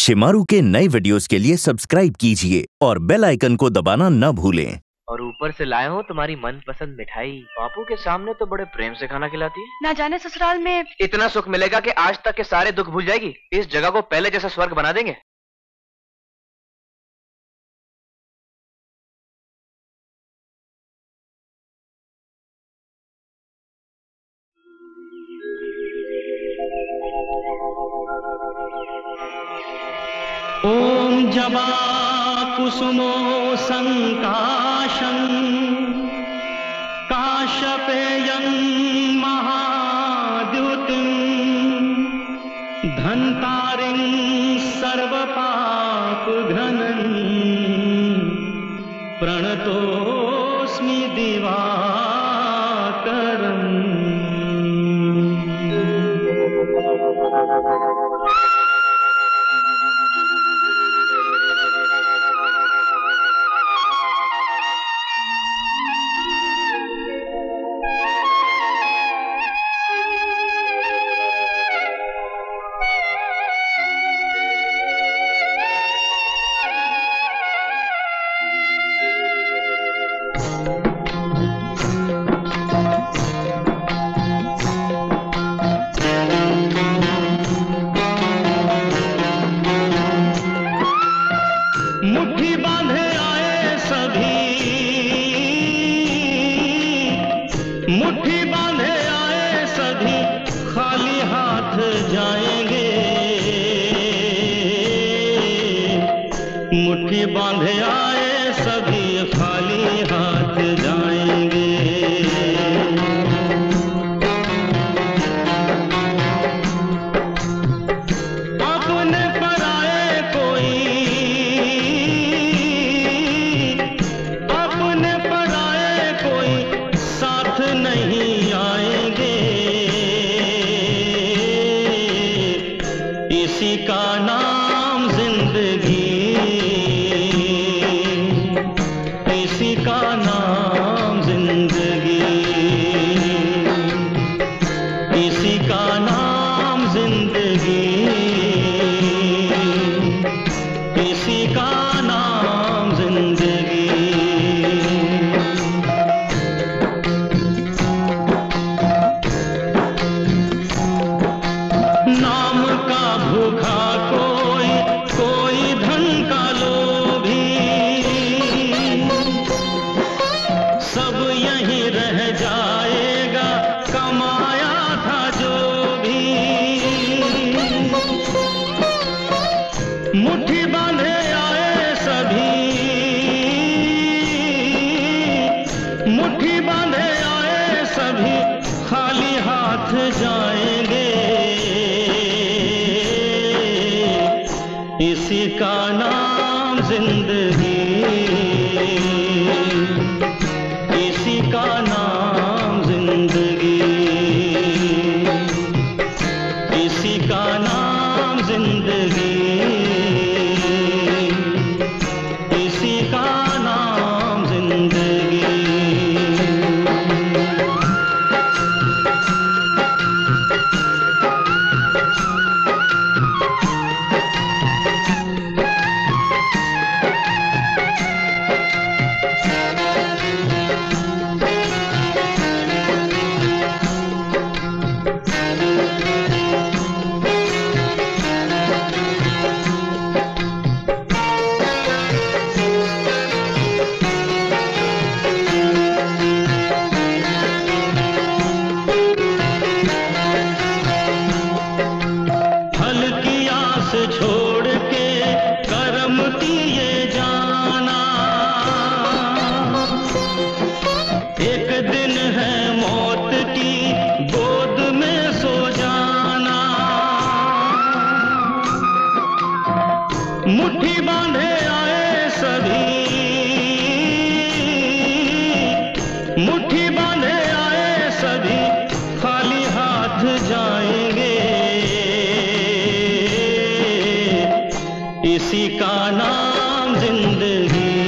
शिमारू के नए वीडियोस के लिए सब्सक्राइब कीजिए और बेल आइकन को दबाना न भूलें। और ऊपर से लाए हो तुम्हारी मनपसंद मिठाई। बापू के सामने तो बड़े प्रेम से खाना खिलाती है। ना जाने ससुराल में इतना सुख मिलेगा कि आज तक के सारे दुख भूल जाएगी। इस जगह को पहले जैसा स्वर्ग बना देंगे। ओम जबा कुसुमो संकाशं काश्यपेयं महाद्युतिं धन्तारिं सर्वपापघ्नं प्रणतोऽस्मि दिवाकरम्। मुट्ठी बांधे आए सभी, मुट्ठी बांधे आए सभी, खाली हाथ जाएंगे। मुट्ठी बांधे आए सभी, खाली हाथ जाएंगे। अपने पराए कोई, अपने पराए कोई साथ नहीं आएंगे। इसी का नाम जिंदगी, इसी का नाम जिंदगी, इसी का नाम जिंदगी, इसी का नाम जिंदगी। नाम का भूखा कोई, कोई धन का लोभी, सब यहीं रह जाएगा कमाया था जो भी। मुट्ठी बांधे आए सभी, मुट्ठी बांधे आए सभी, खाली हाथ जाएंगे। इसी का नाम जिंदगी, इसी का नाम जिंदगी, इसी का नाम जिंदगी, इसी का नाम जिंदगी। फल की आस छोड़ के कर्म किए जाना, एक दिन है मौत की गोद में सो जाना। मुट्ठी बांधे आए सभी, मुट्ठी बांधे आए सभी, खाली हाथ जाएंगे। इसी का नाम जिंदगी,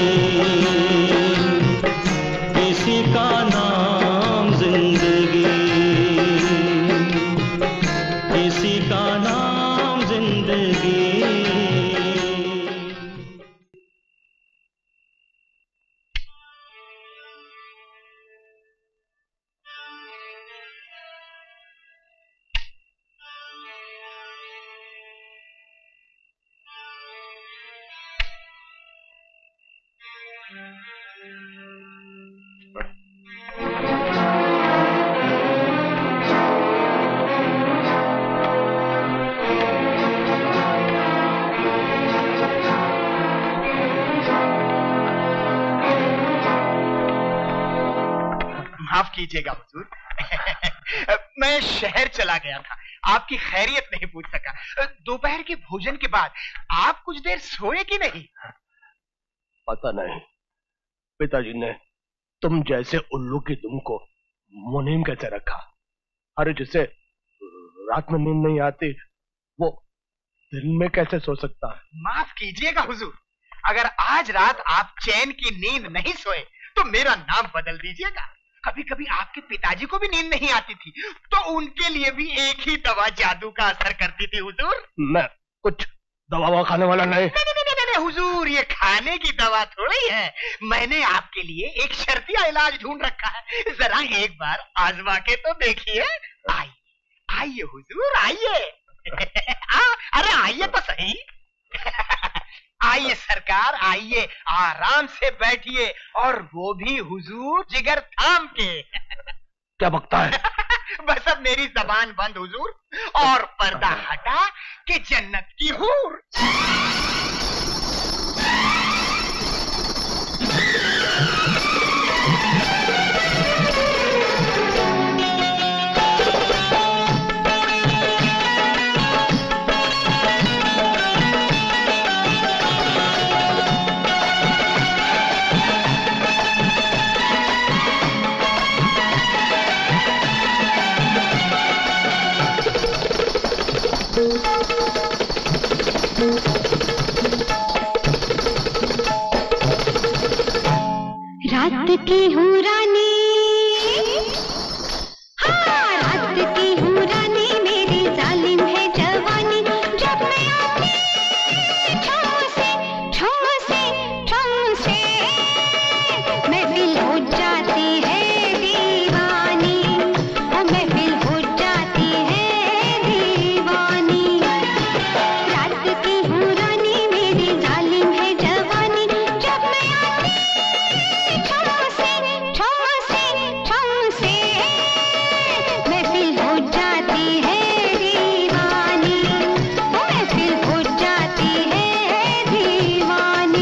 इसी का नाम जिंदगी, इसी का नाम जिंदगी। माफ कीजिएगा हुजूर। मैं शहर चला गया था, आपकी खैरियत नहीं पूछ सका। दोपहर के भोजन के बाद आप कुछ देर सोए कि नहीं? पता नहीं, पिताजी ने तुम जैसे उल्लू की दुम को मुनीम कैसे रखा। अरे जिसे रात में नींद नहीं आती वो दिन में कैसे सो सकता है? माफ कीजिएगा हुजूर, अगर आज रात आप चैन की नींद नहीं सोए तो मेरा नाम बदल दीजिएगा। कभी कभी आपके पिताजी को भी नींद नहीं आती थी, तो उनके लिए भी एक ही दवा जादू का असर करती थी हुजूर। मैं कुछ दवा खाने वाला नहीं। नहीं हुजूर, ये खाने की दवा थोड़ी है। मैंने आपके लिए एक शर्तिया इलाज ढूंढ रखा है, जरा एक बार आजमा के तो देखिए। आइए आइए हुजूर आइए। अरे आइए तो सही। आइए सरकार आइए, आराम से बैठिए, और वो भी हुजूर जिगर थाम के। क्या बकता है? बस अब मेरी जबान बंद हुजूर, और पर्दा हटा कि जन्नत की हूर। रात की हूँ रानी, हाँ रात की हूँ रानी, मेरी जालिम है जवानी। जब मैं आती छाँव से महफिल हो जाती है दीवानी, ओ महफिल हो जाती है दीवानी। रात की हूँ रानी, मेरी जालिम है जवानी। जब मैं आती महफिल हो जाती है दीवानी, महफिल हो जाती है दीवानी।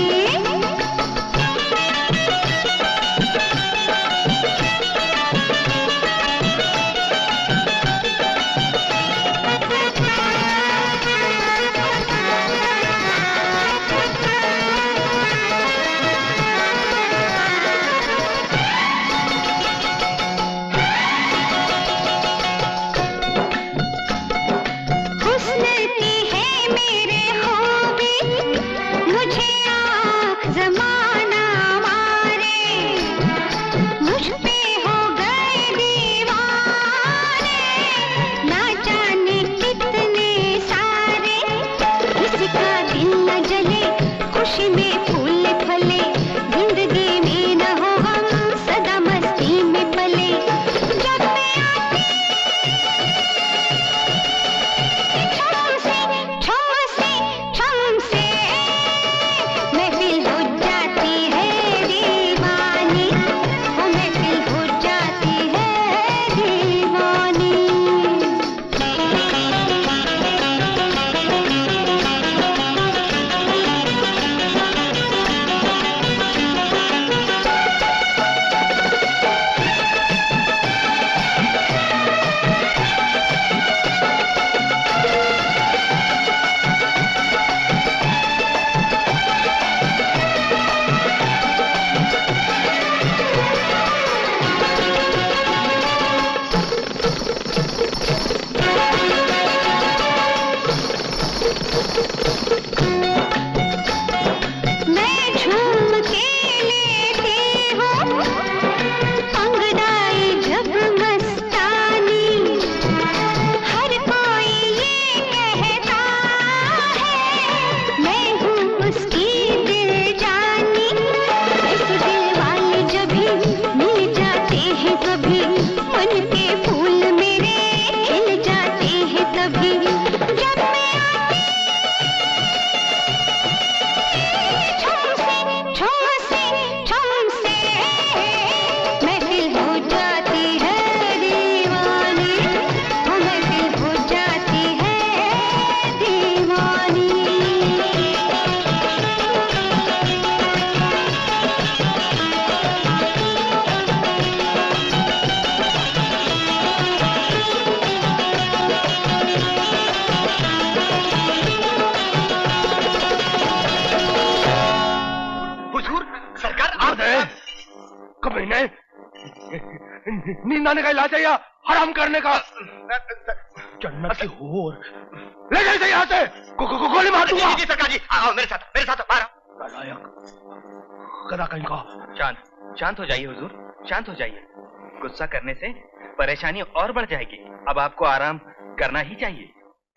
नहीं नहीं, नींद आने का इलाज है या हराम करने का? जन्नत की हूर, ले जाइए यहाँ से, गोली मार दूंगा। जी सरकार जी, आओ मेरे साथ बाहर आओ। गधा कहीं का। शांत हो जाइए हुजूर, शांत हो जाइए। गुस्सा करने से परेशानी और बढ़ जाएगी। अब आपको आराम करना ही चाहिए।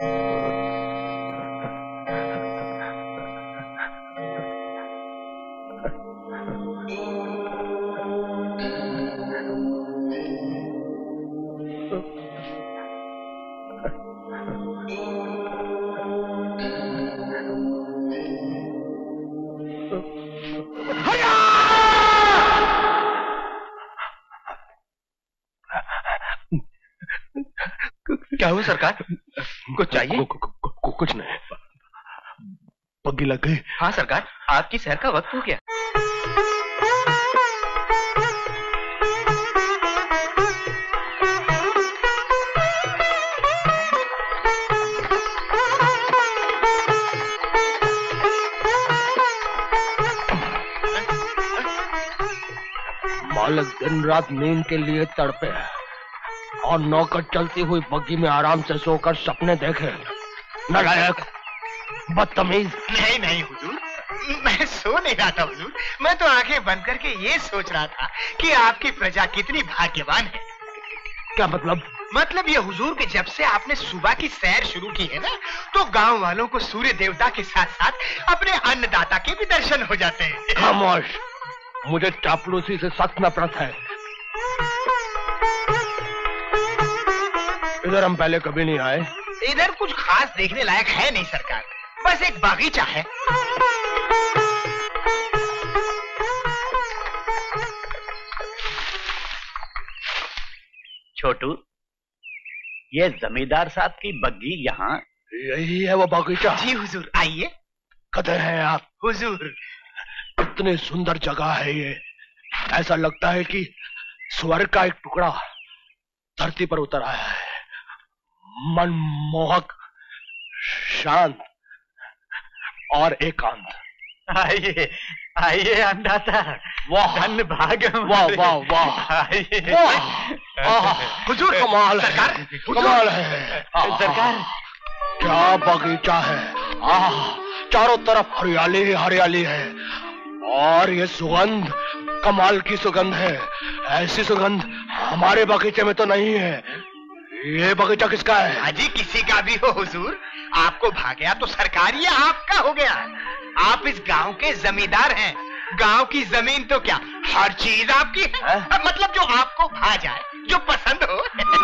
क्या हुआ सरकार? कुछ चाहिए? कुछ नहीं, पग्गी लग गई। हाँ सरकार, आपकी सैर का वक्त हो गया। मालिक दिन रात नींद के लिए तड़पे है और नौकर चलती हुई बग्गी में आराम से सोकर सपने देखे। नालायक, बदतमीज। नहीं हुजूर, मैं सो नहीं रहा था हुजूर। मैं तो आंखें बंद करके ये सोच रहा था कि आपकी प्रजा कितनी भाग्यवान है। क्या मतलब? मतलब ये हुजूर कि जब से आपने सुबह की सैर शुरू की है ना, तो गांव वालों को सूर्य देवता के साथ साथ अपने अन्नदाता के भी दर्शन हो जाते हैं। खामोश, मुझे चापलूसी से सख्त नफरत है। इधर हम पहले कभी नहीं आए। इधर कुछ खास देखने लायक है नहीं सरकार, बस एक बागीचा है। छोटू, ये जमींदार साहब की बग्गी यहाँ? यही है वो बागीचा। जी हुजूर, आइए। कदे हैं आप हुजूर। इतनी सुंदर जगह है ये, ऐसा लगता है कि स्वर्ग का एक टुकड़ा धरती पर उतर आया है। मनमोहक, शांत और एकांत। आइए आइए अन्नदाता। वाह, धन भाग। वाह वाह वाह, हुजूर कमाल है, कमाल है सरकार। क्या बगीचा है, चारों तरफ हरियाली ही हरियाली है और ये सुगंध कमाल की सुगंध है। ऐसी सुगंध हमारे बगीचे में तो नहीं है। ये बगीचा किसका है? हाजी किसी का भी हो हुजूर, आपको भागया तो सरकार ये आपका हो गया। आप इस गांव के जमींदार हैं। गांव की जमीन तो क्या, हर चीज आपकी है। मतलब जो आपको भा जाए, जो पसंद हो।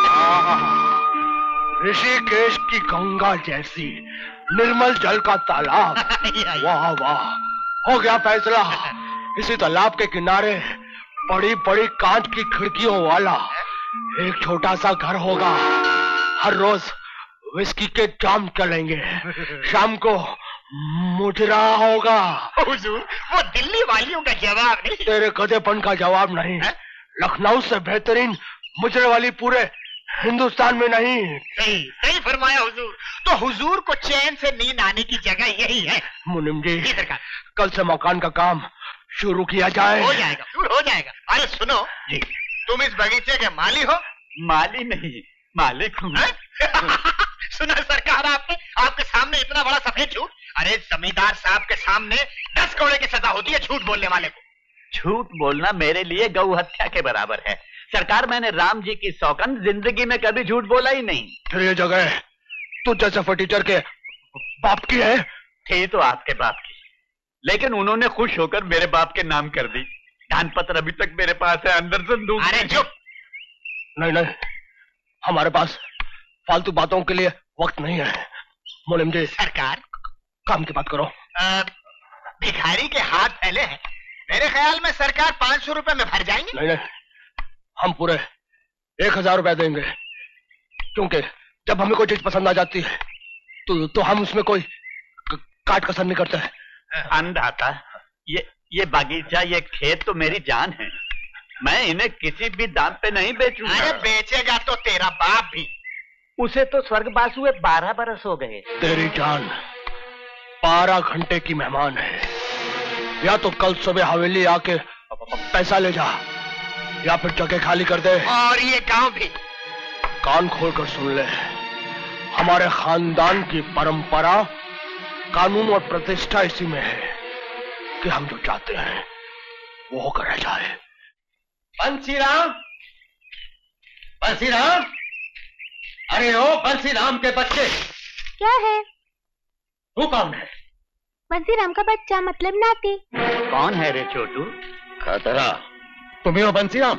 ऋषिकेश की गंगा जैसी निर्मल जल का तालाब। वाह वाह, हो गया फैसला। इसी तालाब के किनारे बड़ी बड़ी कांच की खिड़कियों वाला एक छोटा सा घर होगा। हर रोज विस्की के जाम चलेंगे, शाम को मुजरा होगा। हुजूर, वो दिल्ली वालियों का जवाब नहीं। तेरे गधेपन का जवाब नहीं। लखनऊ से बेहतरीन मुजरे वाली पूरे हिंदुस्तान में नहीं। सही फरमाया हुजूर। तो हुजूर को चैन से नींद आने की जगह यही है। मुनिम जी, कल से मकान का काम शुरू किया जाए। हो जाएगा, शुरू हो जाएगा। अरे सुनो जी, तुम इस बगीचे के माली हो? माली नहीं, मालिक हूँ। सुना सरकार आपने, आपके सामने इतना बड़ा सफेद झूठ। अरे जमींदार साहब के सामने 10 करोड़ की सजा होती है झूठ बोलने वाले को। झूठ बोलना मेरे लिए गौ हत्या के बराबर है। सरकार, मैंने राम जी की सौगंध जिंदगी में कभी झूठ बोला ही नहीं। फिर ये जगह तू जैसे फटीचर के बाप की है? थी तो आपके बाप की, लेकिन उन्होंने खुश होकर मेरे बाप के नाम कर दी। दान पत्र अभी तक मेरे पास है, अंदर संदूक। अरे चुप। नहीं, हमारे पास फालतू बातों के लिए वक्त नहीं है। मुनिम जी, सरकार काम की बात करो। भिखारी के हाथ फैले हैं, मेरे ख्याल में सरकार 500 रुपए में भर जाएंगे। नहीं, हम पूरे 1000 रुपए देंगे, क्योंकि जब हमें कोई चीज पसंद आ जाती है तो हम उसमें कोई काट कसर नहीं करते हैं। अन्नदाता, ये बागीचा, ये खेत तो मेरी जान है। मैं इन्हें किसी भी दाम पे नहीं बेचूंगा। अरे बेचेगा तो तेरा बाप भी। उसे तो स्वर्गवास हुए 12 बरस हो गए। तेरी जान 12 घंटे की मेहमान है। या तो कल सुबह हवेली आके पैसा ले जा, या फिर जगह खाली कर दे। और ये गांव भी। कान खोलकर सुन ले, हमारे खानदान की परंपरा, कानून और प्रतिष्ठा इसी में है कि हम जो चाहते हैं वो होकर रह जाए। बंसीराम, बंसीराम, अरे ओ बंसीराम के बच्चे। क्या है? तू कौन है? बंसीराम का बच्चा, मतलब नाती। कौन है रे छोटू? खतरा। तुम्हें हो बंसीराम?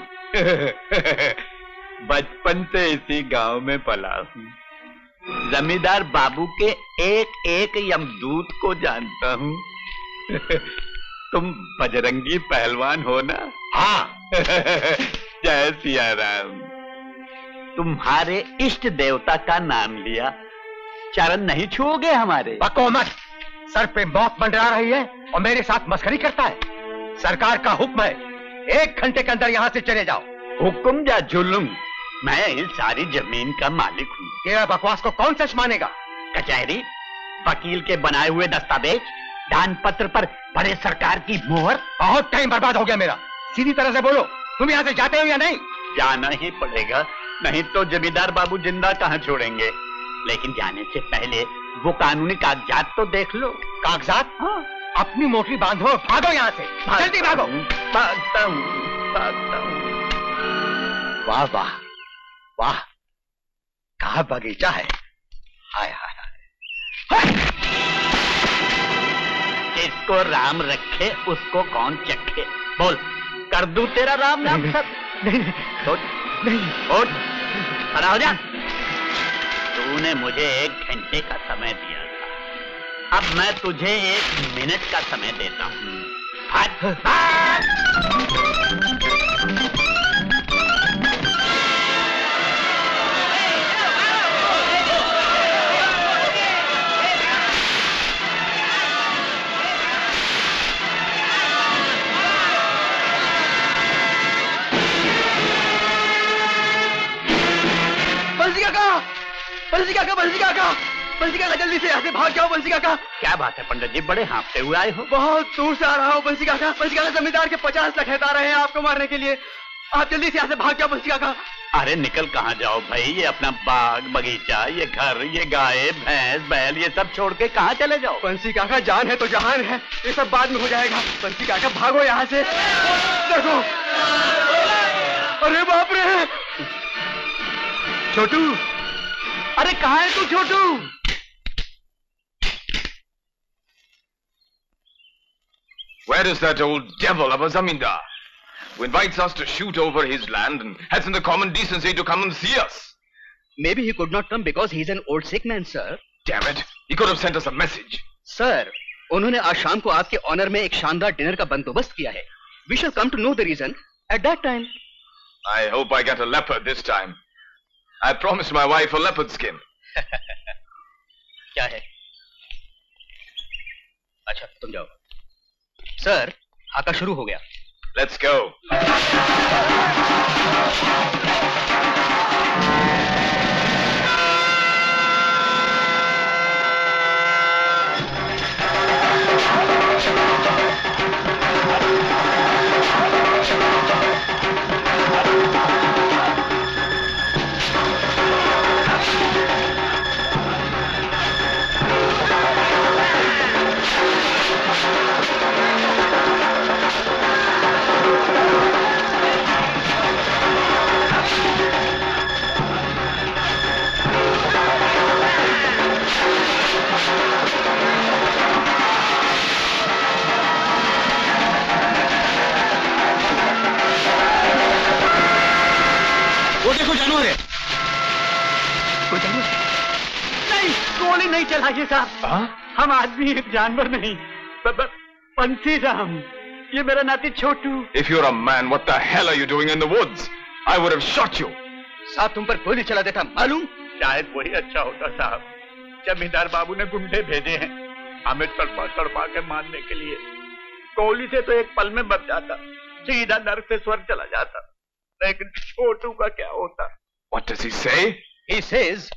बचपन से इसी गांव में पला हूँ। जमींदार बाबू के एक एक यमदूत को जानता हूँ। तुम बजरंगी पहलवान हो ना? हाँ। जय सिया राम। तुम्हारे इष्ट देवता का नाम लिया, चरण नहीं छूओगे हमारे? बको मत, सर पे मौत मंडरा रही है और मेरे साथ मस्करी करता है। सरकार का हुक्म है, 1 घंटे के अंदर यहाँ से चले जाओ। हुक्म या जुल्म? मैं इस सारी जमीन का मालिक हूँ। तेरा बकवास को कौन सच मानेगा? कचहरी, वकील के बनाए हुए दस्तावेज, दान पत्र पर बड़े सरकार की मोहर। बहुत टाइम बर्बाद हो गया मेरा। सीधी तरह से बोलो, तुम यहाँ से जाते हो या नहीं? जाना ही पड़ेगा, नहीं तो जमींदार बाबू जिंदा कहाँ छोड़ेंगे। लेकिन जाने से पहले वो कानूनी कागजात तो देख लो। कागजात? हाँ। अपनी मोटरी बांधो, भागो यहाँ से, जल्दी भागो। भागता हूँ, भागता हूँ। वाह वाह वाह, कहा बगीचा है। हाय हाय हाय। जिसको राम रखे उसको कौन चखे। बोल, कर दूं तेरा राम नाम सब? नहीं नहीं, उठ, खड़ा हो जा। तूने मुझे 1 घंटे का समय दिया था, अब मैं तुझे 1 मिनट का समय देता हूँ। बंसी काका, जल्दी से यहाँ से भाग जाओ बंसी काका। क्या बात है पंडित जी, बड़े हाँफते हुए आए हो? बहुत दूर से आ रहा हूँ बंसी काका। बंसी काका, जमींदार के 50 लाख आ रहे हैं आपको मारने के लिए। आप जल्दी से यहाँ से भाग जाओ बंसी काका। अरे निकल कहाँ जाओ भाई, ये अपना बाग बगीचा, ये घर, ये गाय भैंस बैल, ये सब छोड़ के कहाँ चले जाओ? बंसी काका, जान है तो जहान है, ये सब बाद में हो जाएगा। बंसी काका भागो यहाँ से। देखो, अरे बाप रे छोटू, अरे कहाँ है तू छोटू? Where is that old devil of a zamindar who invites us to shoot over his land and hasn't the common decency to come and see us? Maybe he could not come because he is an old sick man, sir. Damn it! He could have sent us a message. Sir, उन्होंने आज शाम को आपके honour में एक शानदार dinner का बंदोबस्त किया है. We shall come to know the reason at that time. I hope I get a leopard this time. I promised my wife a leopard skin. क्या है? अच्छा, तुम जाओ. सर, हाका शुरू हो गया. Let's go. वो देखो जानवर है. कोई जानवर? नहीं, गोली नहीं चलाइए साहब. हम आदमी हैं, जानवर नहीं. बंसी राम, ये मेरा नाती छोटू. If you're a man, what the hell are you doing in the woods? I would have shot you. साहब तुम पर गोली चला देता, मालूम? शायद वही अच्छा होता साहब. जमींदार बाबू ने गुंडे भेजे हैं हमें तड़पा तड़पा के मारने के लिए. गोली से तो एक पल में बच जाता, सीधा नर्क से स्वर्ग चला जाता. लेकिन छोटू का क्या होता? What does he say? He says,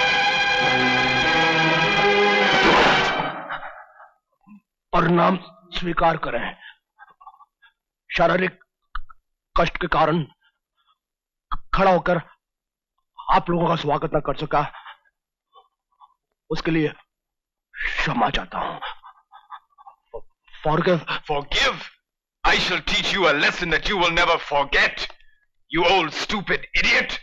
प्रणाम स्वीकार करें, शारीरिक कष्ट के कारण खड़ा होकर आप लोगों का स्वागत न कर सका, उसके लिए क्षमा चाहता हूं। Forgive? I shall teach you a lesson that you will never forget, you old stupid idiot.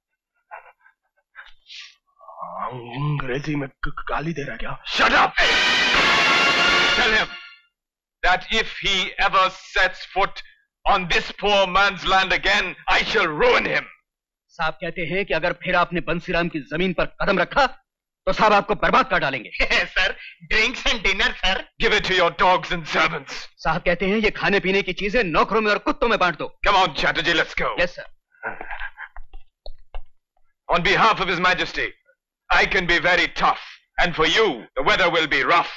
अंग्रेजी में गाली दे रहा क्या? Shut up! Tell him that if he ever sets foot on this poor man's land again, I shall ruin him. साहब कहते हैं कि अगर फिर आपने बंसीराम की जमीन पर कदम रखा तो साहब आपको बर्बाद कर डालेंगे। Sir, drinks and dinner sir. Give it to your dogs and servants. साहब कहते हैं ये खाने पीने की चीजें नौकरों में और कुत्तों में बांट दो। Come on, Chatterjee, let's go. Yes, sir. On behalf of His Majesty, I can be very tough, and for you, the weather will be rough.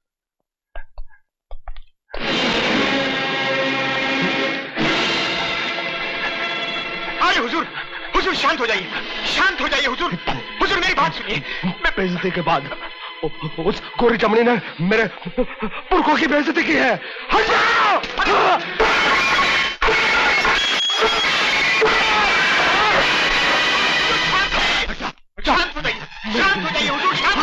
अरे हुजूर, हुजूर शांत हो जाइए, शांत हो जाइए हुजूर। हुजूर मेरी बात सुनिए। बेइज्जती के बाद उस गोरी चमड़ी ने मेरे पुरखों की बेइज्जती की है। हट जाओ! शांत हो जाइए, शांत हो जाइए हुजूर, शांत।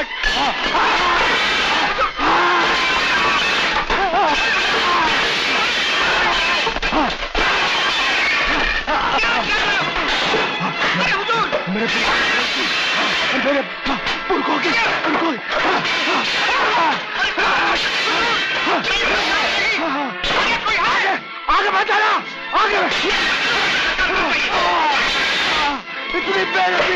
मेरे पुरखों की आगे बढ़ाना, आगे इतनी बेइज्जती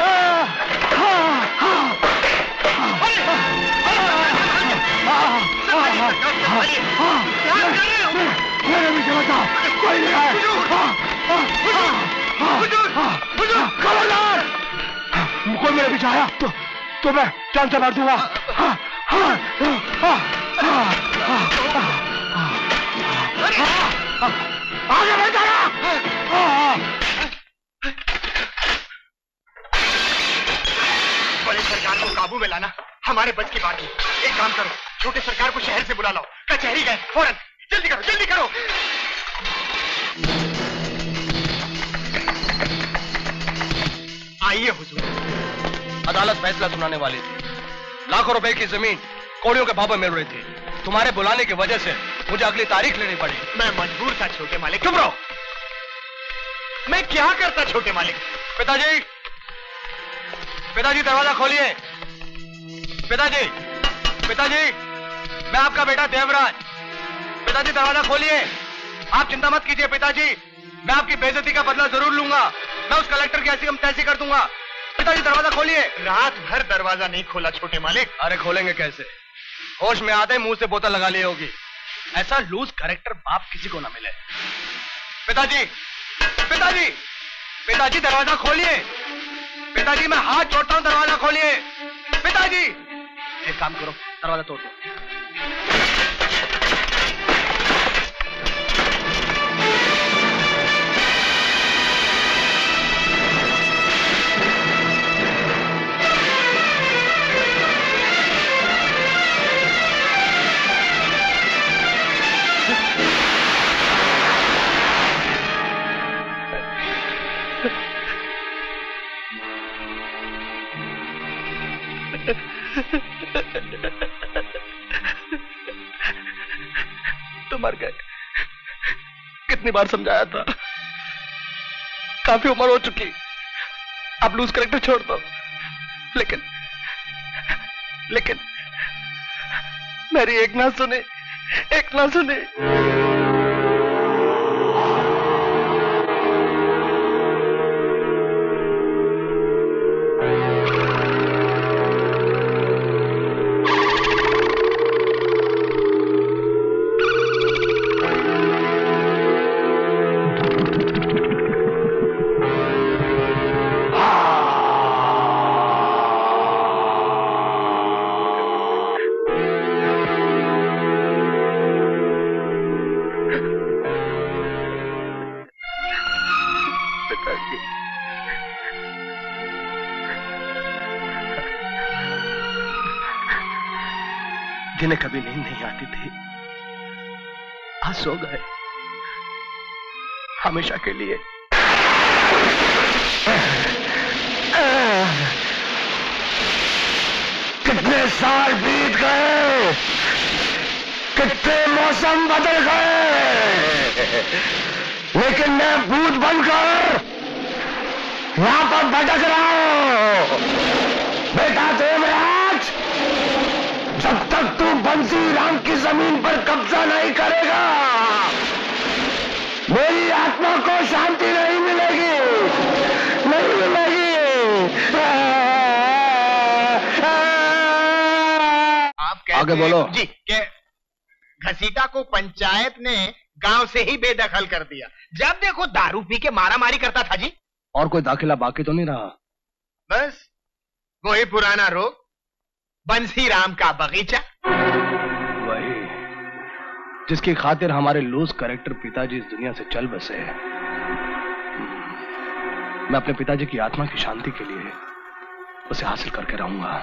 मेरे पीछे बता, कोई नहीं है। खबरदार, कोई मेरे पीछे आया तो मैं जान से मार दूंगा। आगे बढ़ जाना। बड़े सरकार को काबू में लाना हमारे बस की बात नहीं। एक काम करो, छोटे सरकार को शहर से बुला लाओ। कचहरी गए फौरन, जल्दी करो, जल्दी करो। आइए हुजूर। अदालत फैसला सुनाने वाली थी। लाखों रुपए की जमीन कौड़ियों के भाव में मिल रही थी। तुम्हारे बुलाने की वजह से मुझे अगली तारीख लेनी पड़ी। मैं मजबूर था छोटे मालिक। चुप रहो। मैं क्या करता छोटे मालिक? पिताजी, पिताजी दरवाजा खोलिए। पिताजी, पिताजी, मैं आपका बेटा देवराज। पिताजी दरवाजा खोलिए। आप चिंता मत कीजिए पिताजी, मैं आपकी बेइज्जती का बदला जरूर लूंगा। मैं उस कलेक्टर की ऐसी हम तैसी कर दूंगा। पिताजी दरवाजा खोलिए। रात भर दरवाजा नहीं खोला छोटे मालिक। अरे खोलेंगे कैसे? होश में आते मुंह से बोतल लगा ली होगी। ऐसा लूज कैरेक्टर बाप किसी को ना मिले। पिताजी, पिताजी, पिताजी दरवाजा खोलिए। पिताजी मैं हाथ जोड़ता हूं, दरवाजा खोलिए। पिताजी, एक काम करो, दरवाजा तोड़ दो। तो मर गए। कितनी बार समझाया था, काफी उम्र हो चुकी, अब लूज कैरेक्टर छोड़ दो। लेकिन मेरी एक ना सुने, एक ना सुने। जिन्हें कभी नींद नहीं आती थी, आज सो गए हमेशा के लिए। कितने साल बीत गए, कितने मौसम बदल गए, लेकिन मैं भूत बनकर यहां पर भटक रहा हूं। बेटा देवराज, जब तक तू बंसी राम की जमीन पर कब्जा नहीं करेगा, मेरी आत्मा को शांति नहीं मिलेगी, नहीं मिलेगी। आप कहते आगे बोलो जी के घसीटा को पंचायत ने गांव से ही बेदखल कर दिया। जब देखो दारू पी के मारामारी करता था जी। और कोई दाखिला बाकी तो नहीं रहा? बस वही पुराना रोग, बंसी राम का बगीचा। वही जिसकी खातिर हमारे लूज कैरेक्टर पिताजी इस दुनिया से चल बसे। मैं अपने पिताजी की आत्मा की शांति के लिए उसे हासिल करके रहूंगा।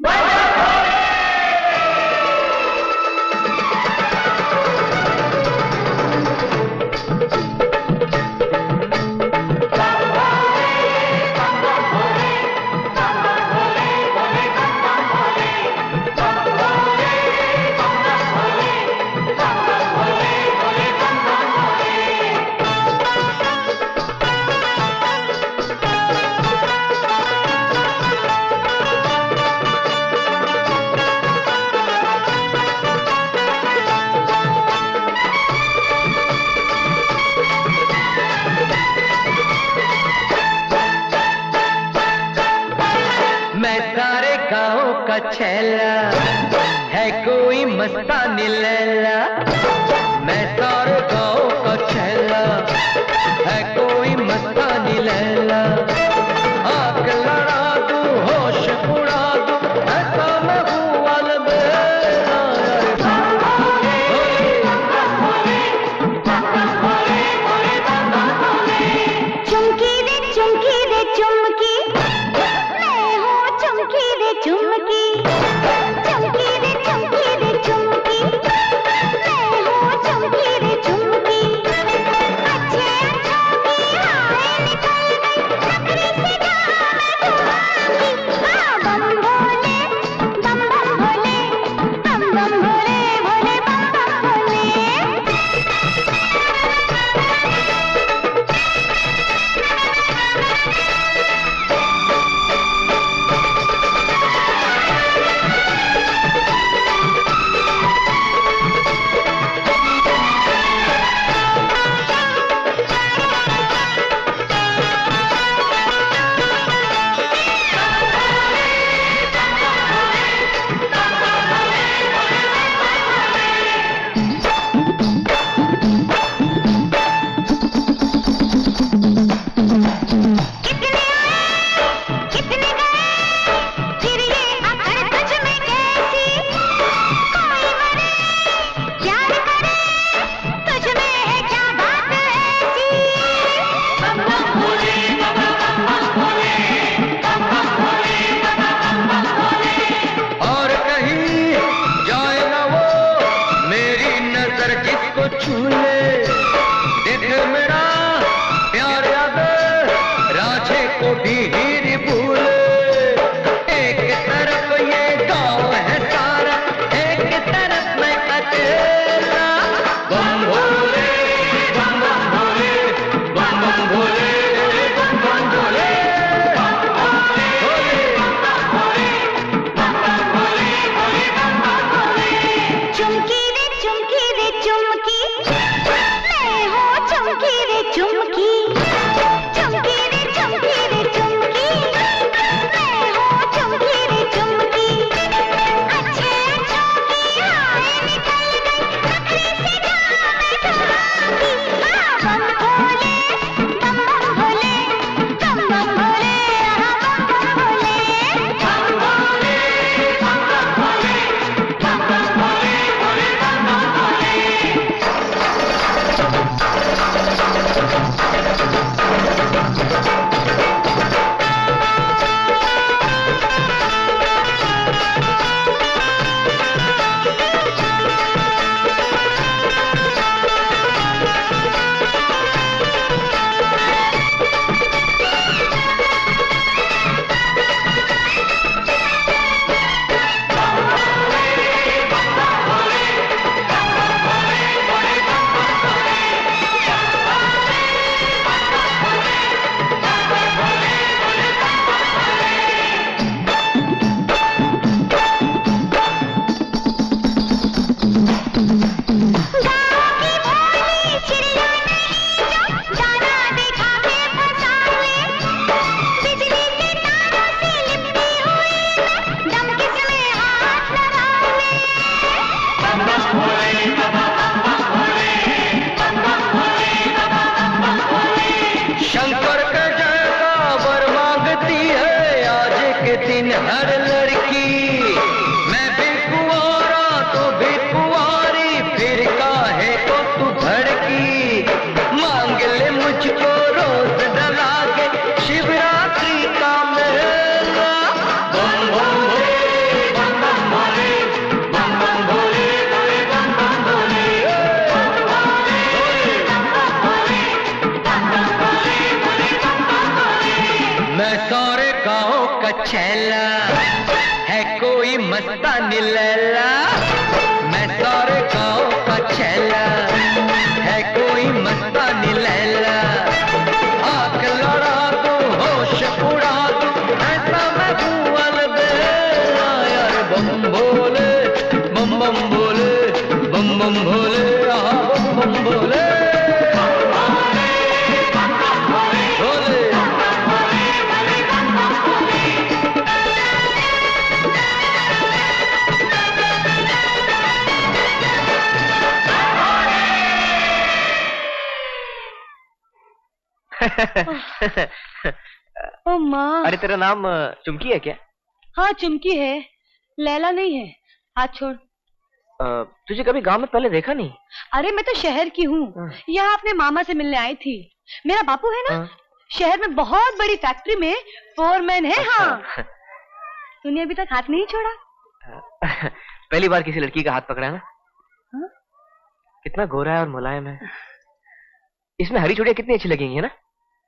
छैला है कोई मस्तानी लैला, मैं सारे गाँव का छैला है कोई मस्तानी लैला। आग लड़ा दूं, होश उड़ा दूं, ऐसा मैं हूँ अलबेला। चुमकी रे चुमकी रे चुमकी, मैं हूँ चुमकी रे चुमकी। दिन हर लड़की, मैं भी कुंवारा तो भी कुंवारी, फिर काहे को तू भड़की। मांग ले मुझको रोज डला के शिवरात्रि का मेला। बम बम भोले बम बम भोले, बम बम भोले भोले बम बम भोले, बम बम भोले भोले बम बम भोले। मैं सारे गाँव का छैला, है कोई मस्तानी लैला। मैं सारे गाँव का छैला, है कोई मस्तानी लैला। आंख लड़ा दो होश उड़ा दो, ऐसा मैं हूँ अलबेला। यार बम भोले बम बम भोले, बम बम भोले बम बम भोले, भोले। ओ माँ। अरे तेरा नाम चुमकी है क्या? हाँ चुमकी है, लैला नहीं है। हाथ छोड़। तुझे कभी गांव में पहले देखा नहीं? अरे मैं तो शहर की हूँ, यहाँ अपने मामा से मिलने आई थी। मेरा बापू है ना, शहर में बहुत बड़ी फैक्ट्री में फोरमैन है। अच्छा। हाँ। तूने अभी तक हाथ नहीं छोड़ा? पहली बार किसी लड़की का हाथ पकड़ा ना। हाँ? कितना गोरा है और मुलायम है। इसमें हरी चूड़ियां कितनी अच्छी लगेंगी है ना।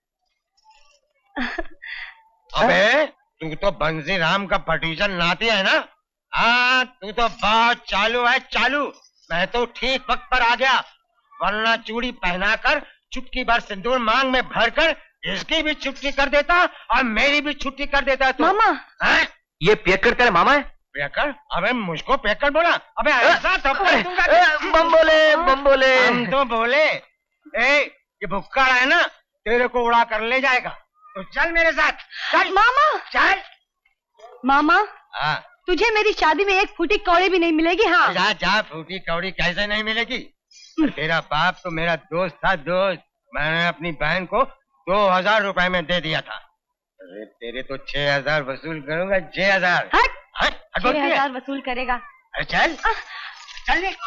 अबे तू तो बंसी राम का भतीजा नाती है ना। हाँ तू तो बहुत चालू है, चालू। मैं तो ठीक वक्त पर आ गया, वरना चूड़ी पहनाकर चुटकी भर सिंदूर मांग में भरकर इसकी भी छुट्टी कर देता और मेरी भी छुट्टी कर देता तू। मामा। हाँ? ये पियक्कड़ तेरा मामा है? पियक्कड़? अबे मुझको पियक्कड़ बोला? अबे ऐसा थप्पड़ दूंगा। बम बोले बम बोले। हम तो बोले। ये भुक्कड़ है ना, तेरे को उड़ा कर ले जाएगा। तो चल मेरे साथ, चल। मामा चल। मामा। हाँ। तुझे मेरी शादी में एक फूटी कौड़ी भी नहीं मिलेगी। हाँ जा जा, फूटी कौड़ी कैसे नहीं मिलेगी? तेरा बाप तो मेरा दोस्त था, दोस्त। मैंने अपनी बहन को 2000 रुपए में दे दिया था। अरे तेरे तो 6000 वसूल करूंगा। 6000। हट 6000 वसूल करेगा। अरे चल चल ले।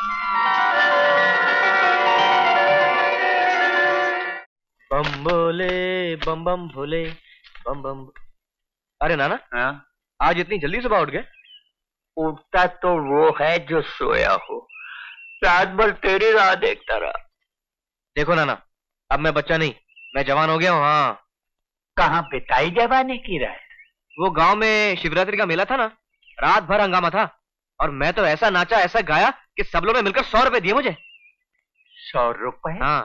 बम बोले बम बम भोले बम बम। अरे नाना। हाँ? आज इतनी जल्दी सुबह उठ गए? उठता तो वो है जो सोया हो, रात भर तेरी राह देखता रहा। देखो नाना, अब मैं बच्चा नहीं, मैं जवान हो गया हूँ। हाँ। कहाँ बिताई जवानी की रात? वो गांव में शिवरात्रि का मेला था ना, रात भर हंगामा था और मैं तो ऐसा नाचा ऐसा गाया कि सब लोगों ने मिलकर 100 रुपए दिए मुझे। 100 रुपए? हाँ।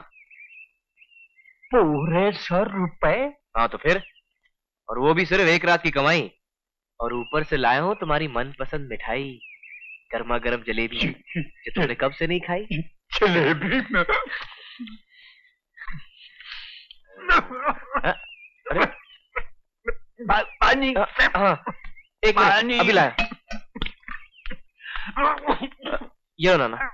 पूरे 100 रुपए? हाँ तो फिर, और वो भी सिर्फ एक रात की कमाई। और ऊपर से लाया हूँ तुम्हारी मनपसंद मिठाई, गर्मा गर्म जलेबी जो तुमने कब से नहीं खाई। जलेबी में? अरे पानी। हाँ एक मिनट, अभी लाया। ये लो नाना।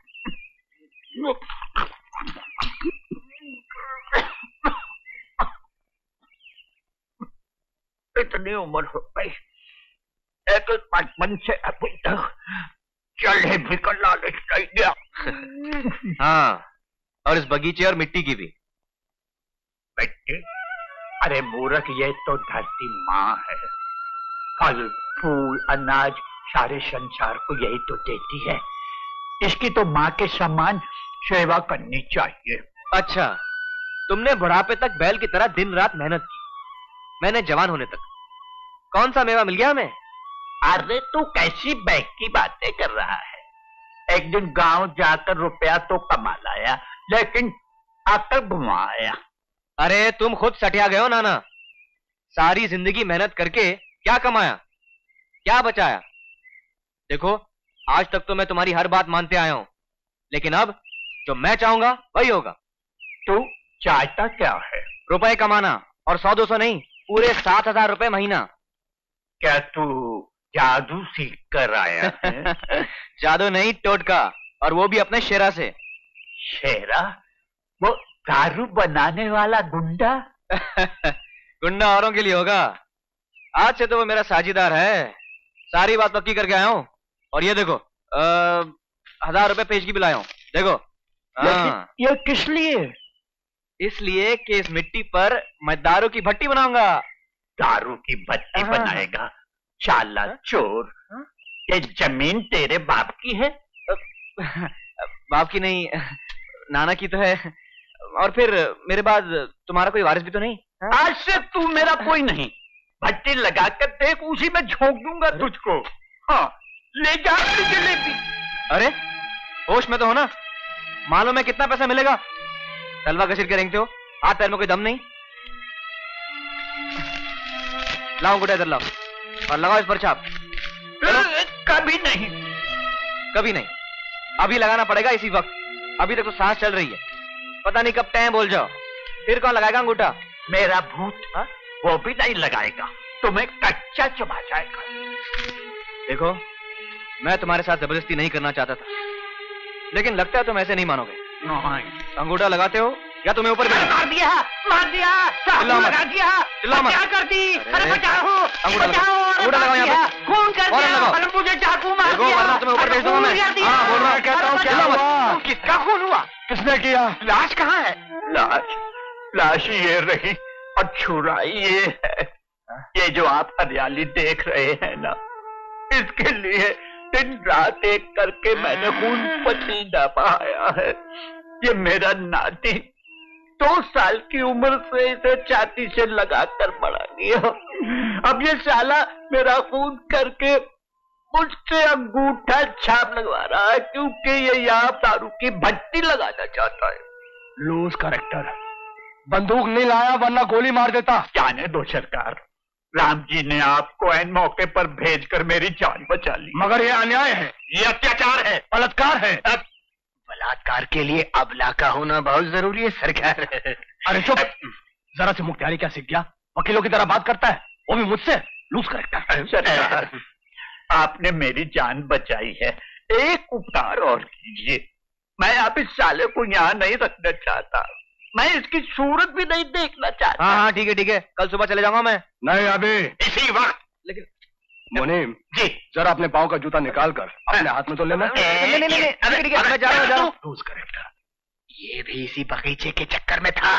इतनी उम्र हो गई, एक 55 से अभी तक जलेबी का लालच नहीं गया। हाँ, और इस बगीचे और मिट्टी की भी। मिट्टी? अरे मूर्ख, ये तो धरती माँ है। फल फूल अनाज सारे संसार को यही तो देती है। इसकी तो माँ के समान सेवा करनी चाहिए। अच्छा, तुमने बुढ़ापे तक बैल की तरह दिन रात मेहनत की, मैंने जवान होने तक कौन सा मेवा मिल गया हमें? अरे तू कैसी बैग की बातें कर रहा है? एक दिन गांव जाकर रुपया तो कमा लाया, लेकिन आकर घुमा आया। अरे तुम खुद सटिया गए हो नाना। सारी जिंदगी मेहनत करके क्या कमाया, क्या बचाया? देखो, आज तक तो मैं तुम्हारी हर बात मानते आया हूं, लेकिन अब जो मैं चाहूंगा वही होगा। तू चाहता क्या है? रुपए कमाना, और 100-200 नहीं, पूरे 7000 रुपए महीना। क्या तू जादू सीख कर आया है? जादू नहीं, टोटका, और वो भी अपने शेरा से। शेरा? वो दारू बनाने वाला गुंडा? गुंडा औरों के लिए होगा, आज से तो वो मेरा साझीदार है। सारी बात पक्की करके आया हूँ। और ये देखो 1000 रुपए पेश की भी लाया हूँ। देखो। ये किस लिए? इसलिए कि इस मिट्टी पर मैं दारू की भट्टी बनाऊंगा। दारू की भट्टी बनाएगा? चाला चोर। ये जमीन तेरे बाप की है? बाप की नहीं, नाना की तो है। और फिर मेरे बाद तुम्हारा कोई वारिस भी तो नहीं। आज से तू मेरा कोई नहीं। भट्टी लगाकर देख, उसी में झोंक दूंगा तुझको। हाँ, ले जा अपनी जलेबी। अरे होश में तो हो ना? मालूम है कितना पैसा मिलेगा? तलवा घसीट के रेंगते हो, हाथ पैर में कोई दम नहीं। लाओ गुड्डा, इधर लाओ और लगाओ इस पर छाप। कभी नहीं। कभी नहीं? अभी लगाना पड़ेगा इसी वक्त। अभी तक तो सांस चल रही है, पता नहीं कब टाइम बोल जाओ। फिर कौन लगाएगा अंगूठा? मेरा भूत। हा? वो भी नहीं लगाएगा, तुम्हें कच्चा चबा जाएगा। देखो, मैं तुम्हारे साथ जबरदस्ती नहीं करना चाहता था, लेकिन लगता है तुम ऐसे नहीं मानोगे। अंगूठा लगाते हो या तुम्हें ऊपर मार दिया, मार दिया, लगा दिया। क्या कर दी? अरे बचाओ, अंगूठा लगाओ यहाँ पे। खून कर दिया। अरे मुझे चाकू मार दिया। वरना तुम्हें ऊपर भेज दूंगा मैं। हाँ बोल रहा हूँ, कहता हूँ क्या हुआ? किसका खून हुआ? किसने किया? लाश कहाँ है? लाश ये रही और छुराई ये है। ये जो आप हरियाली देख रहे हैं ना, इसके लिए दिन रात एक करके मैंने खून पसीना बहाया है। ये मेरा नाती 2 साल की उम्र से इसे छाती से लगाकर बड़ा दिया। अब ये साला मेरा खून करके मुझसे अंगूठा छाप लगवा रहा है, क्योंकि ये यहाँ दारू की भट्टी लगाना चाहता है। Loose character. बंदूक नहीं लाया वरना गोली मार देता। जाने दो सरकार, राम जी ने आपको ऐन मौके पर भेजकर मेरी जान बचा ली। मगर ये अन्याय है, ये अत्याचार है, बलात्कार है। बलात्कार के लिए अबला का होना बहुत जरूरी है सरकार। अरे चुप, जरा से मुख्तारी क्या सीख गया? वकीलों की तरह बात करता है, वो भी मुझसे। Loose character. सरकार, आपने मेरी जान बचाई है, एक उपकार और कीजिए। मैं आप इस साले को यहाँ नहीं रखना चाहता, मैं इसकी सूरत भी नहीं देखना चाहता। हाँ ठीक है ठीक है, कल सुबह चले जाऊंगा मैं। नहीं अभी इसी वक्त। लेकिन मुनीम जी, जरा अपने पाँव का जूता निकाल कर अपने हाथ में तो लेना। नहीं, मैं जा रहा हूँ। Loose character. ये भी इसी बगीचे के चक्कर में था।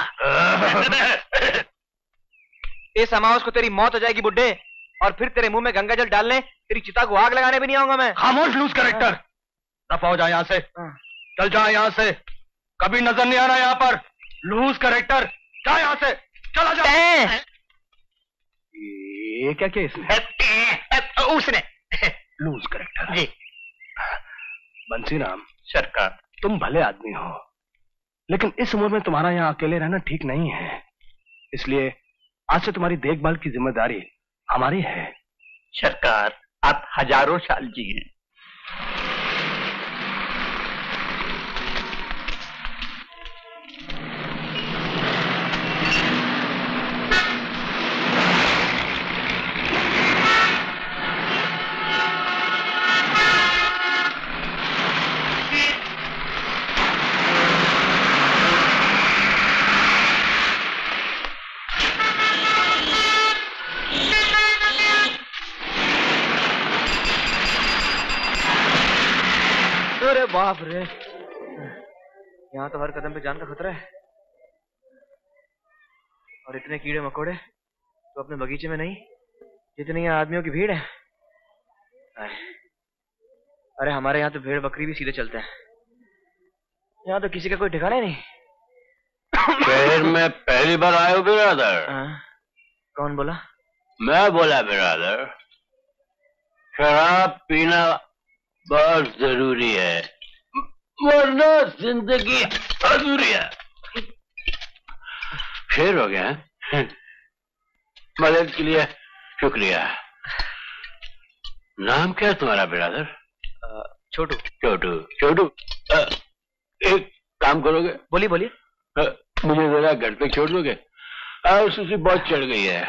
इस अमावस को तेरी मौत हो जाएगी बुड्ढे, और फिर तेरे मुंह में गंगा जल डालने, तेरी चिता को आग लगाने भी नहीं आऊंगा मैं। खामोश लूज कैरेक्टर। दफा हो जा यहाँ से, चल जा यहाँ से, कभी नजर नहीं आना यहाँ पर। लूज कैरेक्टर, जा यहाँ से, चला जा। ये क्या केस है? उसने लूज कैरेक्टर जी। बंसीराम सरकार, तुम भले आदमी हो, लेकिन इस उम्र में तुम्हारा यहाँ अकेले रहना ठीक नहीं है। इसलिए आज से तुम्हारी देखभाल की जिम्मेदारी हमारी है। सरकार, आप हजारों साल जिए। अरे बाप रे, यहाँ तो हर कदम पे जान का खतरा है। और इतने कीड़े मकोड़े तो अपने बगीचे में नहीं, जितनी यहाँ आदमियों की भीड़ है। अरे हमारे यहाँ तो भेड़ बकरी भी सीधे चलते हैं, यहाँ तो किसी का कोई ठिकाना ही नहीं। शहर में पहली बार आए हो बिरादर? कौन बोला? मैं बोला बिरादर। शराब पीना बहुत जरूरी है, वरना जिंदगी अधूरी है। शेर हो गया। मदद के लिए शुक्रिया। नाम क्या है तुम्हारा बिरादर? छोटू। छोटू छोटू, एक काम करोगे? बोलिए बोलिए। मुझे जरा घर पे छोड़ दोगे? सुसी बहुत चढ़ गई है।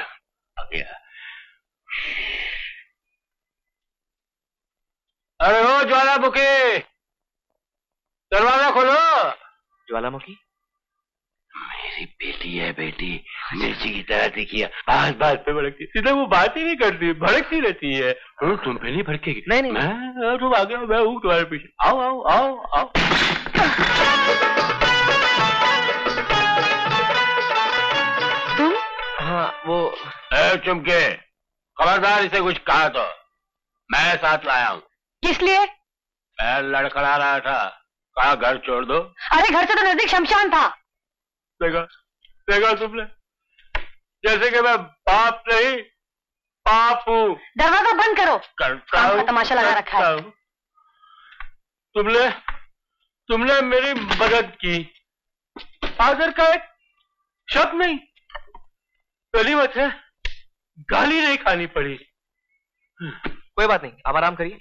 अरे ओ ज्वालामुखी, दरवाजा खोलो। ज्वालामुखी? मेरी बेटी है बेटी, मिर्ची की तरह दिखी है, बात बात पे भड़कती, सीधा वो बात ही नहीं करती, भड़कती रहती है। तुम पे नहीं भड़केगी? नहीं नहीं, तुम आगे, मैं हूँ तुम्हारे पीछे। आओ आओ आओ आओ। तुम? हाँ वो चुमके, खबरदार इसे कुछ कहा तो मैं साथ लाया हूँ। किस लिए? मैं लड़खड़ा रहा था, कहा घर छोड़ दो। अरे घर से तो नजदीक शमशान था। देखा देखा तुमने, जैसे कि मैं बाप नहीं पाप हूँ। दरवाजा बंद करो, करता हूँ, तमाशा लगा रखा है। तुमने मेरी मदद की, आदर का एक शब्द नहीं, गनीमत है, गाली नहीं खानी पड़ी। कोई बात नहीं, आप आराम करिए।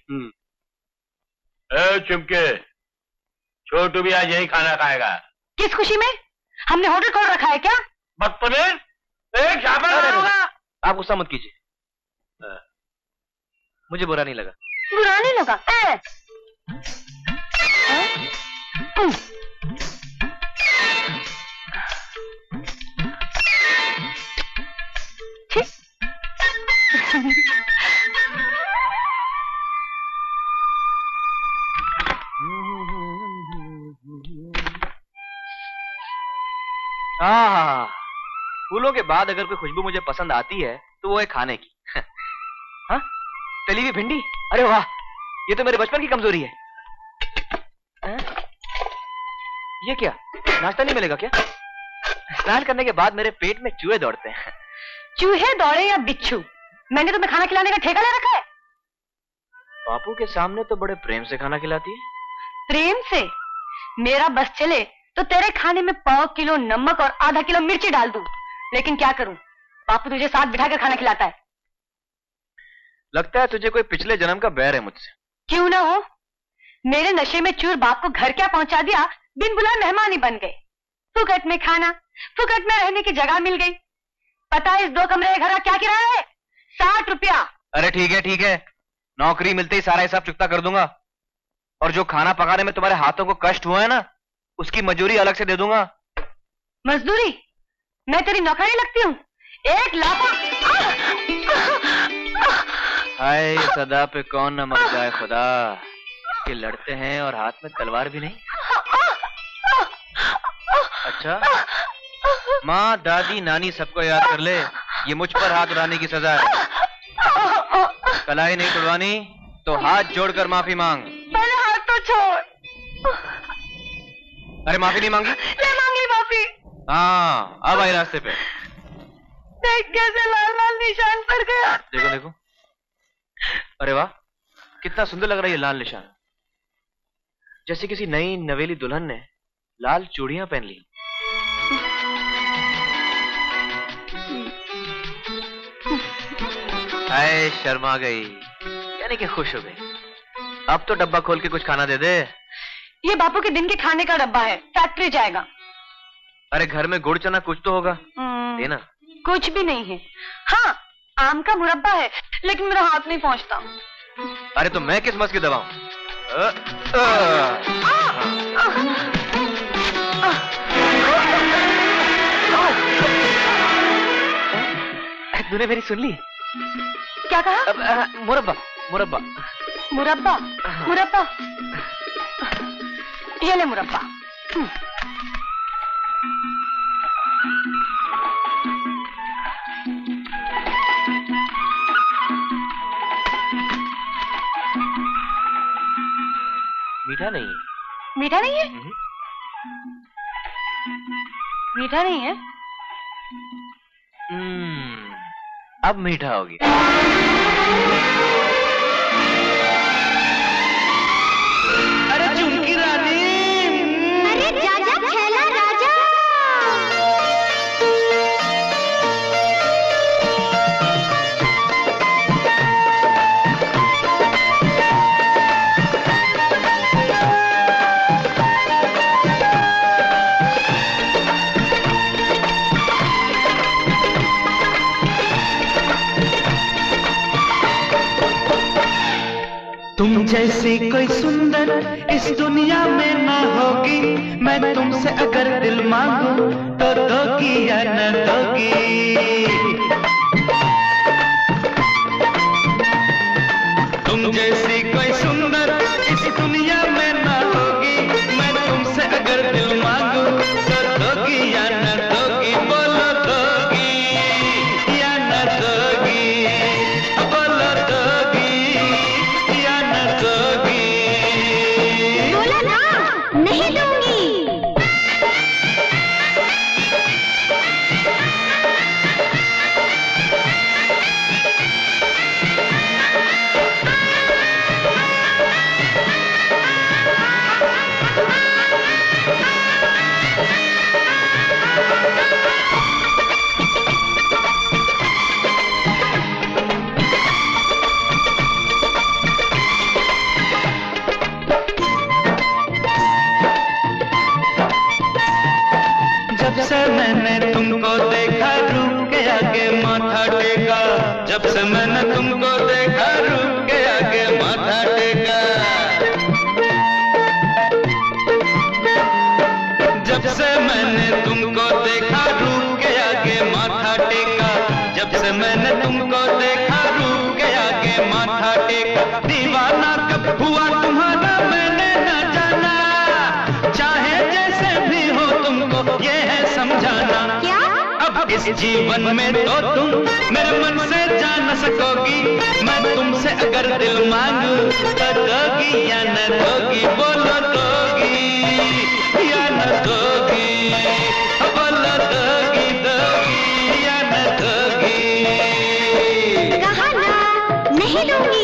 चुमके, छोटू भी आज यही खाना खाएगा। किस खुशी में? हमने होटल खोल रखा है क्या? आप गुस्सा मत कीजिए, मुझे बुरा नहीं लगा। बुरा नहीं लगा? हाँ, फूलों के बाद अगर कोई खुशबू मुझे पसंद आती है तो वो है खाने की। हाँ, तली हुई भिंडी, अरे वाह, ये तो मेरे बचपन की कमजोरी है। ये क्या, नाश्ता नहीं मिलेगा क्या? स्नान करने के बाद मेरे पेट में चूहे दौड़ते हैं। चूहे दौड़े या बिच्छू, मैंने तुम्हें खाना खिलाने का ठेका ले रखा है। बापू के सामने तो बड़े प्रेम से खाना खिलाती है। प्रेम से? मेरा बस चले तो तेरे खाने में 1.25 किलो नमक और आधा किलो मिर्ची डाल दूं, लेकिन क्या करूं, बापू तुझे साथ बिठाकर खाना खिलाता है। लगता है तुझे कोई पिछले जन्म का बैर है मुझसे। क्यों ना हो, मेरे नशे में चूर बाप को घर क्या पहुंचा दिया, बिन बुलाए मेहमान ही बन गए। फुकट में खाना, फुकट में रहने की जगह मिल गई। पता है इस 2 कमरे के घर का क्या किराया है? 60 रुपया। अरे ठीक है, नौकरी मिलते ही सारा हिसाब चुकता कर दूंगा, और जो खाना पकाने में तुम्हारे हाथों को कष्ट हुआ है ना, उसकी मजदूरी अलग से दे दूंगा। मजदूरी? मैं तेरी नौकरानी लगती हूँ? 1 लाख। हाय सदा पे कौन न मर जाए खुदा, कि लड़ते हैं और हाथ में तलवार भी नहीं। अच्छा, माँ दादी नानी सबको याद कर ले, ये मुझ पर हाथ उड़ाने की सजा है। कलाई नहीं तुड़वानी तो हाथ जोड़कर माफी मांग। पहले हाथ तो छोड़। अरे माफी नहीं मांगी? ले मांग ली माफी। हाँ, अब आई रास्ते पे। देख कैसे लाल लाल निशान पड़ गया। देखो देखो, अरे वाह, कितना सुंदर लग रहा है ये लाल निशान, जैसे किसी नई नवेली दुल्हन ने लाल चूड़ियां पहन ली। हाय शर्मा गई, यानी कि खुश हो गई। अब तो डब्बा खोल के कुछ खाना दे दे। ये बापू के दिन के खाने का डब्बा है, फैक्ट्री जाएगा। अरे घर में गुड़ चना कुछ तो होगा, देना। कुछ भी नहीं है। हाँ, आम का मुरब्बा है, लेकिन मेरा हाथ नहीं पहुंचता। अरे तो मैं किस मस की दबाऊं? तूने मेरी सुन ली? क्या कहा? मुरब्बा मुरब्बा मुरब्बा मुरब्बा, ये ले मुरब्बा। मीठा नहीं है। मीठा नहीं है? मीठा नहीं है? अब मीठा हो गया। अरे चुमकी रानी, अरे राजा खेला राजा। तुम जैसी कोई सुंदर इस दुनिया में ना होगी, मैं तुमसे अगर दिल मांगू तो दोगी या न दोगी। तुम जैसी कोई सुंदर इस दुनिया में ना होगी, मैं तुमसे अगर दिल मांगू तो दोगी या न दोगी। बोलो दोगी या न दोगी, बोलो दोगी या न दोगी। बोला ना, नहीं दूंगी। जब से मैंने तुमको देखा रूप के आगे माथा टेका, जब से मैंने तुमको देखा रूप के आगे माथा टेका। जब से मैंने तुमको देखा रूप के आगे माथा टेका, जब से मैंने तुमको देखा रूप के आगे माथा टेका। दीवाना कब हुआ तुम्हारा मैंने न जाना, चाहे जैसे भी हो तुमको ये है समझाना। क्या? अब इस जीवन में तो तुम मेरे मन से जा न सकोगी, मैं तुमसे अगर दिल मांगू तो दोगी या न दोगी। बोलो दोगी या न दोगी, बोलो दोगी दोगी या न दोगी। कहा ना, नहीं दूंगी।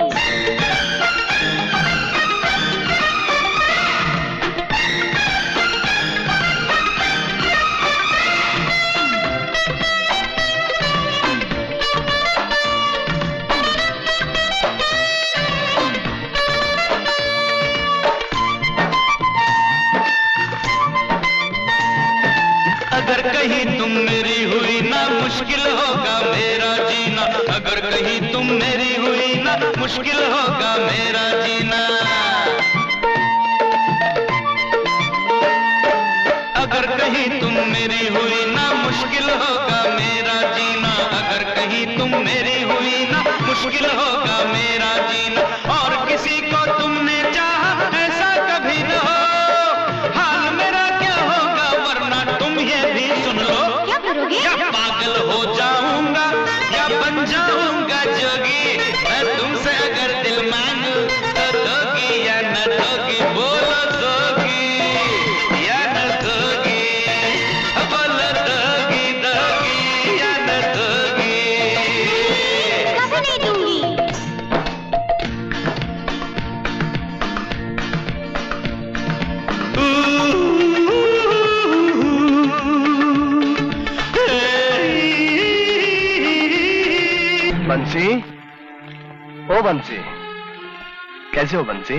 अगर कहीं तुम मेरी हुई ना मुश्किल होगा मेरा जीना, अगर कहीं तुम मेरी हुई ना मुश्किल होगा मेरा जीना। अगर कहीं तुम मेरी हुई ना मुश्किल होगा मेरा जीना, अगर कहीं तुम मेरी हुई ना मुश्किल होगा मेरा जीना। और किसी को तुमने चाहा ऐसा कभी न हो, हाल मेरा क्या होगा वरना तुम ये भी सुन लो। क्या करोगे? या पागल हो जाऊंगा या बन जाऊंगा जोगी, मैं तुमसे अगर दिल मांगू तो दोगी या न दोगी। बोलो दोगी या न दोगी, बोलो दोगी दोगी या न दोगी। कभी नहीं दूंगी। बंसी, ओ बंसी, कैसे हो बंसी?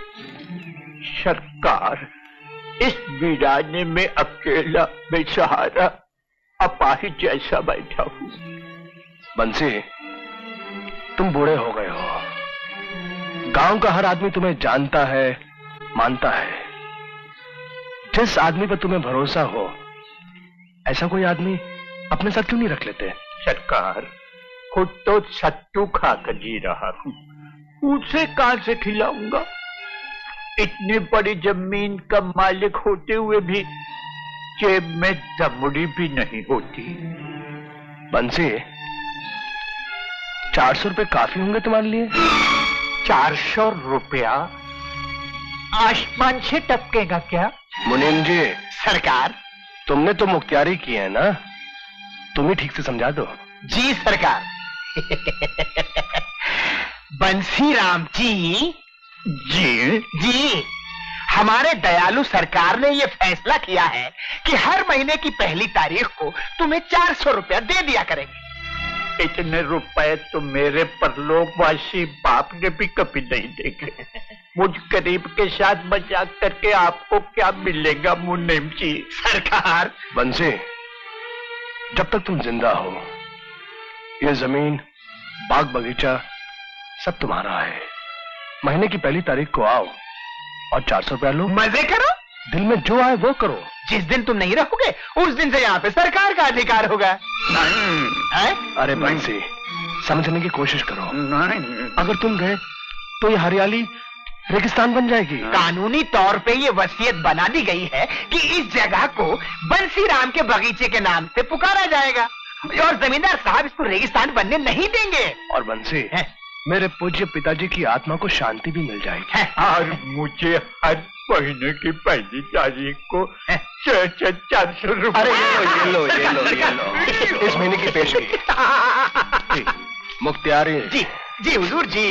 सरकार, इस वीराने में अकेला बेसहारा अपाहिज जैसा बैठा हूँ। बंसी, तुम बूढ़े हो गए हो। गांव का हर आदमी तुम्हें जानता है, मानता है। जिस आदमी पर तुम्हें भरोसा हो, ऐसा कोई आदमी अपने साथ क्यों नहीं रख लेते? सरकार, खुद तो सत्तू खाकर जी रहा हूँ, उसे कहां से खिलाऊंगा? इतनी बड़ी जमीन का मालिक होते हुए भी जेब में दमड़ी भी नहीं होती। बंसी, 400 रुपए काफी होंगे तुम्हारे लिए? 400 रुपया आसमान से टपकेगा क्या? मुनीम जी। सरकार। तुमने तो मुख्तियारी की है ना, तुम ही ठीक से समझा दो। जी सरकार। बंसी राम जी। जी जी, हमारे दयालु सरकार ने ये फैसला किया है कि हर महीने की पहली तारीख को तुम्हें 400 रुपया दे दिया करेंगे। इतने रुपए तो मेरे परलोकवासी बाप ने भी कभी नहीं देखे। मुझ गरीब के साथ मजाक करके आपको क्या मिलेगा मुनीम जी? सरकार। बंसी, जब तक तुम जिंदा हो, ये जमीन, बाग बगीचा सब तुम्हारा है। महीने की पहली तारीख को आओ और 400 रुपया लो। मजे करो, दिल में जो आए वो करो। जिस दिन तुम नहीं रहोगे उस दिन से यहाँ पे सरकार का अधिकार होगा। अरे बंसी, समझने की कोशिश करो। नहीं, अगर तुम गए तो ये हरियाली रेगिस्तान बन जाएगी। कानूनी तौर पे ये वसीयत बना दी गई है कि इस जगह को बंसी राम के बगीचे के नाम से पुकारा जाएगा और जमींदार साहब इसको रेगिस्तान बनने नहीं देंगे। और बंसी, मेरे पूज्य पिताजी की आत्मा को शांति भी मिल जाएगी। और मुझे हर महीने की पहली तारीख को 400 रुपए। अरे ये लो इस महीने की पेशगी। मुख्तियारी जी हुजूर जी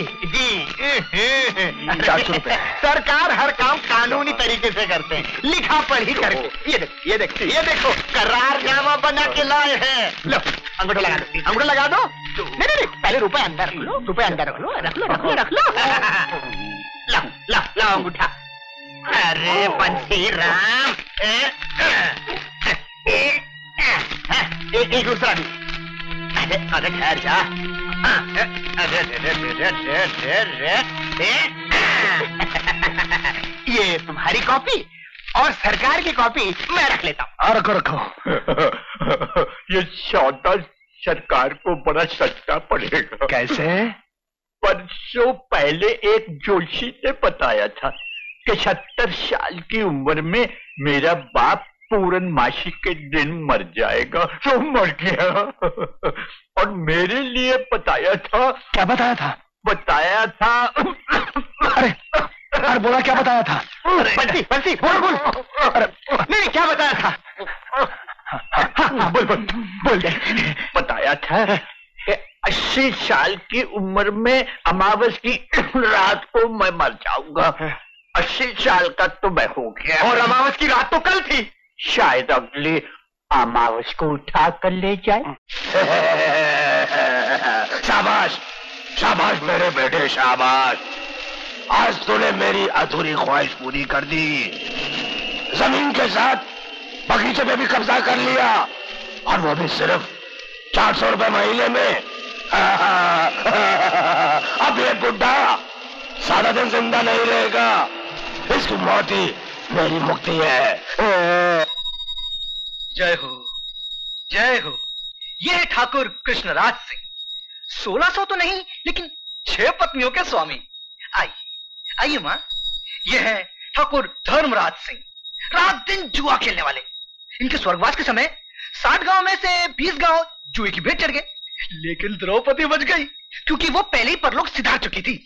400 रुपए। सरकार हर काम कानूनी तरीके से करते हैं, लिखा पढ़ी करके। ये देखो करारनामा बना के लाए हैं। लो अंगूठा लगा दो। नहीं, पहले रुपए अंदर रख लो, रख लो। ला अंगूठा। अरे बंसी राम, एक दूसरा भी। अरे ठहर जा। ये तुम्हारी कॉपी और सरकार की कॉपी मैं रख लेता हूँ। रखो। ये सौदा सरकार को बड़ा सस्ता पड़ेगा। कैसे? परसों पहले एक जोशी ने बताया था कि 70 साल की उम्र में मेरा बाप पूर्णमासी के दिन मर जाएगा, तो मर गया। और मेरे लिए बताया था। क्या बताया था? अरे बोला, क्या बताया था? बंसी बोल। नहीं, क्या बताया था? बोल दे। बताया था 80 साल की उम्र में अमावस की रात को मैं मर जाऊंगा। 80 साल का तो मैं हो गया। और अमावस की रात तो कल थी। शायद अगली अमावस को उठा कर ले जाए। शाबाश मेरे बेटे, शाबाश। आज तूने मेरी अधूरी ख्वाहिश पूरी कर दी। जमीन के साथ बगीचे पे भी कब्जा कर लिया, और वो भी सिर्फ 400 रुपए महीने में। अब ये बुढ़ा सारा दिन जिंदा नहीं रहेगा, इसकी मौत ही मेरी मुक्ति है। जय हो। ये है ठाकुर कृष्णराज सिंह, 1600 तो नहीं लेकिन 6 पत्नियों के स्वामी। आइए माँ, ये है ठाकुर धर्मराज सिंह, रात दिन जुआ खेलने वाले। इनके स्वर्गवास के समय 60 गांव में से 20 गांव जुए की भेंट चढ़ गए, लेकिन द्रौपदी बच गई क्योंकि वो पहले ही परलोक सिधार चुकी थी।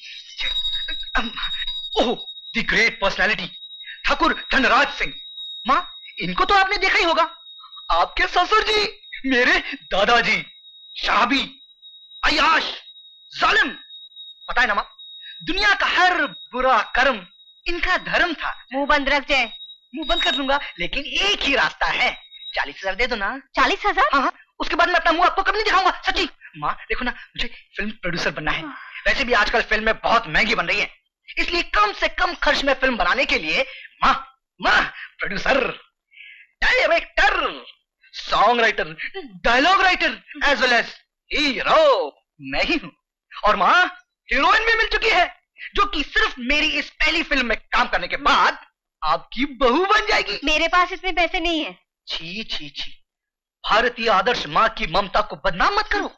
Oh, the great personality Thakur Dhanraj Singh. माँ, इनको तो आपने देखा ही होगा। आपके ससुर जी, मेरे दादाजी शराबी, अय्याश, जालिम। पता है ना माँ, दुनिया का हर बुरा कर्म इनका धर्म था। मुंह बंद रख जाए। मुंह बंद कर लूंगा, लेकिन एक ही रास्ता है। 40,000 दे दो ना। 40,000? हाँ, उसके बाद मैं अपना मुंह आपको कभी नहीं दिखाऊंगा, सच्ची। माँ देखो ना, मुझे फिल्म प्रोड्यूसर बनना है। वैसे भी आजकल फिल्में बहुत महंगी बन रही है, इसलिए कम से कम खर्च में फिल्म बनाने के लिए माँ producer, director, song writer, dialogue writer as well as hero मैं ही हूँ। और माँ, हीरोइन भी मिल चुकी है, जो कि सिर्फ मेरी इस पहली फिल्म में काम करने के बाद आपकी बहू बन जाएगी। मेरे पास इतने पैसे नहीं है। छी। भारतीय आदर्श माँ की ममता को बदनाम मत करो।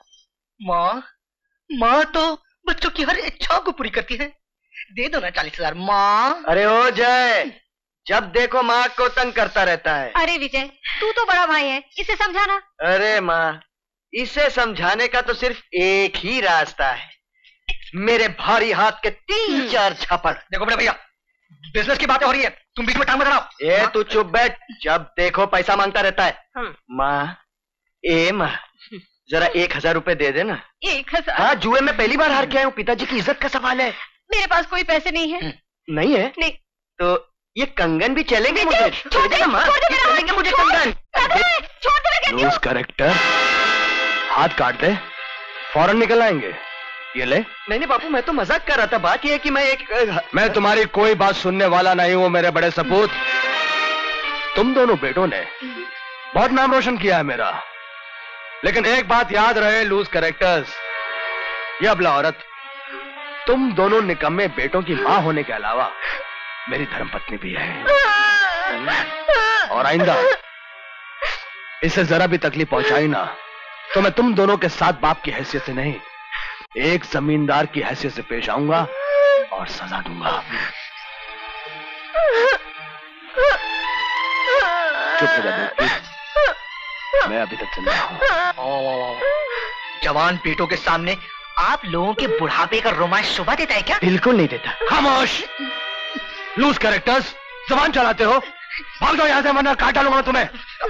माँ तो बच्चों की हर इच्छा को पूरी करती है। दे दो ना 40,000 माँ। अरे ओ जय, जब देखो माँ को तंग करता रहता है। अरे विजय, तू तो बड़ा भाई है, इसे समझाना। अरे माँ, इसे समझाने का तो सिर्फ एक ही रास्ता है, मेरे भारी हाथ के 3-4 छापड़। देखो बड़े भैया, बिजनेस की बातें हो रही है, तुम बीच में टांग मत अड़ाओ। ये तू चुप बैठ, जब देखो पैसा मांगता रहता है। माँ, माँ जरा 1,000 रुपए दे देना। 1,000? हाँ, जुए में पहली बार हार के आया हूँ, पिताजी की इज्जत का सवाल है। मेरे पास कोई पैसे नहीं है। नहीं है? नहीं। तो ये कंगन भी चलेंगे मुझे? चलेंगे मुझे कंगन। लूज करेक्टर, हाथ काट दे, फौरन निकल आएंगे। ये ले। नहीं बापू, मैं तो मजाक कर रहा था। बात ये है कि मैं तुम्हारी कोई बात सुनने वाला नहीं हूँ मेरे बड़े सपूत। तुम दोनों बेटों ने बहुत नाम रोशन किया है मेरा, लेकिन एक बात याद रहे लूज करेक्टर्स, ये अबला औरत तुम दोनों निकम्मे बेटों की मां होने के अलावा मेरी धर्मपत्नी भी है। और आइंदा इसे जरा भी तकलीफ पहुंचाई ना तो मैं तुम दोनों के साथ बाप की हैसियत से नहीं, एक जमींदार की हैसियत से पेश आऊंगा और सजा दूंगा। चुप हो जा बेटी, मैं अभी तक चल रहा हूं। जवान बेटों के सामने आप लोगों के बुढ़ापे का रोमांच शोभा देता है क्या? बिल्कुल नहीं देता। खामोश, लूज कैरेक्टर्स, जबान चलाते हो। भाग जाओ यहां से वरना काट डालूंगा तुम्हें।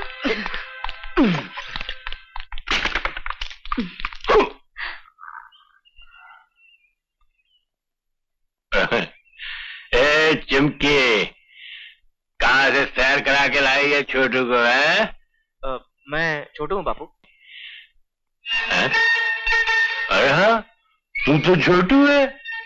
ए चिमकी, कहां से सैर करा के लाई है छोटू को? है मैं छोटू हूँ बापू। अरे हाँ, तू तो छोटू है।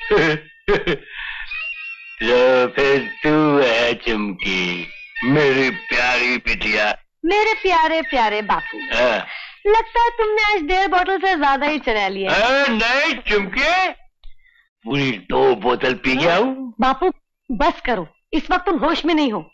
तो फिर तू है चिमकी, मेरी प्यारी बिटिया। मेरे प्यारे प्यारे बापू, लगता है तुमने आज 1.5 बोतल से ज्यादा ही चला लिया। नहीं चिमकी, पूरी 2 बोतल पी गया हूँ। बापू बस करो, इस वक्त तुम होश में नहीं हो।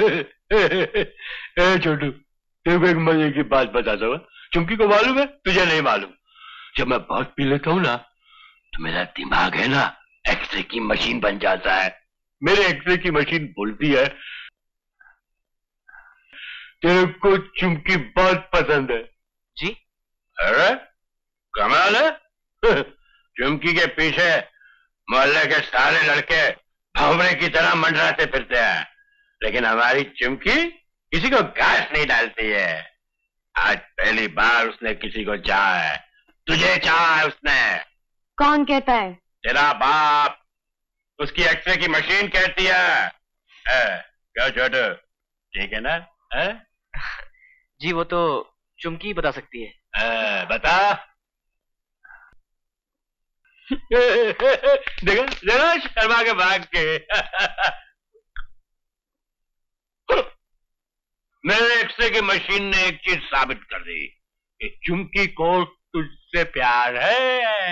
छोटू, तेरे को एक मजे की बात बताता हूँ। चुमकी को मालूम है, तुझे नहीं मालूम। जब मैं बहुत पी लेता हूँ ना तो मेरा दिमाग है ना एक्सरे की मशीन बन जाता है। मेरे एक्सरे की मशीन बोलती है तेरे को चुमकी बहुत पसंद है। जी? अरे कमाल है। चुमकी के पीछे मोहल्ले के सारे लड़के भंवरे की तरह मंडराते फिरते हैं, लेकिन हमारी चुमकी किसी को घास नहीं डालती है। आज पहली बार उसने किसी को चाहा है। तुझे चाहा है उसने। कौन कहता है? तेरा बाप। उसकी एक्सरे की मशीन कहती है। क्या छोटू, ठीक है ना? है? जी वो तो चुमकी बता सकती है। बता। देखा जरा शर्मा के भाग के। मेरे एक्सरे की मशीन ने एक चीज साबित कर दी कि चुमकी को तुझसे प्यार है।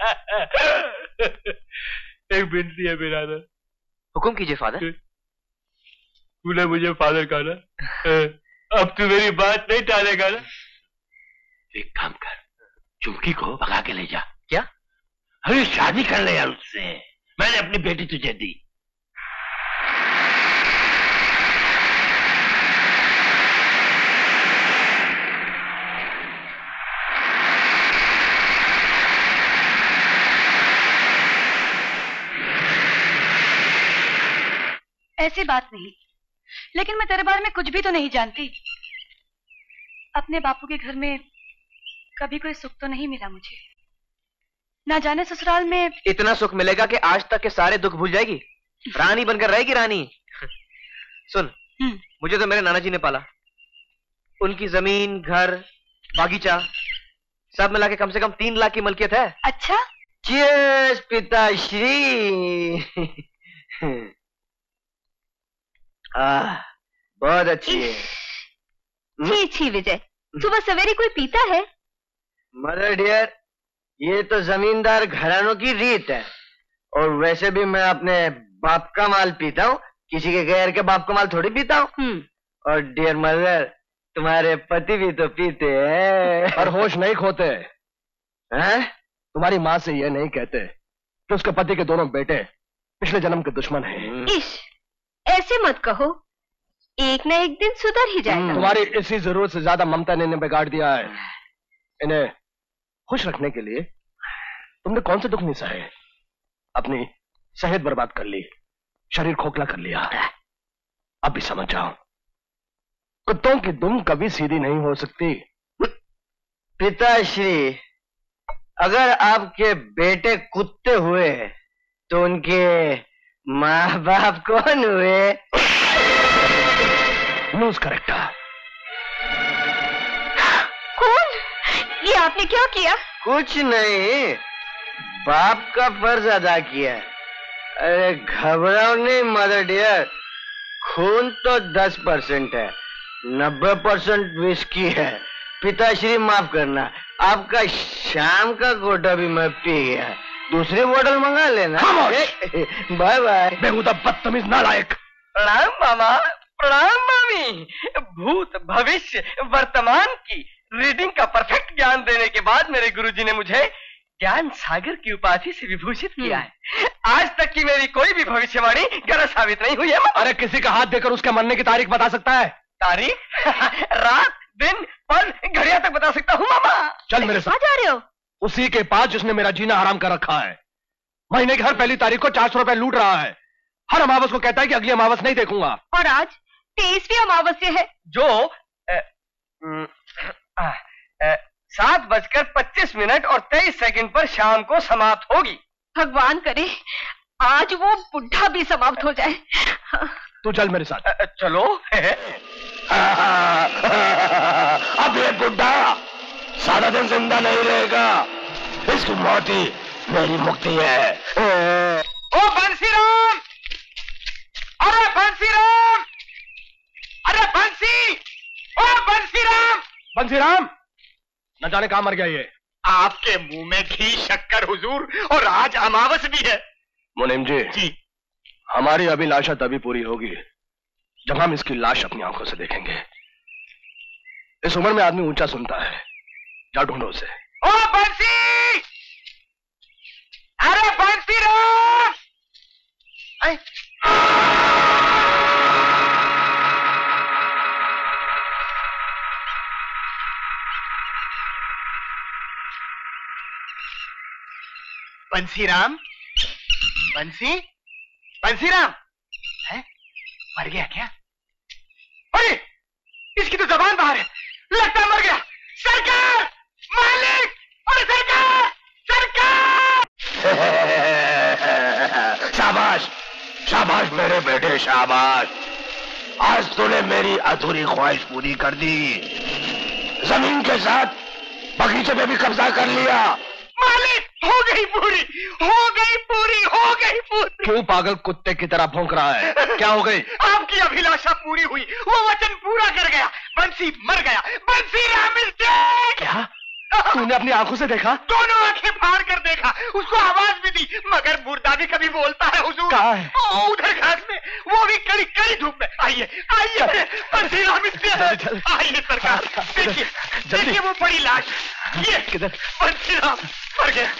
एक विनती है मेरा ना। हुक्म कीजिए फादर। तूने मुझे फादर कहा ना, अब तू मेरी बात नहीं टालेगा ना? एक काम कर, चुमकी को भगा के ले जा। क्या? अरे शादी कर ले यार उससे। मैंने अपनी बेटी तुझे दी। ऐसी बात नहीं, लेकिन मैं तेरे बारे में कुछ भी तो नहीं जानती। अपने बापू के घर में कभी कोई सुख तो नहीं मिला मुझे। ना जाने ससुराल में इतना सुख मिलेगा कि आज तक के सारे दुख भूल जाएगी। रानी बनकर रहेगी रानी। सुन, मुझे तो मेरे नाना जी ने पाला। उनकी जमीन, घर, बागीचा सब मिला के कम से कम 3 लाख की मलकियत है। अच्छा? चीयर्स पिताश्री। बहुत अच्छी है। छी छी विजय, सुबह सवेरे कोई पीता है? मदर डियर, ये तो जमींदार घरानों की रीत है। और वैसे भी मैं अपने बाप का माल पीता हूँ, किसी के गैर के बाप का माल थोड़ी पीता हूँ। और डियर मदर, तुम्हारे पति भी तो पीते हैं। और होश नहीं खोते हैं? तुम्हारी माँ से ये नहीं कहते कि उसके पति के दोनों बेटे पिछले जन्म के दुश्मन हैं। ऐसे मत कहो, एक न एक दिन सुधर ही जाएगा। तुम्हारी इसी जरूरत से ज्यादा ममता ने इन्हें बिगाड़ दिया है। इन्हें खुश रखने के लिए तुमने कौन से दुख नहीं सहे? अपनी सेहत बर्बाद कर ली, शरीर खोखला कर लिया। अब भी समझ जाओ, कुत्तों की दुम कभी सीधी नहीं हो सकती। पिताश्री, अगर आपके बेटे कुत्ते हुए तो उनके माँ बाप कौन हुए? Loose character. कौन? ये आपने क्या किया? कुछ नहीं, बाप का फर्ज अदा किया। अरे घबराओ नहीं मदर डियर, खून तो 10% है, 90% विस्की है। पिताश्री माफ करना, आपका शाम का कोटा भी मैं पी गया। दूसरी बोतल मंगा लेना। Bye bye. बेहुदा बदतमीज नालायक। प्रणाम मामा, प्रणाम मामी। भूत भविष्य वर्तमान की रीडिंग का परफेक्ट ज्ञान देने के बाद मेरे गुरुजी ने मुझे ज्ञान सागर की उपाधि से विभूषित किया है। आज तक की मेरी कोई भी भविष्यवाणी गलत साबित नहीं हुई है। अरे किसी का हाथ देकर उसके मरने की तारीख बता सकता है? तारीख? रात, दिन, पल, घड़िया तक बता सकता हूँ मामा। चल मेरे साथ। जा रहे हो? उसी के पास जिसने मेरा जीना हराम कर रखा है। महीने की हर पहली तारीख को 400 रुपए लूट रहा है। हर अमावस को कहता है कि अगली अमावस नहीं देखूंगा। और आज 23वीं अमावस्या है जो 7:25 और 23 सेकंड पर शाम को समाप्त होगी। भगवान करे आज वो बुढ़ा भी समाप्त हो जाए। तू चल मेरे साथ। चलो। अब ये बुढ़ा सारा दिन जिंदा नहीं रहेगा। इसकी मौत ही मेरी मुक्ति है। ओ बंसीराम! अरे बंसीराम! अरे बंसी! ओ बंसीराम! बंसीराम! न जाने कहां मर गया ये। आपके मुंह में घी शक्कर हुजूर, और आज अमावस भी है। मुनीम जी, हमारी अभिलाषा तभी पूरी होगी जब हम इसकी लाश अपनी आंखों से देखेंगे। इस उम्र में आदमी ऊंचा सुनता है। जा ढूंढो उसे। ओ बंसी! अरे बंसीराम! बंसीराम? बंसी? बंसीराम? है? मर गया क्या? अरे इसकी तो जबान बाहर है, लगता है मर गया। सरकार! मालिक! अरे सरकार! सरकार! शाबाश, शाबाश मेरे बेटे, शाबाश। आज तूने मेरी अधूरी ख्वाहिश पूरी कर दी। जमीन के साथ बगीचे में भी कब्जा कर लिया। मालिक, हो गई पूरी, हो गई पूरी, हो गई पूरी। क्यों पागल कुत्ते की तरह भौंक रहा है? क्या हो गई? आपकी अभिलाषा पूरी हुई, वो वचन पूरा कर गया। बंसी मर गया। बंसी राम इज डेड। क्या तूने अपनी आंखों से देखा? दोनों आंखें फाड़ कर देखा, उसको आवाज भी दी, मगर मुर्दा भी कभी बोलता है हुजूर। कहाँ है? उधर घास में, वो भी कड़ी कड़ी धूप में। आइए आइए, बंसी राम इज डेड। आइए सरकार, देखिए देखिए वो बड़ी लाश। ये किधर? बंसी राम मर गया।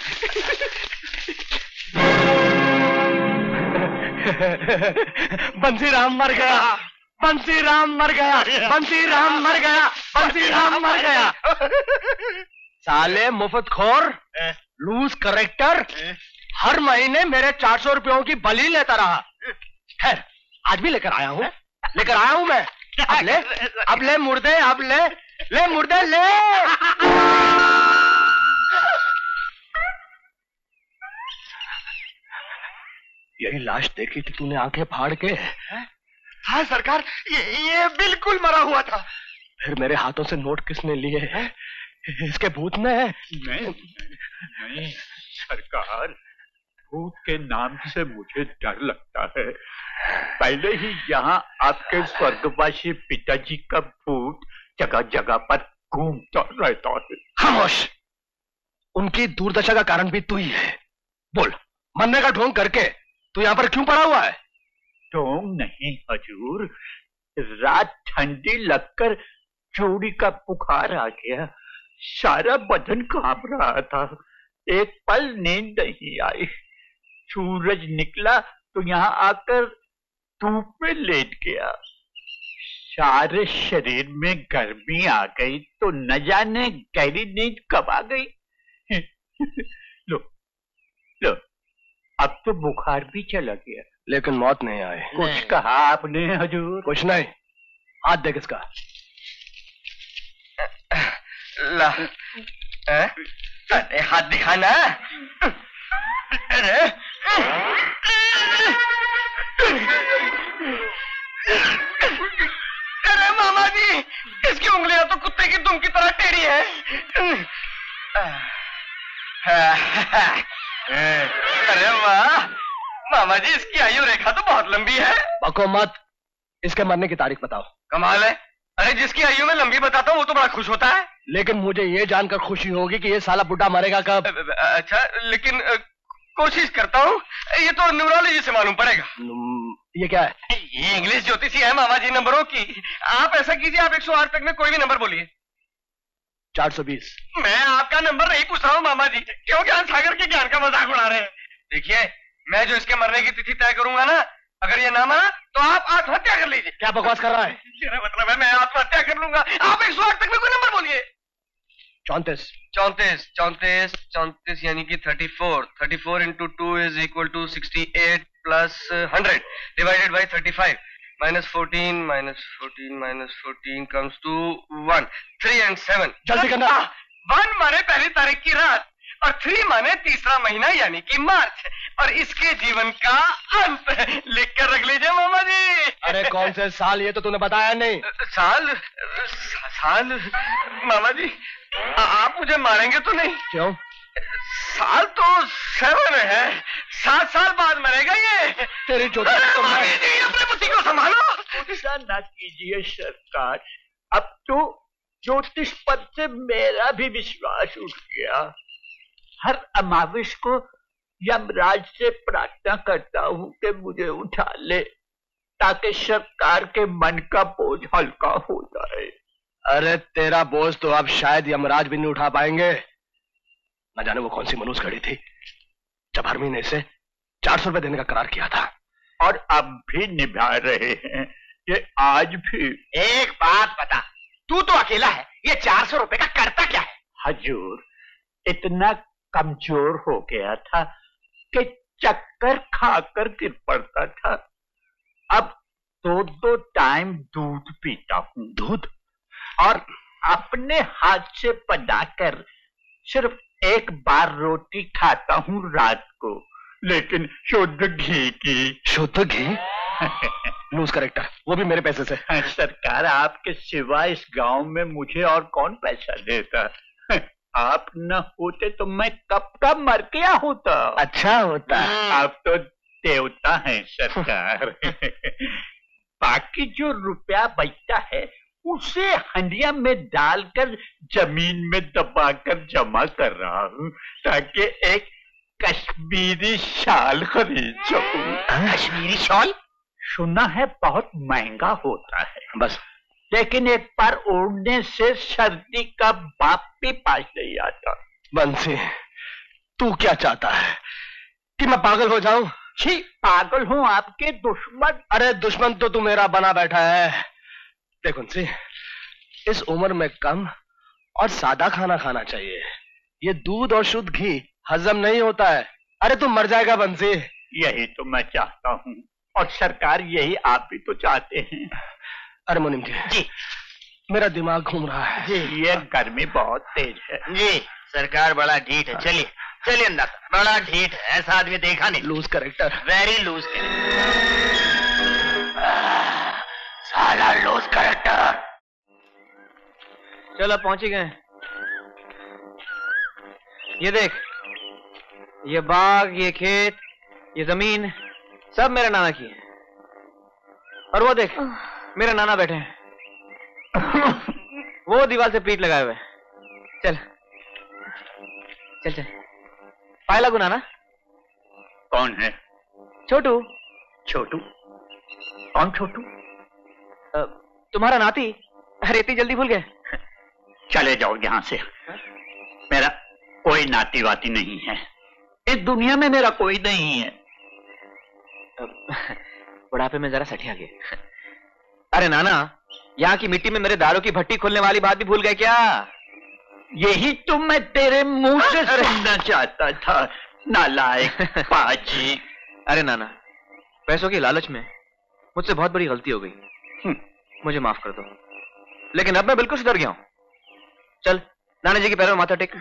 बंसी राम मर गया। बंसी राम मर गया। बंसी राम मर गया। बंसी राम मर गया। साले मुफ्तखोर, लूज करेक्टर, हर महीने मेरे 400 रुपयों की बलि लेता रहा। खैर आज भी लेकर आया हूँ, लेकर आया हूँ मैं। अब ले मुर्दे, अब ले मुर्दे ले। यही लाश देखी थी तूने आंखें फाड़ के? हाँ सरकार, ये बिल्कुल मरा हुआ था। फिर मेरे हाथों से नोट किसने लिए हैं? इसके भूत ने? नहीं सरकार, भूत के नाम से मुझे डर लगता है। पहले ही यहाँ आपके स्वर्गवासी पिताजी का भूत जगह जगह पर घूमता रहता है। खामोश! उनकी दुर्दशा का कारण भी तू ही है। बोल, मरने का ढोंग करके तू यहाँ पर क्यों पड़ा हुआ है? ढोंग नहीं हजूर, रात ठंडी लगकर चोरी का बुखार आ गया, सारा बदन कांप रहा था, एक पल नींद नहीं आई। सूरज निकला तो यहाँ आकर धूप में लेट गया, सारे शरीर में गर्मी आ गई तो न जाने गहरी नींद कब आ गई। लो लो, अब तो बुखार भी चला गया, लेकिन मौत नहीं आई। कुछ कहा आपने हजूर? कुछ नहीं। हाथ देख इसका। ला, अरे हाथ दिखाना। अरे अरे मामा जी, इसकी उंगलियां तो कुत्ते की दुम की तरह टेढ़ी है। अरे वाह मामा जी, इसकी आयु रेखा तो बहुत लंबी है। बको मत, इसके मरने की तारीख बताओ। कमाल है। अरे जिसकी आयु में लंबी बताता हूँ वो तो बड़ा खुश होता है। लेकिन मुझे ये जानकर खुशी होगी कि ये साला बुढ़ा मरेगा कब। अच्छा, लेकिन कोशिश करता हूँ। ये तो न्यूरोलॉजी से मालूम पड़ेगा। ये क्या है? ये इंग्लिश ज्योतिषी है मामा जी नंबरों की। आप ऐसा कीजिए, आप 108 तक में कोई भी नंबर बोलिए। 420। मैं आपका नंबर नहीं पूछ रहा हूँ मामा जी, क्योंकि आप सागर के ज्ञान का मजाक उड़ा रहे हैं। देखिए, मैं जो इसके मरने की तिथि तय करूंगा ना, अगर ये ना माना तो आप आत्महत्या कर लीजिए। क्या बकवास कर रहा है? मेरा मतलब है मैं आत्महत्या कर लूंगा। आप 108 तक में कोई नंबर बोलिए। 34। 34, 34, 34 यानी कि 34। 34 into 2 is equal to 68 plus 100 divided by 35 minus 14 minus 14 minus 14 comes to 1। 3 and 7। जल्दी करना। 1 माने पहली तारीख की रात और 3 माने तीसरा महीना यानी कि मार्च, और इसके जीवन का अंत लिख कर रख लीजिए मामा जी। अरे कौन से साल? ये तो तूने बताया नहीं। साल मामा जी, आप मुझे मारेंगे तो नहीं? क्यों? साल तो 7 है, 7 साल बाद मरेगा ये। तेरी चोटी अपने बुद्धि को संभालो। ऐसा ना कीजिए सरकार, अब तो ज्योतिष पद से मेरा भी विश्वास उठ गया। हर अमावस को यमराज से प्रार्थना करता हूँ कि मुझे उठा ले, ताकि सरकार के मन का बोझ हल्का हो जाए। अरे तेरा बोझ तो अब शायद यमराज भी नहीं उठा पाएंगे। न जाने वो कौन सी मनुष्य घड़ी थी जब हर महीने से 400 रुपए देने का करार किया था, और अब भी निभा रहे हैं कि आज भी। एक बात बता, तू तो अकेला है, ये 400 रुपए का करता क्या है? हजूर, इतना कमजोर हो गया था कि चक्कर खाकर गिर पड़ता था। अब 2 टाइम दूध पीता हूँ। दूध? और अपने हाथ से बनाकर सिर्फ एक बार रोटी खाता हूँ रात को, लेकिन शुद्ध घी की। शुद्ध घी? लूज करेक्टर, वो भी मेरे पैसे से। सरकार, आपके सिवा इस गांव में मुझे और कौन पैसा देता? आप न होते तो मैं कब का मर गया होता। अच्छा होता। आप तो देवता हैं सरकार। बाकी जो रुपया बचता है उसे हंडिया में डालकर जमीन में दबाकर जमा कर रहा हूँ, ताकि एक कश्मीरी शाल खरीद सकूं। कश्मीरी शॉल? सुना है बहुत महंगा होता है, बस लेकिन एक बार ओढ़ने से सर्दी का बाप भी पास नहीं आता। बंसी, तू क्या चाहता है कि मैं पागल हो जाऊं? छी, पागल हूं आपके दुश्मन। अरे दुश्मन तो तू मेरा बना बैठा है। देखो बंसी, इस उम्र में कम और सादा खाना खाना चाहिए। ये दूध और शुद्ध घी हजम नहीं होता है। अरे तू मर जाएगा बंसी। यही तो मैं चाहता हूँ, और सरकार यही आप भी तो चाहते हैं। अरे मुनीम जी, मेरा दिमाग घूम रहा है जी। ये गर्मी बहुत तेज है जी। सरकार बड़ा ढीठ है। चलिए चलिए अंदर, बड़ा ढीठ है, ऐसा आदमी देखा नहीं। Loose character, very loose character. साला लूज करेक्टर। चलो पहुंच ही गए। ये देख, ये बाग, ये खेत, ये जमीन सब मेरे नाना की है। और वो देख, मेरे नाना बैठे हैं। वो दीवार से पीठ लगाए हुए। चल चल चल। पाए लगू नाना? कौन है? छोटू। छोटू? कौन छोटू? तुम्हारा नाती। अरे इतनी जल्दी भूल गए? चले जाओ यहाँ से। मेरा कोई नाती वाती नहीं है, इस दुनिया में मेरा कोई नहीं है। बुढ़ापे में जरा सठिया गए। अरे नाना, यहाँ की मिट्टी में मेरे दारू की भट्टी खोलने वाली बात भी भूल गए क्या? यही तो मैं तेरे मुंह से सुनना चाहता था, नालायक पाजी। अरे नाना, पैसों की लालच में मुझसे बहुत बड़ी गलती हो गई, मुझे माफ कर दो। लेकिन अब मैं बिल्कुल सुधर गया हूँ। चल नाना जी के पैरों में माथा टेक।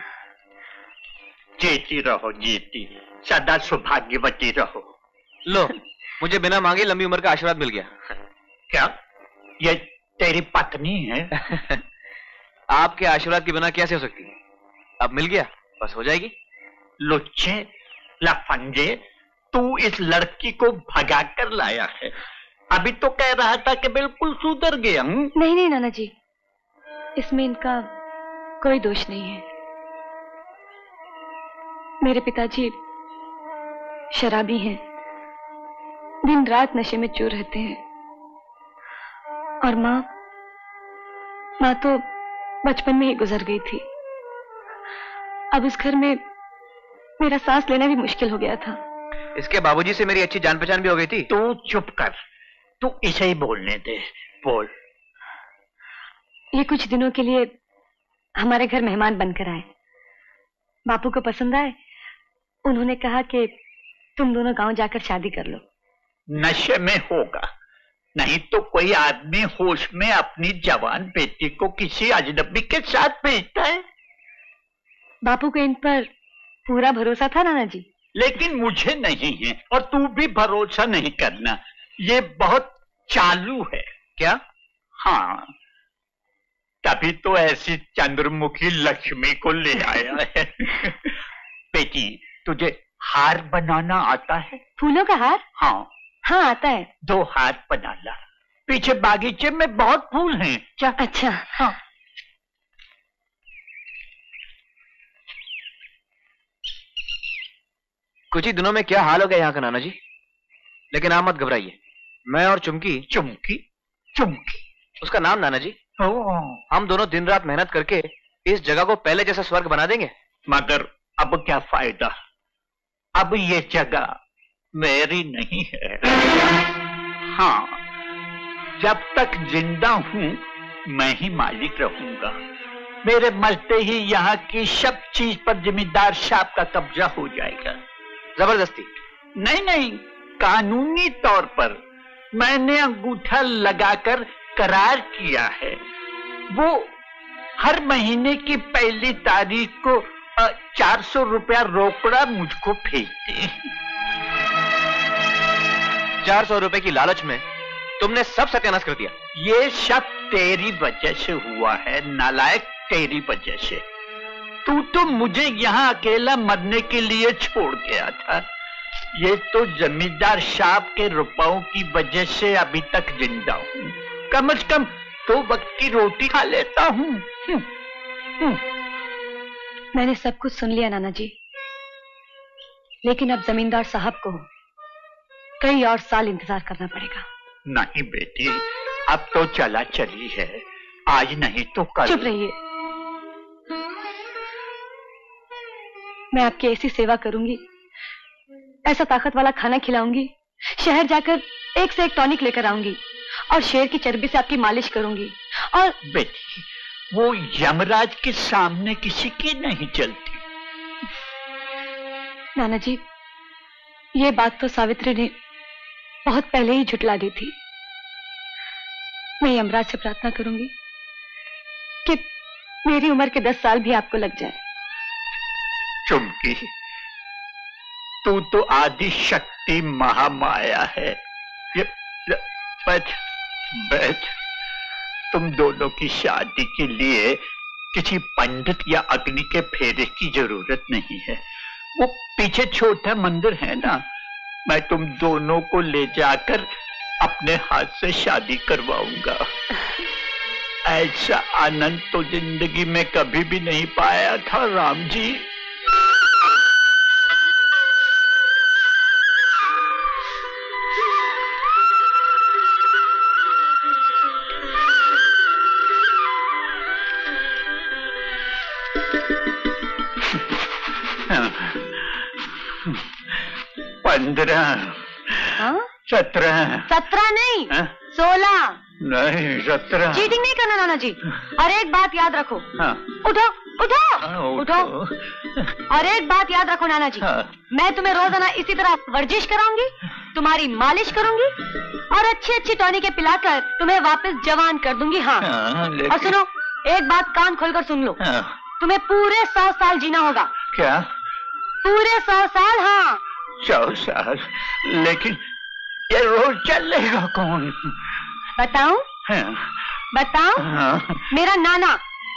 जीती रहो, जीती, सदा सौभाग्यवती रहो। लो, मुझे बिना मांगे लंबी उम्र का आशीर्वाद मिल गया। क्या ये तेरी पत्नी है? आपके आशीर्वाद के बिना कैसे हो सकती है? अब मिल गया, बस हो जाएगी। लुच्चे, लफंगे, तू इस लड़की को भगा कर लाया है। अभी तो कह रहा था कि बिल्कुल सुधर गया। नहीं नहीं नाना जी, इसमें इनका कोई दोष नहीं है। मेरे पिताजी शराबी हैं, दिन रात नशे में चूर रहते हैं। और माँ तो बचपन में ही गुजर गई थी। अब उस घर में मेरा सांस लेना भी मुश्किल हो गया था। इसके बाबूजी से मेरी अच्छी जान पहचान भी हो गई थी। तू चुप कर, तू इसे ही बोलने दे, बोल। ये कुछ दिनों के लिए हमारे घर मेहमान बनकर आए। बापू को पसंद आए। उन्होंने कहा कि तुम दोनों गांव जाकर शादी कर लो। नशे में होगा, नहीं तो कोई आदमी होश में अपनी जवान बेटी को किसी अजनबी के साथ भेजता है। बापू को इन पर पूरा भरोसा था नाना जी। लेकिन मुझे नहीं है, और तू भी भरोसा नहीं करना। ये बहुत चालू है। क्या? हाँ, तभी तो ऐसी चंद्रमुखी लक्ष्मी को ले आया है। बेटी, तुझे हार बनाना आता है? फूलों का हार? हाँ हाँ, आता है। 2 हार बना ला, पीछे बागीचे में बहुत फूल हैं। क्या? अच्छा। हाँ। कुछ ही दिनों में क्या हाल हो गया यहाँ का नाना जी। लेकिन आप मत घबराइए, मैं और चुमकी चुमकी उसका नाम नाना जी, हम दोनों दिन रात मेहनत करके इस जगह को पहले जैसा स्वर्ग बना देंगे। मगर अब क्या फायदा, अब ये जगह मेरी नहीं है। हाँ, जब तक जिंदा हूं मैं ही मालिक रहूंगा। मेरे मरते ही यहाँ की सब चीज पर जमींदार साहब का कब्जा हो जाएगा। जबरदस्ती? नहीं, कानूनी तौर पर मैंने अंगूठा लगाकर करार किया है। वो हर महीने की पहली तारीख को 400 रुपया रोकड़ा मुझको भेजते हैं। 400 रुपए की लालच में तुमने सब सत्यानाश कर दिया। ये सब तेरी वजह से हुआ है नालायक, तेरी वजह से। तू तो मुझे यहाँ अकेला मरने के लिए छोड़ गया था। ये तो जमींदार साहब के रुपयों की वजह से अभी तक जिंदा हूँ। कम से कम 2 वक्त की रोटी खा लेता हूँ। मैंने सब कुछ सुन लिया नाना जी, लेकिन अब जमींदार साहब को कई और साल इंतजार करना पड़ेगा। नहीं बेटी, अब तो चला चली है, आज नहीं तो कल। चुप रहिए। मैं आपकी ऐसी सेवा करूंगी, ऐसा ताकत वाला खाना खिलाऊंगी, शहर जाकर एक से एक टॉनिक लेकर आऊंगी और शेर की चर्बी से आपकी मालिश करूंगी। और बेटी, वो यमराज के सामने किसी की नहीं चलती। नाना जी, ये बात तो सावित्री ने बहुत पहले ही झुठला दी थी। मैं यमराज से प्रार्थना करूंगी कि मेरी उम्र के 10 साल भी आपको लग जाए। चुमकी, तू तो आदि शक्ति महामाया है। ये बैठ। तुम दोनों की शादी के लिए किसी पंडित या अग्नि के फेरे की जरूरत नहीं है। वो पीछे छोटा मंदिर है ना, मैं तुम दोनों को ले जाकर अपने हाथ से शादी करवाऊंगा। ऐसा आनंद तो जिंदगी में कभी भी नहीं पाया था राम जी। हाँ? 17 नहीं, 16 नहीं 17। चीटिंग नहीं करना नाना जी। और एक बात याद रखो। हाँ। उठो और एक बात याद रखो नाना जी। हाँ। मैं तुम्हें रोजाना इसी तरह वर्जिश कराऊंगी, तुम्हारी मालिश करूंगी और अच्छी अच्छी टॉनिकें पिलाकर तुम्हें वापस जवान कर दूंगी। हाँ, और सुनो, एक बात कान खोलकर सुन लो। तुम्हें पूरे 100 साल जीना होगा। क्या? पूरे 100 साल? हाँ, 100 साल। लेकिन ये रोज चलेगा कौन? बताऊं? हाँ। बताऊं? हाँ। मेरा नाना।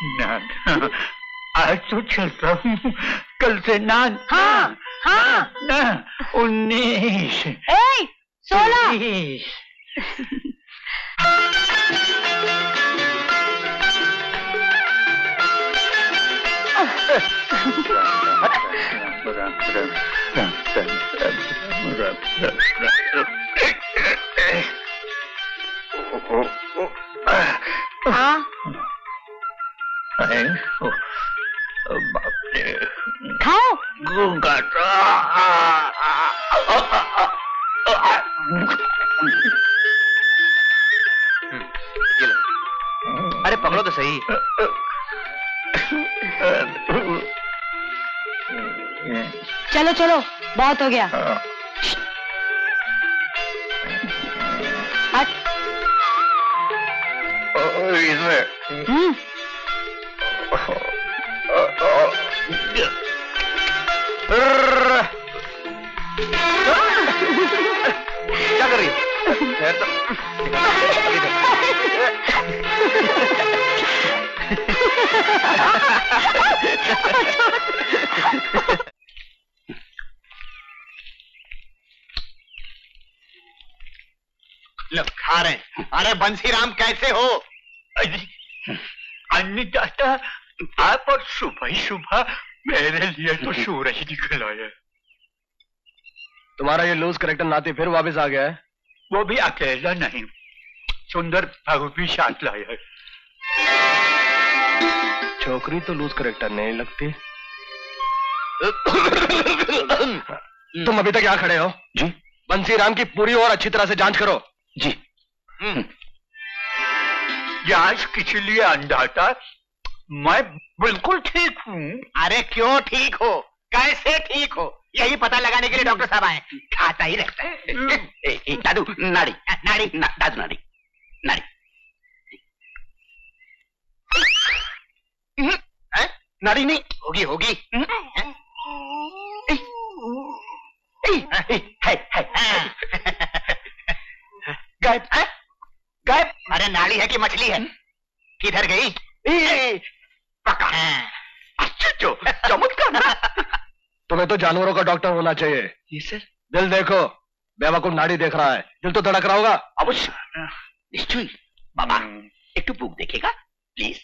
आज तो चलता हूँ, कल से नान। हाँ, हाँ। 19 16 20 हाँ खाओ। ये लो। अरे पकड़ो तो सही। चलो चलो बहुत हो गया। हट। क्या कर रही है? लो खा रहे हैं। अरे बंसीराम कैसे हो? अन्नी चाचा, आप और सुबह ही सुबह मेरे लिए तो सूरज निकल आया। तुम्हारा ये लूज करेक्टर नाती फिर वापस आ गया है। वो भी अकेला नहीं, सुंदर बहू भी साथ लाया है। छोकरी तो लूज करेक्टर नहीं लगती। तुम अभी तक यहाँ खड़े हो? जी। बंसीराम की पूरी और अच्छी तरह से जांच करो। जी। जांच किस लिए अंधाता? मैं बिल्कुल ठीक हूँ। अरे क्यों ठीक हो? कैसे ठीक हो? यही पता लगाने के लिए डॉक्टर साहब आए। खाता ही रहता है। दादू नाड़ी नाड़ी दादू नाड़ी नाड़ी नाड़ी नहीं होगी होगी। गायब गायब। अरे नाड़ी है कि मछली है? किधर गई? पका। चमत्कार। तुम्हें तो जानवरों का डॉक्टर होना चाहिए। जी सर। दिल देखो, बेवकूफ नाड़ी देख रहा है, दिल तो धड़क रहा होगा। अवश्य निश्चय। बाबा एक तो बुक देखेगा प्लीज?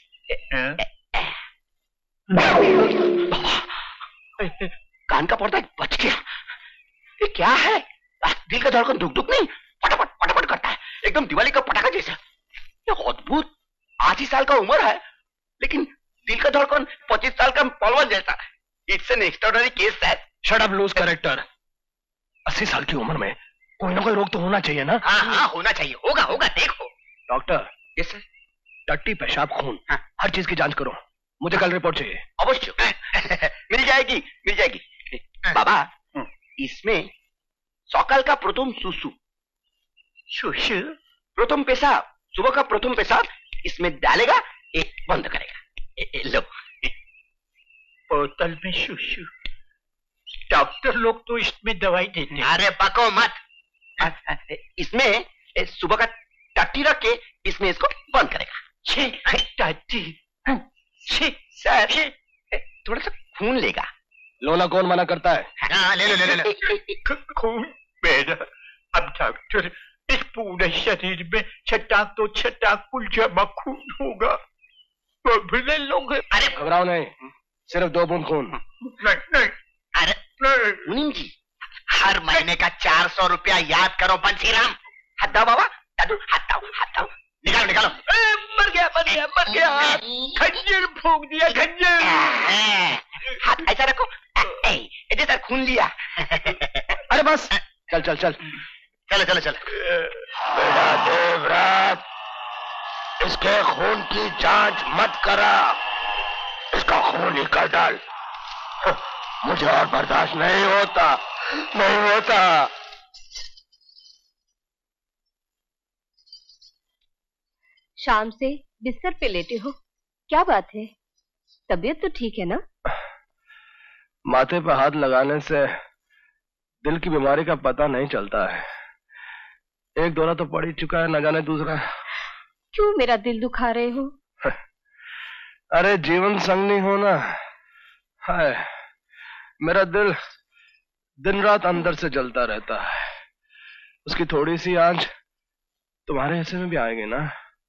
कान का पर्दा बच गया। ये क्या है? दिल का धड़कन दुख दुख नहीं, फटाफट फटाफट करता है, एकदम दिवाली का पटाखा जैसा। ये अद्भुत। 8 ही साल का उम्र है, लेकिन दिल का धड़कन 25 साल का पलवल जैसा। It's an extraordinary case sir. Shut up loose character. 80 साल की उम्र में कोई ना कोई रोग तो होना चाहिए ना? हाँ हाँ होना चाहिए। होगा होगा देखो। डॉक्टर। Yes sir. टट्टी, पेशाब, खून, हर चीज की जांच करो। मुझे कल रिपोर्ट चाहिए। अवश्य मिल जाएगी मिल जाएगी। बाबा इसमें सकाल का प्रथम सुसु सुसु प्रथम पेशाब, सुबह का प्रथम पेशाब इसमें डालेगा, एक बंद करेगा। लो बोतल में सुसु। डॉक्टर लोग तो इसमें दवाई देते हैं। अरे बको मत। इसमें सुबह का टट्टी रख के इसमें इसको बंद करेगा। टट्टी सर थोड़ा सा खून लेगा। लोना कौन मना करता है? हाँ, ले लो ले लो। खून मेरा। अब डॉक्टर इस पूरे शरीर में छटाक तो छटाक कुल जमा खून होगा, तो भी ले लोगे? अरे घबराओ नहीं, सिर्फ 2 बूंद खून। नहीं। अरे मुनीम जी, हर महीने का 400 रुपया याद करो बंसीराम। हाथ दो बाबा, दादू हाथ दो। निकालो निकालो। मर गया। खंजर फूंक दिया, खंजर। हाथ ऐसा रखो। जैसा खून लिया। अरे बस, चल। चलो। बेटा देवराज, इसके खून की जांच मत करा, इसका खून ही कर डाल। मुझे और बर्दाश्त नहीं होता। शाम से बिस्तर पे लेटे हो, क्या बात है? तबीयत तो ठीक है ना? माथे पर हाथ लगाने से दिल की बीमारी का पता नहीं चलता है। एक दौरा तो पड़ ही चुका है, न जाने दूसरा। क्यों मेरा दिल दुखा रहे हो? अरे जीवन संगनी हो ना। हाय, मेरा दिल दिन रात अंदर से जलता रहता है। उसकी थोड़ी सी आंच तुम्हारे हिस्से में भी आएगी ना।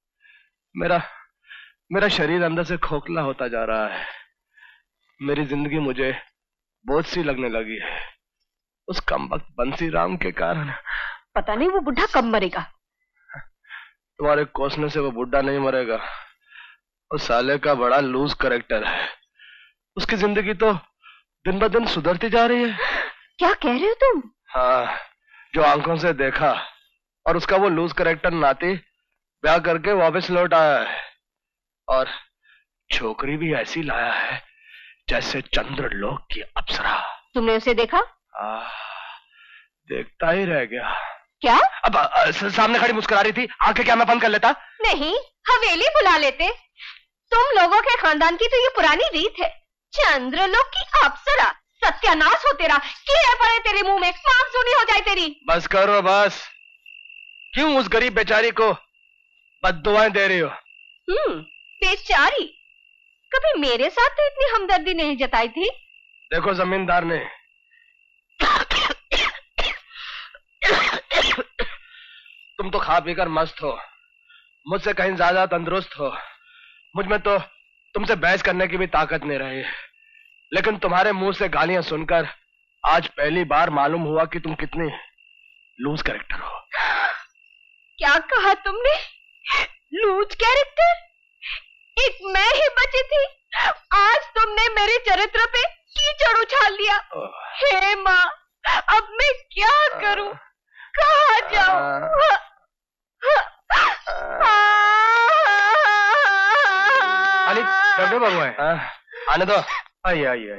मेरा शरीर अंदर से खोखला होता जा रहा है। मेरी जिंदगी मुझे बोझ सी लगने लगी है। उस कमबख्त बंसी राम के कारण। पता नहीं वो बुढ़ा कब मरेगा। तुम्हारे कोसने से वो बुढ़ा नहीं मरेगा। उस साले का बड़ा लूज कैरेक्टर है। उसकी जिंदगी तो दिन ब दिन सुधरती जा रही है। क्या कह रहे हो तुम? हाँ, जो आंखों से देखा। और उसका वो लूज कैरेक्टर नाती ब्याह करके वापस लौट आया है, और छोकरी भी ऐसी लाया है जैसे चंद्रलोक की अप्सरा। तुमने उसे देखा? देखता ही रह गया। क्या? अब सामने खड़ी मुस्कुरा रही थी, आंखें क्या मैं बंद कर लेता? नहीं, हवेली बुला लेते। तुम लोगों के खानदान की तो ये पुरानी रीत है। चंद्रलोक की अप्सरा, सत्यानाश हो तेरा। कीड़े पड़े तेरे मुंह में, मांगसूनी हो जाए तेरी। बस करो बस। क्यों उस गरीब बेचारी को बद्दुआएं दे रही हो? बेचारी, कभी मेरे साथ तो इतनी हमदर्दी नहीं जताई थी। देखो जमींदार ने, तुम तो खा पीकर मस्त हो, मुझसे कहीं ज्यादा तंदुरुस्त हो। मुझ में तो तुमसे बहस करने की भी ताकत नहीं रही, लेकिन तुम्हारे मुंह से गालियां सुनकर आज पहली बार मालूम हुआ कि तुम कितनी लूज कैरेक्टर हो। क्या कहा तुमने? Loose character? एक मैं ही बची थी। आज तुमने मेरे चरित्र पे कीचड़ उछाल लिया। हे माँ, अब मैं क्या करूं? कहाँ जाऊं? अली, डॉक्टर बाबू है, आने दो। आइए आइए।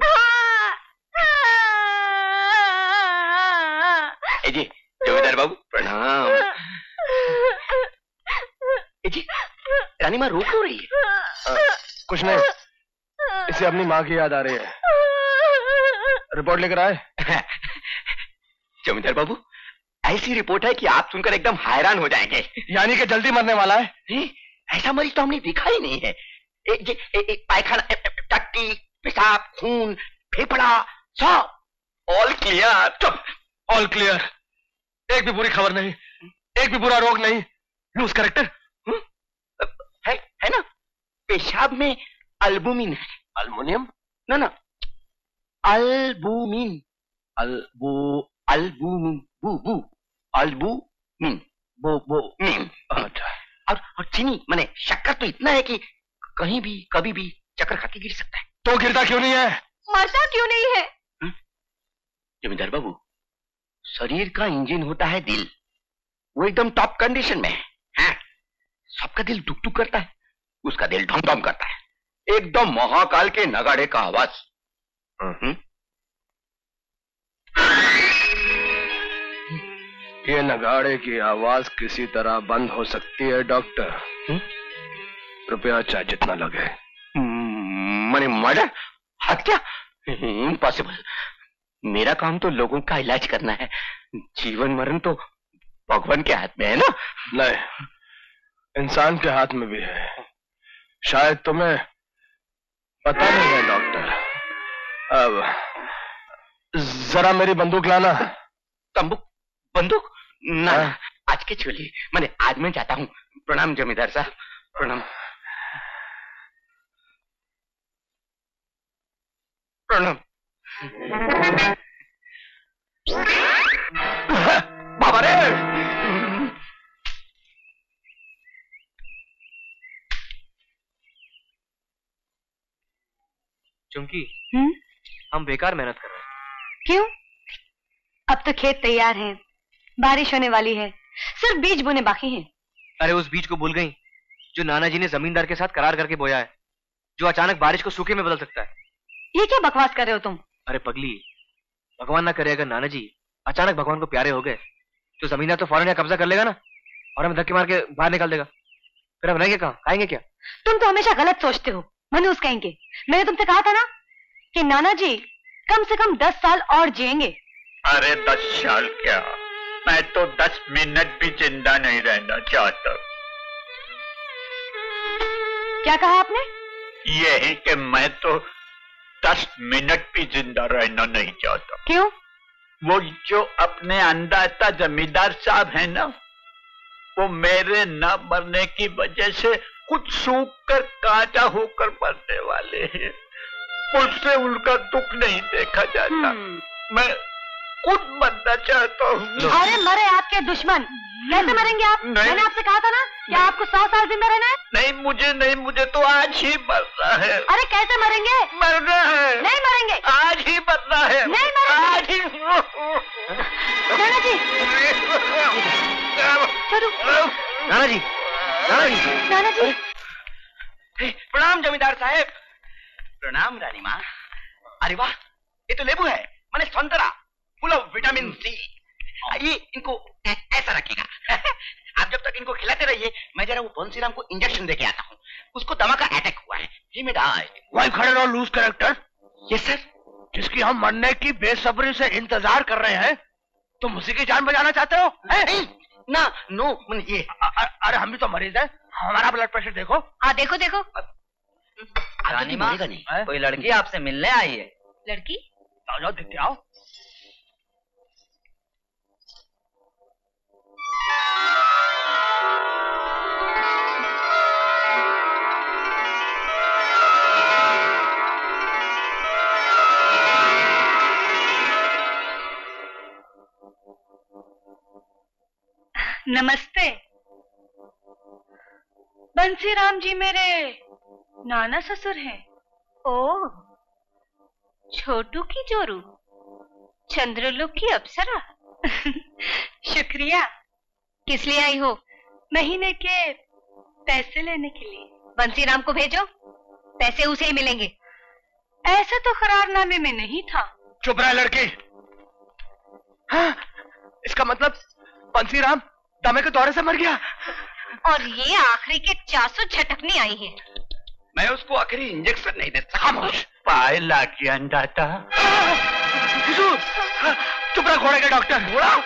जी जमींदार बाबू प्रणाम। जी रानी माँ रो क्यों रही है? कुछ नहीं, इसे अपनी माँ की याद आ रही है। रिपोर्ट लेकर आए? जमींदार बाबू, ऐसी रिपोर्ट है कि आप सुनकर एकदम हैरान हो जाएंगे। यानी कि जल्दी मरने वाला है? ऐसा मरीज तो हमने देखा ही नहीं है। पायखाना, टट्टी, पेशाब, खून, फेफड़ा, सब ऑल क्लियर। चुप, ऑल क्लियर। एक भी बुरी खबर नहीं, एक भी बुरा रोग नहीं। लूज कैरेक्टर है ना? पेशाब में अल्बुमिन है। अल्मोनियम? ना अल्बुमिन। Albumin albumin mean. और चीनी माने शक्कर तो इतना है कि कहीं भी कभी भी चक्कर खाके गिर सकता है। तो गिरता क्यों नहीं है? मरता क्यों नहीं है? जमींदार बाबू, शरीर का इंजन होता है दिल, वो एकदम टॉप कंडीशन में है। सबका दिल टुक टुक करता है, उसका दिल ढम ढम करता है, एकदम महाकाल के नगाड़े का आवाज। ये नगाड़े की आवाज किसी तरह बंद हो सकती है डॉक्टर। रुपया चाहे जितना लगे। मैंने मर्डर, हत्या? इम्पॉसिबल। मेरा काम तो लोगों का इलाज करना है, जीवन मरण तो भगवान के हाथ में है ना? नहीं, इंसान के हाथ में भी है। शायद तुम्हें पता नहीं है डॉक्टर। अब जरा मेरी बंदूक लाना। बंदूक? ना, आज के छोली। मैंने आज मैं जाता हूँ। प्रणाम जमींदार साहब, प्रणाम। प्रणाम। बाबा रे! चुमकी, हम बेकार मेहनत कर रहे हैं। क्यों? अब तो खेत तैयार हैं, बारिश होने वाली है, सिर्फ बीज बोने बाकी हैं। अरे उस बीज को भूल गई जो नाना जी ने जमींदार के साथ करार करके बोया है, जो अचानक बारिश को सूखे में बदल सकता है। ये क्या बकवास कर रहे हो तुम? अरे पगली, भगवान ना करे अगर नाना जी अचानक भगवान को प्यारे हो गए तो जमींदार तो फौरन कब्जा कर लेगा ना, और हमें धक्के मार के बाहर निकाल देगा। फिर हम रहेंगे कहाँ, खाएंगे क्या? तुम तो हमेशा गलत सोचते हो, मनहूस कहेंगे। मैंने तुमसे कहा था ना कि नाना जी कम से कम 10 साल और जिएंगे। अरे 10 साल क्या, मैं तो 10 मिनट भी जिंदा नहीं रहना चाहता। क्या कहा आपने? ये है कि मैं तो 10 मिनट भी जिंदा रहना नहीं चाहता। क्यों? वो जो अपने अंदाता जमींदार साहब है ना, वो मेरे न मरने की वजह से कुछ सूख कर कांटा होकर मरने वाले हैं। मुझसे उनका दुख नहीं देखा जाता। खुद मरना चाहता हूँ। अरे मरे आपके दुश्मन, कैसे मरेंगे आप? मैंने आपसे कहा था ना कि आपको 100 साल जिंदा रहना है। नहीं, मुझे तो आज ही मरना है। अरे कैसे मरेंगे? मरना है। नहीं मरेंगे। आज ही मरना है। नहीं मरेंगे। आज ही। नाना जी, नाना जी, नाना जी, नाना जी। प्रणाम जमींदार साहब। प्रणाम रानी माँ। अरे वाह, ये तो लेबू है, माने संतरा, फुल ऑफ विटामिन सी। ये इनको ऐसा रखिएगा। आप जब तक इनको खिलाते रहिए, मैं जरा वो बंसीराम को इंजेक्शन देके आता हूँ। उसको दमा का अटैक हुआ है। ही में वही खड़े रहो लूज कैरेक्टर। Yes sir. जिसकी हम मरने की बेसब्री से इंतजार कर रहे हैं, तुम उसी की जान बचाना चाहते हो? ना, नो, ये। अरे हम भी तो मरीज हैं, हमारा ब्लड प्रेशर देखो। हाँ देखो देखो। रानी माँ, कोई लड़की आपसे मिलने आई है। लड़की? जाओ देखते आओ। नमस्ते। बंसीराम जी मेरे नाना ससुर हैं। ओह, छोटू की जोरू, चंद्रलोक की अप्सरा। शुक्रिया। किस लिए आई हो? महीने के पैसे लेने के लिए। बंसीराम को भेजो, पैसे उसे ही मिलेंगे। ऐसा तो करारनामे में नहीं था। चुप रहा लड़की। हाँ, इसका मतलब बंसीराम दमे के दौरे से मर गया। और ये आखिरी के 400 झटकनी आई है। मैं उसको आखिरी इंजेक्शन नहीं दे सकता। खामोश। पाए लाठी अंडाता। चुप रहा घोड़े के डॉक्टर।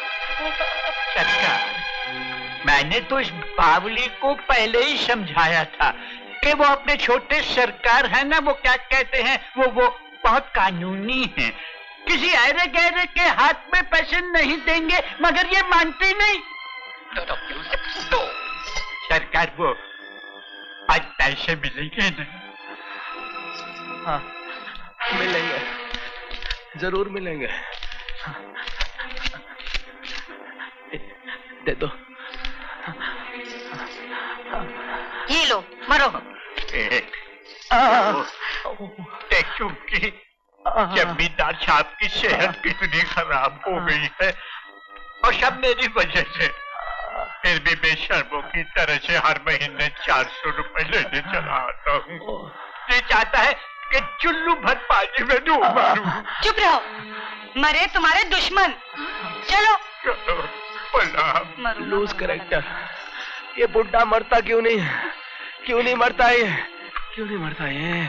मैंने तो इस बावली को पहले ही समझाया था कि वो अपने छोटे सरकार है ना, वो क्या कहते हैं, वो बहुत कानूनी है। किसी ऐरे गहरे के हाथ में पैसे नहीं देंगे, मगर ये मानती नहीं। तो सरकार वो आज पैसे मिलेंगे ना? हाँ, मिलेंगे, जरूर मिलेंगे। दे दो। ये लो, मरो। क्योंकि जमींदार साहब की सेहत कितनी खराब हो गई है और सब मेरी वजह से। फिर भी बेशर्मों की तरह से हर महीने 400 रुपए लेने चला आता हूँ। ये चाहता है कि चुल्लू भर पानी में डूब मारूं। चुप रहो, मरे तुम्हारे दुश्मन। चलो। Loose character. ये बुड्ढा मरता क्यों नहीं मरता ये? क्यों नहीं मरता ये?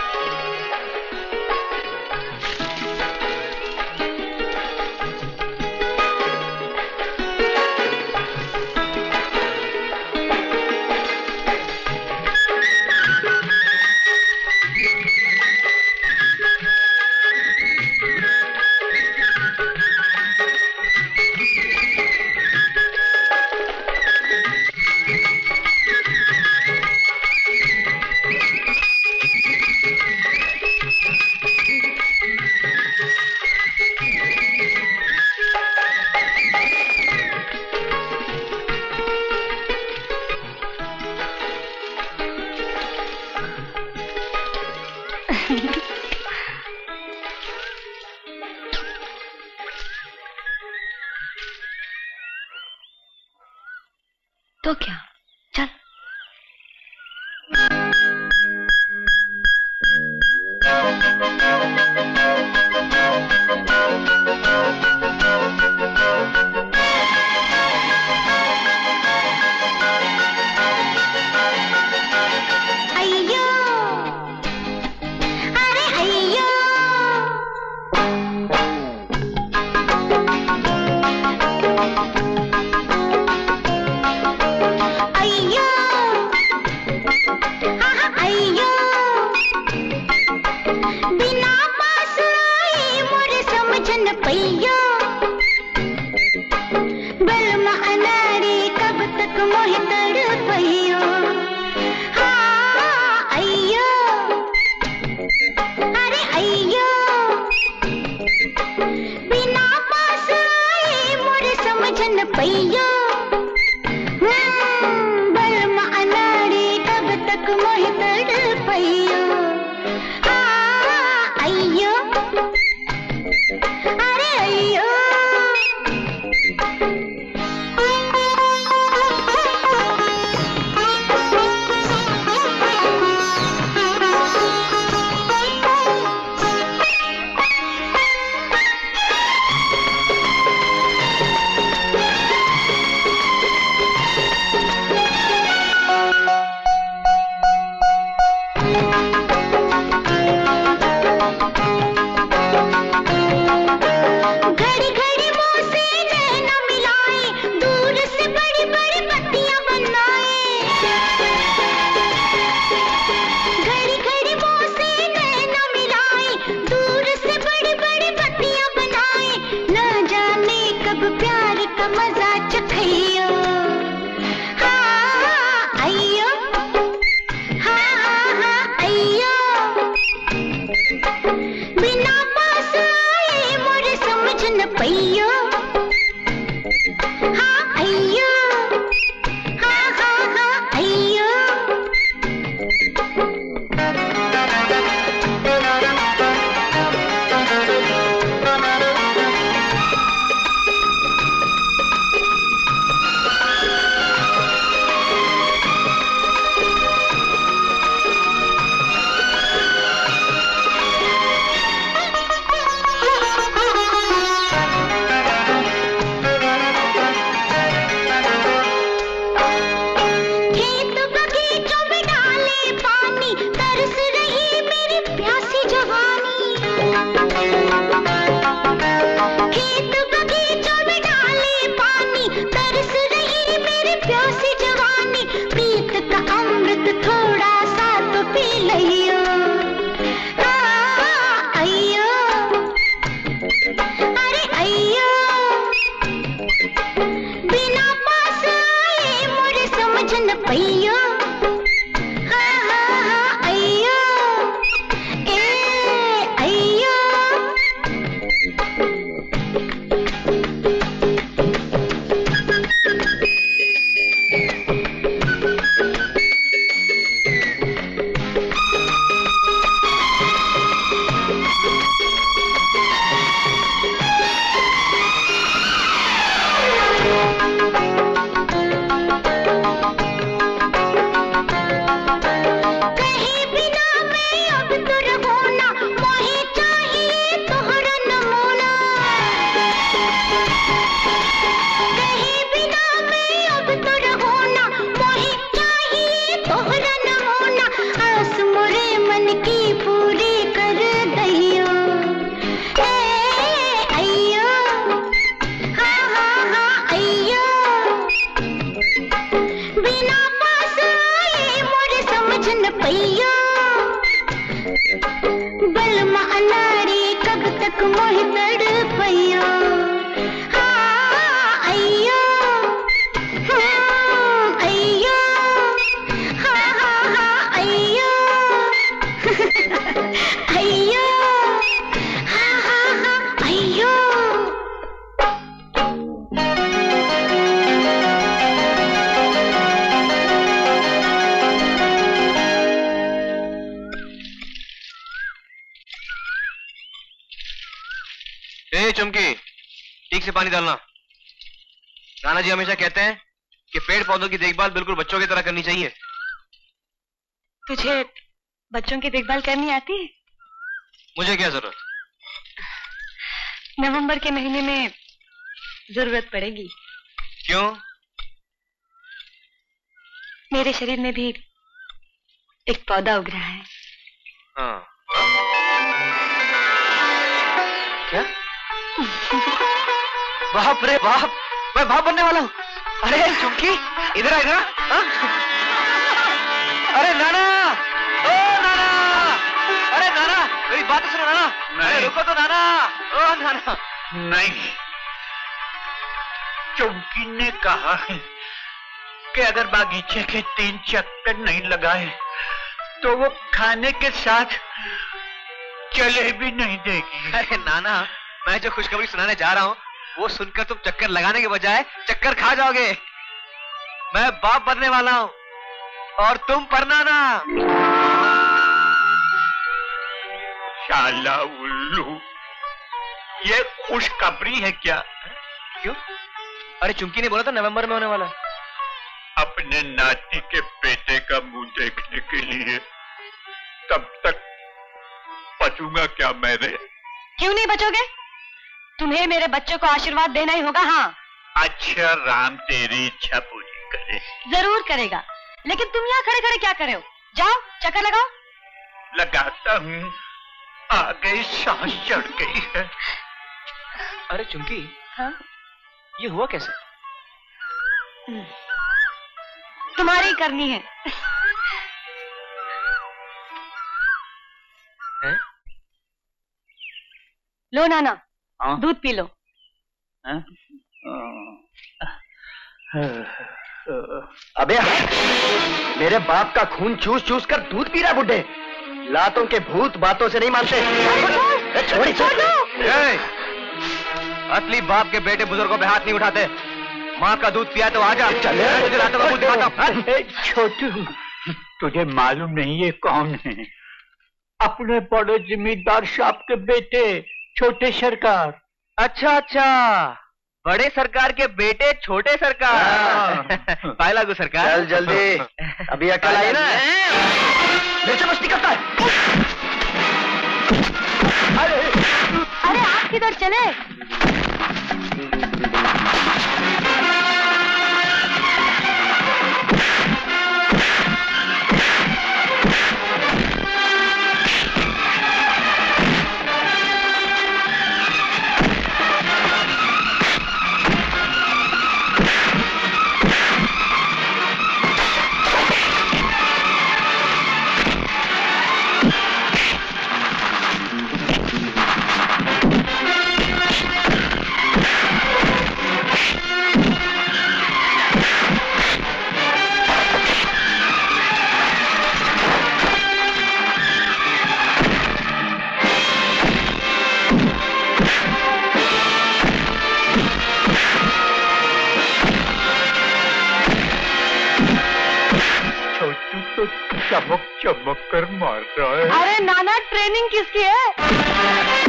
तो क्या, चल। बलमा अनाड़ी कब तक मोहि तड़पइयो अय्यो अरे अय्यो चुमकी, ठीक से पानी डालना। नाना जी हमेशा कहते हैं कि पेड़ पौधों की देखभाल बिल्कुल बच्चों की तरह करनी चाहिए। तुझे बच्चों की देखभाल करनी आती है? मुझे क्या जरूरत? नवंबर के महीने में जरूरत पड़ेगी। क्यों? मेरे शरीर में भी एक पौधा उग रहा है। हाँ। क्या? बाप रे बाप, मैं बाप बनने वाला हूँ। अरे चुमकी, इधर आ, इधर आ। अरे नाना, ओ नाना, अरे नाना, मेरी बात तो सुनो नाना। अरे रुको तो नाना, ओ नाना। नहीं, चुमकी ने कहा है कि अगर बागीचे के 3 चक्कर नहीं लगाए तो वो खाने के साथ चले भी नहीं देगी। अरे नाना, मैं जो खुशखबरी सुनाने जा रहा हूँ वो सुनकर तुम चक्कर लगाने के बजाय चक्कर खा जाओगे। मैं बाप बनने वाला हूँ और तुम परनाना। शाला उल्लू, ये खुशखबरी है क्या? क्यों? अरे चुमकी ने बोला था नवंबर में होने वाला। अपने नाती के बेटे का मुंह देखने के लिए तब तक बचूंगा क्या मैंने? क्यों नहीं बचोगे? तुम्हें मेरे बच्चों को आशीर्वाद देना ही होगा। हाँ। अच्छा, राम तेरी इच्छा पूरी करे। जरूर करेगा, लेकिन तुम यहाँ खड़े खड़े क्या कर रहे हो? जाओ चक्कर लगाओ। लगाता हूँ, आ गई, सांस चढ़ गई है। अरे चुमकी, हाँ? ये हुआ कैसे? तुम्हारी करनी है। लो नाना, दूध पी लो। अबे मेरे बाप का खून चूस चूस कर दूध पी रहा बुड्ढे। लातों के भूत बातों से नहीं मानते। असली बाप के बेटे बुजुर्गों पे हाथ नहीं उठाते। माँ का दूध पिया तो आजा। तुझे लातों का भूत दिखाता हूं। छोटू, तुझे मालूम नहीं ये कौन है? अपने बड़े जमींदार साहब के बेटे छोटे सरकार। अच्छा अच्छा, बड़े सरकार के बेटे छोटे सरकार। पाए लागू सरकार। चल जल्दी, अभी अकल आई ना। मेरे से मस्ती करता है। अरे आप किधर चले? चमक चमक कर मार रहा है। अरे नाना, ट्रेनिंग किसकी है?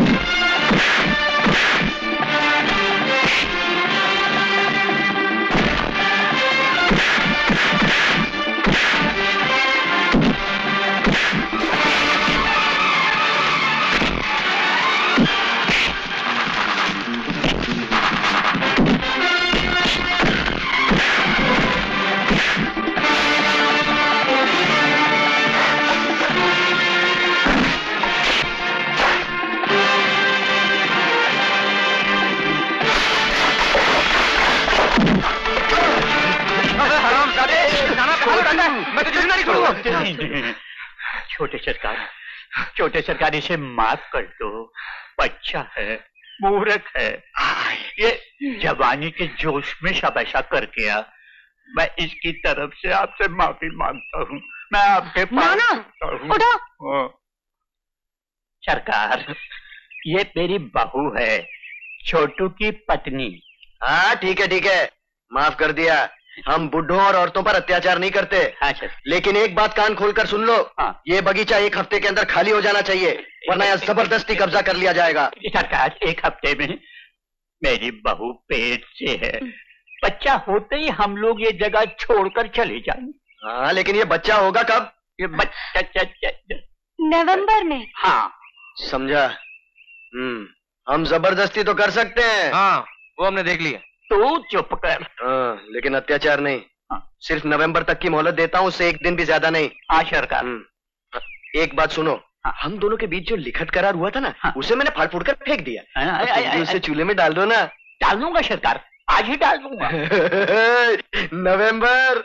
मैं तुझे नहीं छोड़ूंगा। छोटे सरकार इसे माफ कर दो। बच्चा है, मूर्ख है, ये जवानी के जोश में सब ऐसा कर गया। मैं इसकी तरफ से आपसे माफी मांगता हूँ। मैं आपके पास उठो। सरकार, ये मेरी बहू है, छोटू की पत्नी। हाँ ठीक है, माफ कर दिया। हम बुढ़ों और औरतों पर अत्याचार नहीं करते। हाँ सर। लेकिन एक बात कान खोलकर सुन लो। हाँ। ये बगीचा 1 हफ्ते के अंदर खाली हो जाना चाहिए, वरना यहाँ जबरदस्ती कब्जा कर लिया जाएगा। सरकार, 1 हफ्ते में मेरी बहू पेट से है। बच्चा होते ही हम लोग ये जगह छोड़कर चले जाएंगे। हाँ, लेकिन ये बच्चा होगा कब? ये बच्चा नवंबर में। हाँ समझा। हम जबरदस्ती तो कर सकते हैं। हाँ, वो हमने देख लिया। तू चुप कर। हाँ, लेकिन अत्याचार नहीं। सिर्फ नवंबर तक की मोहलत देता हूँ, उससे 1 दिन भी ज्यादा नहीं। हाँ सरकार। एक बात सुनो, हम दोनों के बीच जो लिखत करार हुआ था ना, उसे मैंने फाड़ फूड़ कर फेंक दिया। उसे चूल्हे में डाल दो ना। डाल दूंगा सरकार, आज ही डाल दूंगा। नवंबर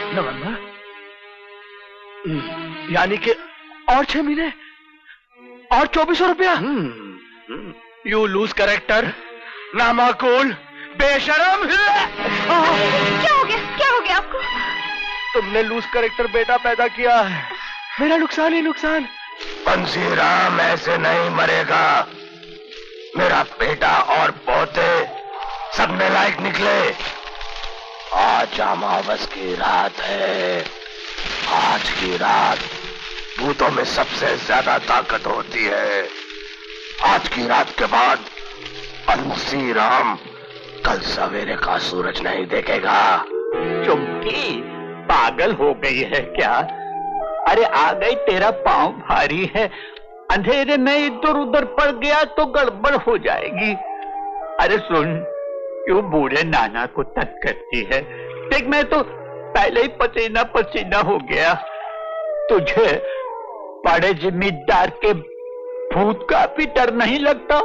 यानी कि और 6 महीने और 2400 रुपया। यू लूज कैरेक्टर, नामाकूल, बेशरम। क्या हो गया आपको? तुमने लूज कैरेक्टर बेटा पैदा किया है, मेरा नुकसान ही नुकसान। बंसीराम ऐसे नहीं मरेगा। मेरा बेटा और पोते सब नालायक निकले। आज अमावस की रात है। आज की रात भूतों में सबसे ज्यादा ताकत होती है। आज की रात के बाद बंसी राम कल सवेरे का सूरज नहीं देखेगा। चुमकी पागल हो गई है क्या? अरे आ गई, तेरा पांव भारी है। अंधेरे में इधर उधर पड़ गया तो गड़बड़ हो जाएगी। अरे सुन, क्यों बूढ़े नाना को तंग करती है? देख मैं तो पहले ही पसीना पसीना हो गया। तुझे बड़े जिम्मेदार के भूत का भी डर नहीं लगता?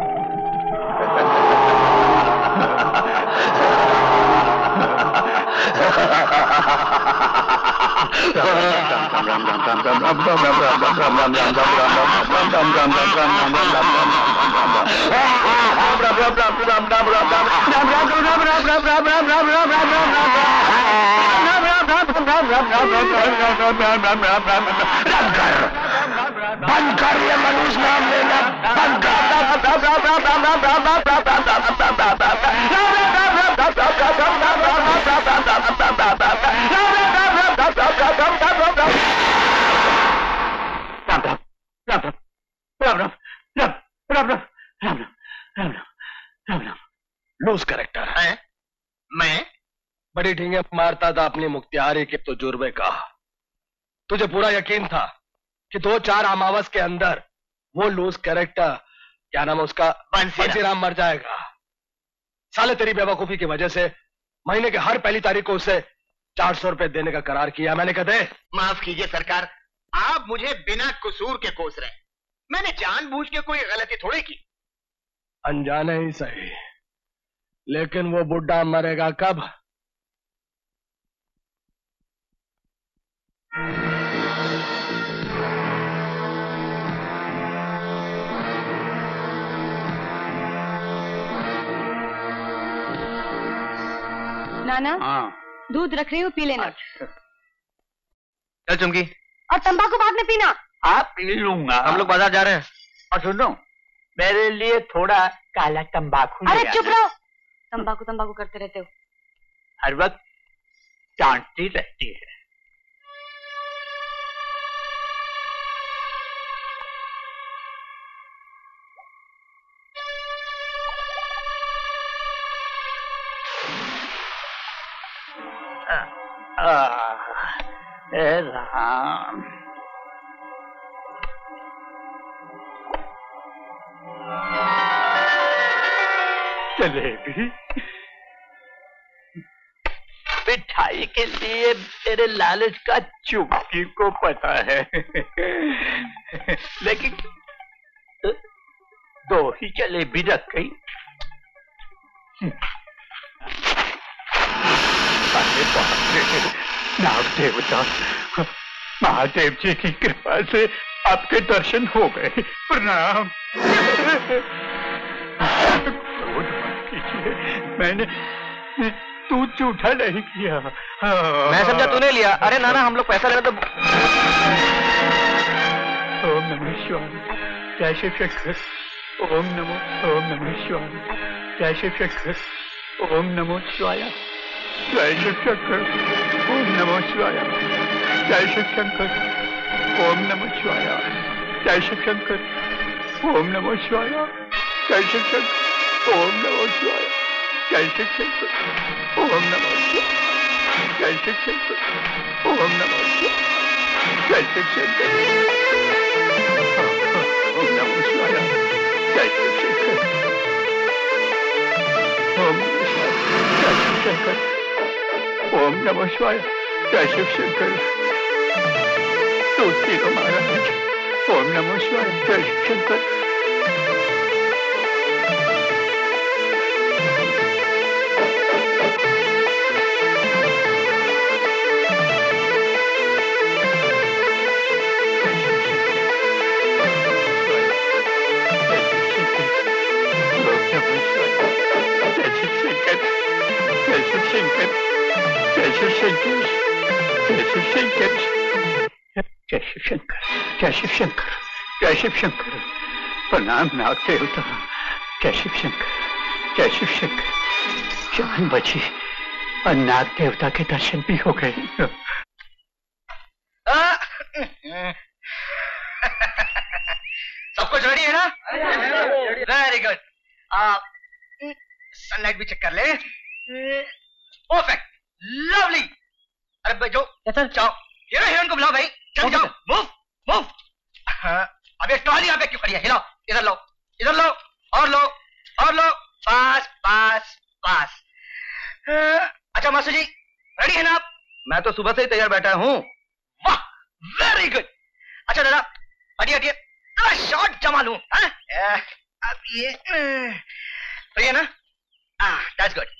बंद कर ये मनुष्य नाम लेना, बंद लूज कैरेक्टर है। मैं बड़ी ढींगे मारता था अपनी मुख्तियारी के तजुर्बे का। तुझे पूरा यकीन था कि 2-4 अमावस के अंदर वो लूज कैरेक्टर, क्या नाम है उसका, बंसीराम मर जाएगा। साले तेरी बेवकूफी की वजह से महीने के हर पहली तारीख को उसे 400 रुपए देने का करार किया। मैंने कहा दे। माफ कीजिए सरकार, आप मुझे बिना कसूर के कोस रहे। मैंने जानबूझ के कोई गलती थोड़ी की। अनजाने ही सही, लेकिन वो बुड्ढा मरेगा कब? नाना, दूध रख रही हूँ, पी लेना। चल चुमकी। और तंबाकू बाद में पीना। आप पी लूंगा। हम लोग बाजार जा रहे हैं। और सुनो, मेरे लिए थोड़ा काला तंबाकू। अरे चुप रहो, तंबाकू तंबाकू करते रहते हो। हर वक्त डांटती रहती है। राम, जलेबी मिठाई के लिए तेरे लालच का चुमकी को पता है। लेकिन 2 ही जलेबी रख गई। अरे बाप रे, नाग देवता महादेव जी की कृपा से आपके दर्शन हो गए। प्रणाम। मैंने तू झूठा नहीं किया। मैं समझा तूने लिया। अरे नाना, हम लोग पैसा लेना तो। ओम नमः शिवाय, जय शिव शंकर। ओम नमः शिवाय, जय शिव शंकर। ओम नमः शिवाय, जय शिव शंकर। ओम नमः शिवाय, जय शिव शंकर। ओम नमः शिवाय, जय शिव शंकर। ओम नमः शिवाय, जय शिव शंकर। ओम नमः शिवाय, जय शिव शंकर। ओम नमः शिवाय, जय शिव शंकर। ओम नमः शिवाय, जय शिव शंकर। ओम नमः शिवाय, जय शिव शंकर। ओम नमः शिवाय, जय शिव शंकर। ओम नमः शिवाय, जय शिव शंकर। तुलसी को महाराज। ओम नमः शिवाय, जय शिव शंकर। जय शिव शंकर, जय शिव शंकर। प्रणाम नाग देवता। जय शिव शंकर, जय शिव शंकर। जान बची, और नाग देवता के दर्शन भी हो गए। सब कुछ रेडी है ना? Very good. सनलाइट भी चेक कर ले। Perfect, lovely. अरे भाई जो जाओ, हीरो हीरोइन को बुलाओ भाई, चल जाओ, मूव मूव। अब ये ट्रॉली यहाँ पे क्यों खड़ी है? हिलाओ, इधर लो, इधर लो, और लो, और लो, पास पास पास। अच्छा मास्टर जी रेडी है ना आप? मैं तो सुबह से ही तैयार बैठा हूँ। वाह, वेरी गुड। अच्छा दादा हटिए हटिए, शॉट जमा लूं। अब ये सही है ना? That's good.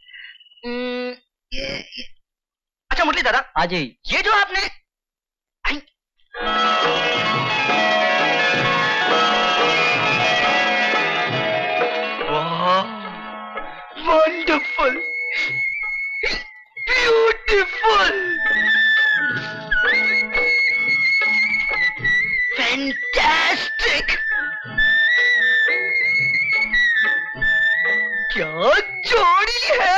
ये अच्छा मुरली दादा, हाँ जी, ये जो आपने वंडरफुल, ब्यूटीफुल, फैंटास्टिक, क्या जोड़ी है।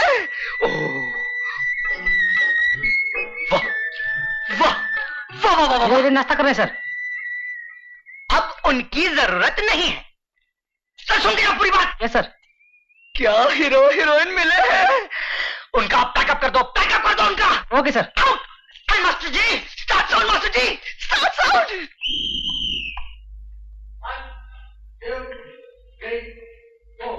वाह वाह वाह वाह वाह। नाश्ता कर रहे हैं सर। अब उनकी जरूरत नहीं है। सर सुन गया पूरी बात? Yes sir. क्या हीरो हीरोइन मिले हैं? उनका पैकअप कर दो उनका। Okay sir. Out. Master ji start sound, master ji start sound. 1 2 3 4।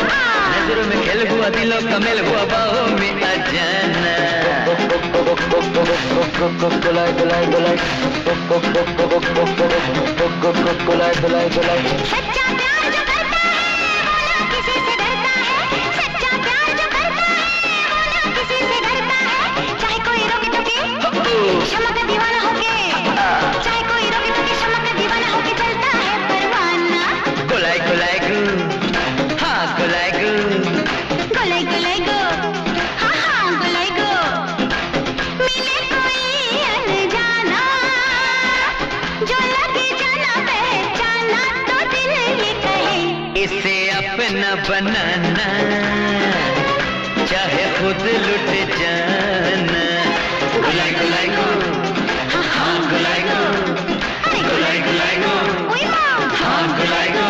नजरों में खेल हुआ, दिलों का मेल हुआ, बाहों में आ जाना। गुलाई गुलाई गुलाई गुलाई गुलाई गुलाई। सच्चा प्यार जो करता है वो ना किसी से डरता है, सच्चा प्यार जो करता है वो ना किसी से डरता है। चाहे कोई रोके टोके क्षमा का दीवाना होके, चाहे कोई रोके टोके क्षमा का दीवाना होके चलता है परवाना। गुलाई गुलाई गु, हाँ गुलाई गु, गुलाई गुलाई गो, हाँ हाँ गुलाई गो। मिले कोई अनजाना जो लगे जाना पहचाना तो दिल ये कहे इसे अपना बनाना, चाहे खुद लुट जाना। गुलाई गुलाई गो, हाँ गुलाई गो, गुलाई गुलाई गो, हाँ गुलाई गो।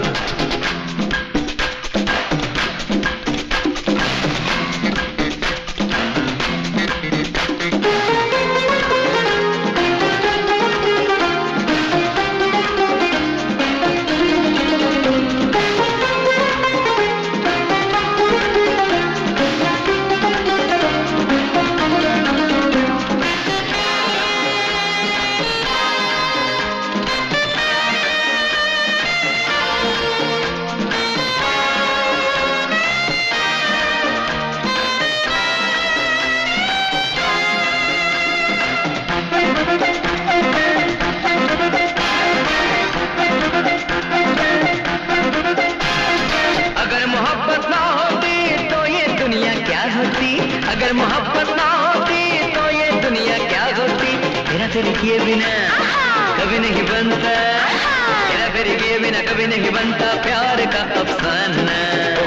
अगर मोहब्बत ना होती तो ये दुनिया क्या होती। तेरा तेरे किए बिना कभी नहीं बनता, तेरा तेरे किए बिना कभी नहीं बनता प्यार का अफसाना।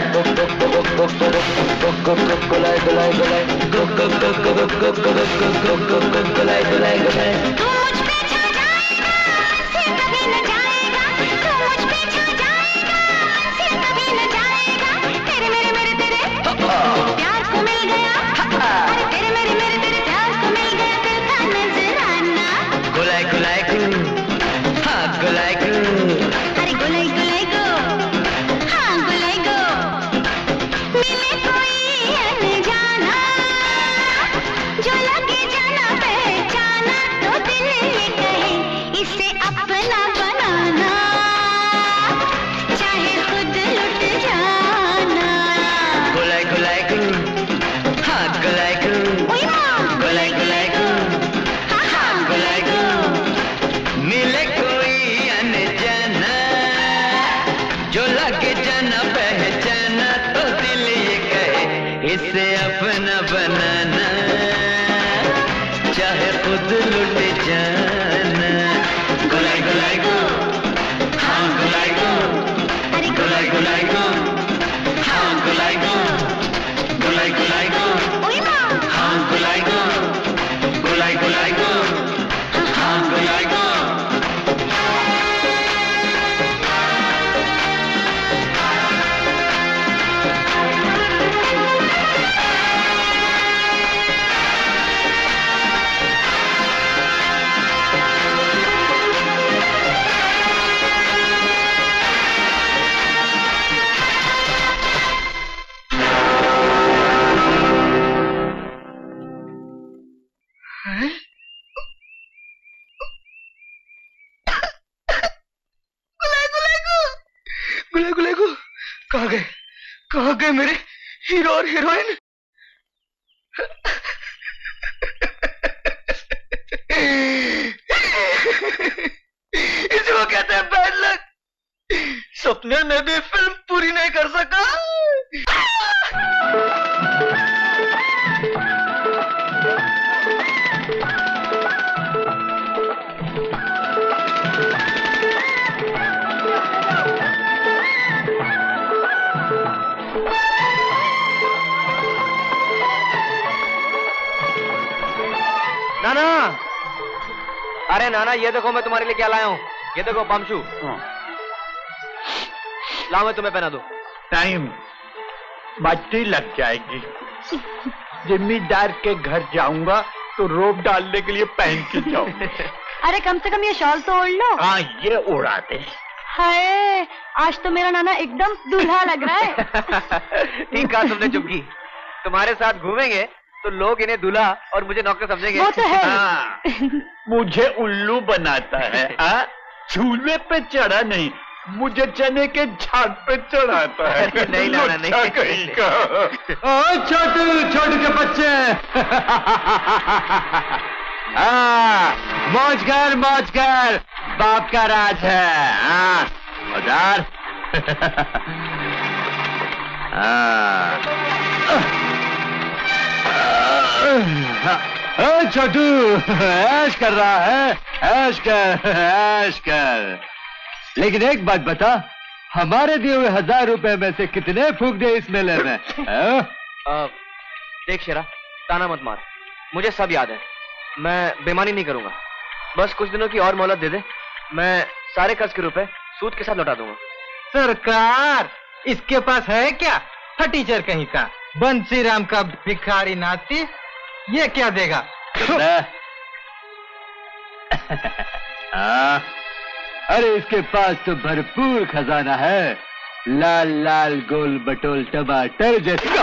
गुलाई गुलाई गुलाई गुलाई गुलाई गुलाई। इसे अपना बनाना, चाहे खुद लुट जाना। गुलाई गुलाई गो, हाँ गुलाई गो, गुलाई गुलाई गो, हाँ गुलाई गो, गुलाई गुलाई गो, हाँ गुलाई गो, गुलाई गुलाई गो, हाँ गुलाई गो। कहाँ गए मेरे हीरो और हीरोइन? इसको कहते हैं बैड लक। सपने में भी फिल्म पूरी नहीं कर सका। नाना, अरे नाना ये देखो मैं तुम्हारे लिए क्या लाया हूँ। ये देखो बमशू। लाओ मैं तुम्हें पहना दूं। टाइम बत्ती लग जाएगी। जिम्मेदार के घर जाऊंगा तो रोब डालने के लिए पहन के जाऊंगा। अरे कम से कम ये शॉल तो ओढ़ लो। हाँ ये उड़ाते। हाय आज तो मेरा नाना एकदम दूल्हा लग रहा है। ठीक कहा तुमने चुपकी। तुम्हारे साथ घूमेंगे तो लोग इन्हें दूल्हा और मुझे नौकर समझेंगे। वो तो है। हाँ, मुझे उल्लू बनाता है। हाँ, झूले पे चढ़ा नहीं, मुझे चने के झाड़ पे चढ़ाता है। नहीं लाना नहीं। छोटू छोटू के बच्चे। मौज कर बाप का राज है। उधर छोटू ऐश कर रहा है, ऐश कर। लेकिन एक बात बता, हमारे दिए हुए 1000 रुपए में से कितने फूंक दे इस मेले में? देख शेरा, ताना मत मार, मुझे सब याद है। मैं बेईमानी नहीं करूंगा, बस कुछ दिनों की और मोहलत दे दे, मैं सारे कर्ज के रुपए सूद के साथ लौटा दूंगा। सरकार, इसके पास है क्या टीचर कहीं का? बंसीराम का भिखारी नाती, ये क्या देगा? अरे इसके पास तो भरपूर खजाना है, लाल लाल गोल बटोल टमाटर जैसा।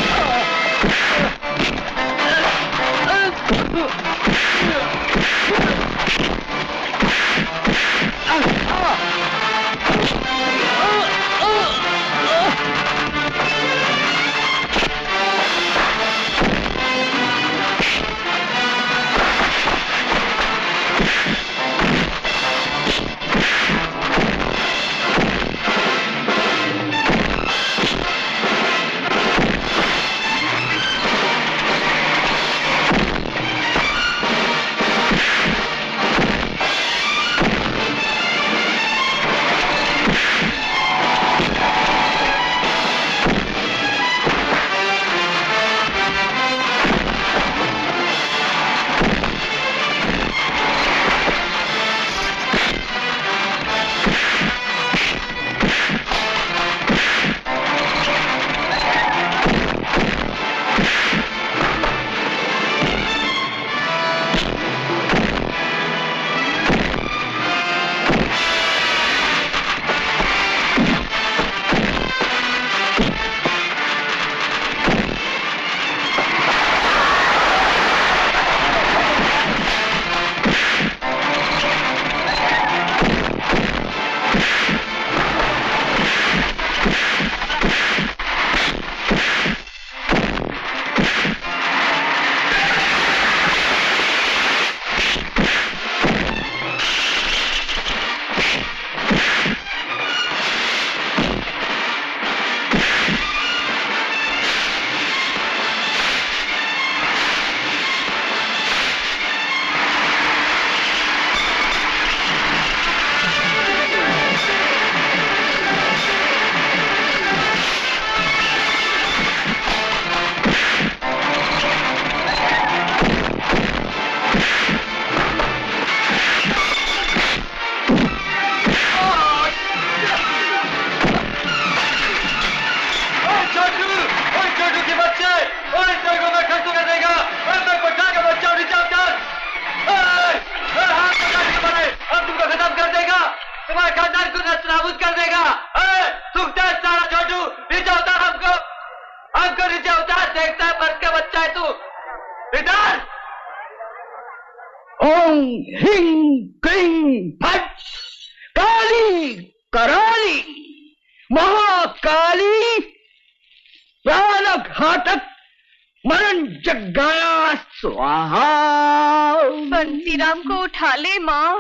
बंसीराम को उठा ले माँ।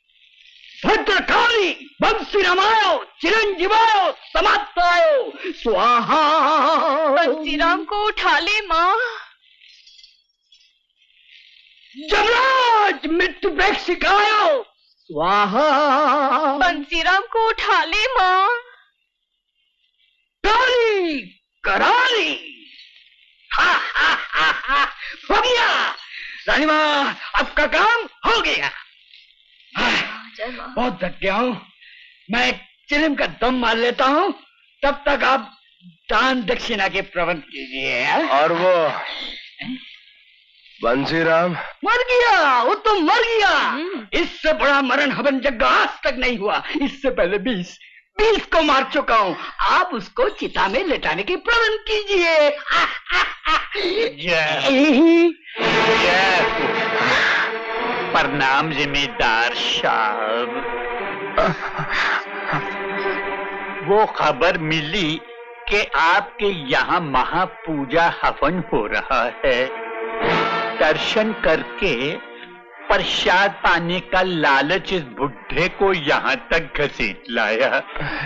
भद्रकाली, बंसीरामायो, चिरंजीवायो, समाप्तायो, स्वाहा। बंसीराम को उठा ले माँ। जमराज, मृत्यु प्रेक्षिकायो, स्वाहा। बंसीराम को उठा ले माँ। काली, कराली, हो गया रानी माँ, आपका काम हो गया। बहुत थक गया हूँ, मैं एक चिलम का दम मार लेता हूँ, तब तक आप दान दक्षिणा के प्रबंध कीजिए। और वो बंसीराम मर गया, वो तो मर गया। इससे बड़ा मरण हवन यज्ञ आज तक नहीं हुआ। इससे पहले 20 20 को मार चुका हूँ। आप उसको चिता में लेटाने की प्रबंध कीजिए। प्रणाम जमींदार साहब। वो खबर मिली कि आपके यहाँ महापूजा हवन हो रहा है। दर्शन करके प्रसाद पाने का लालच इस बुढ़े को यहाँ तक घसीट लाया।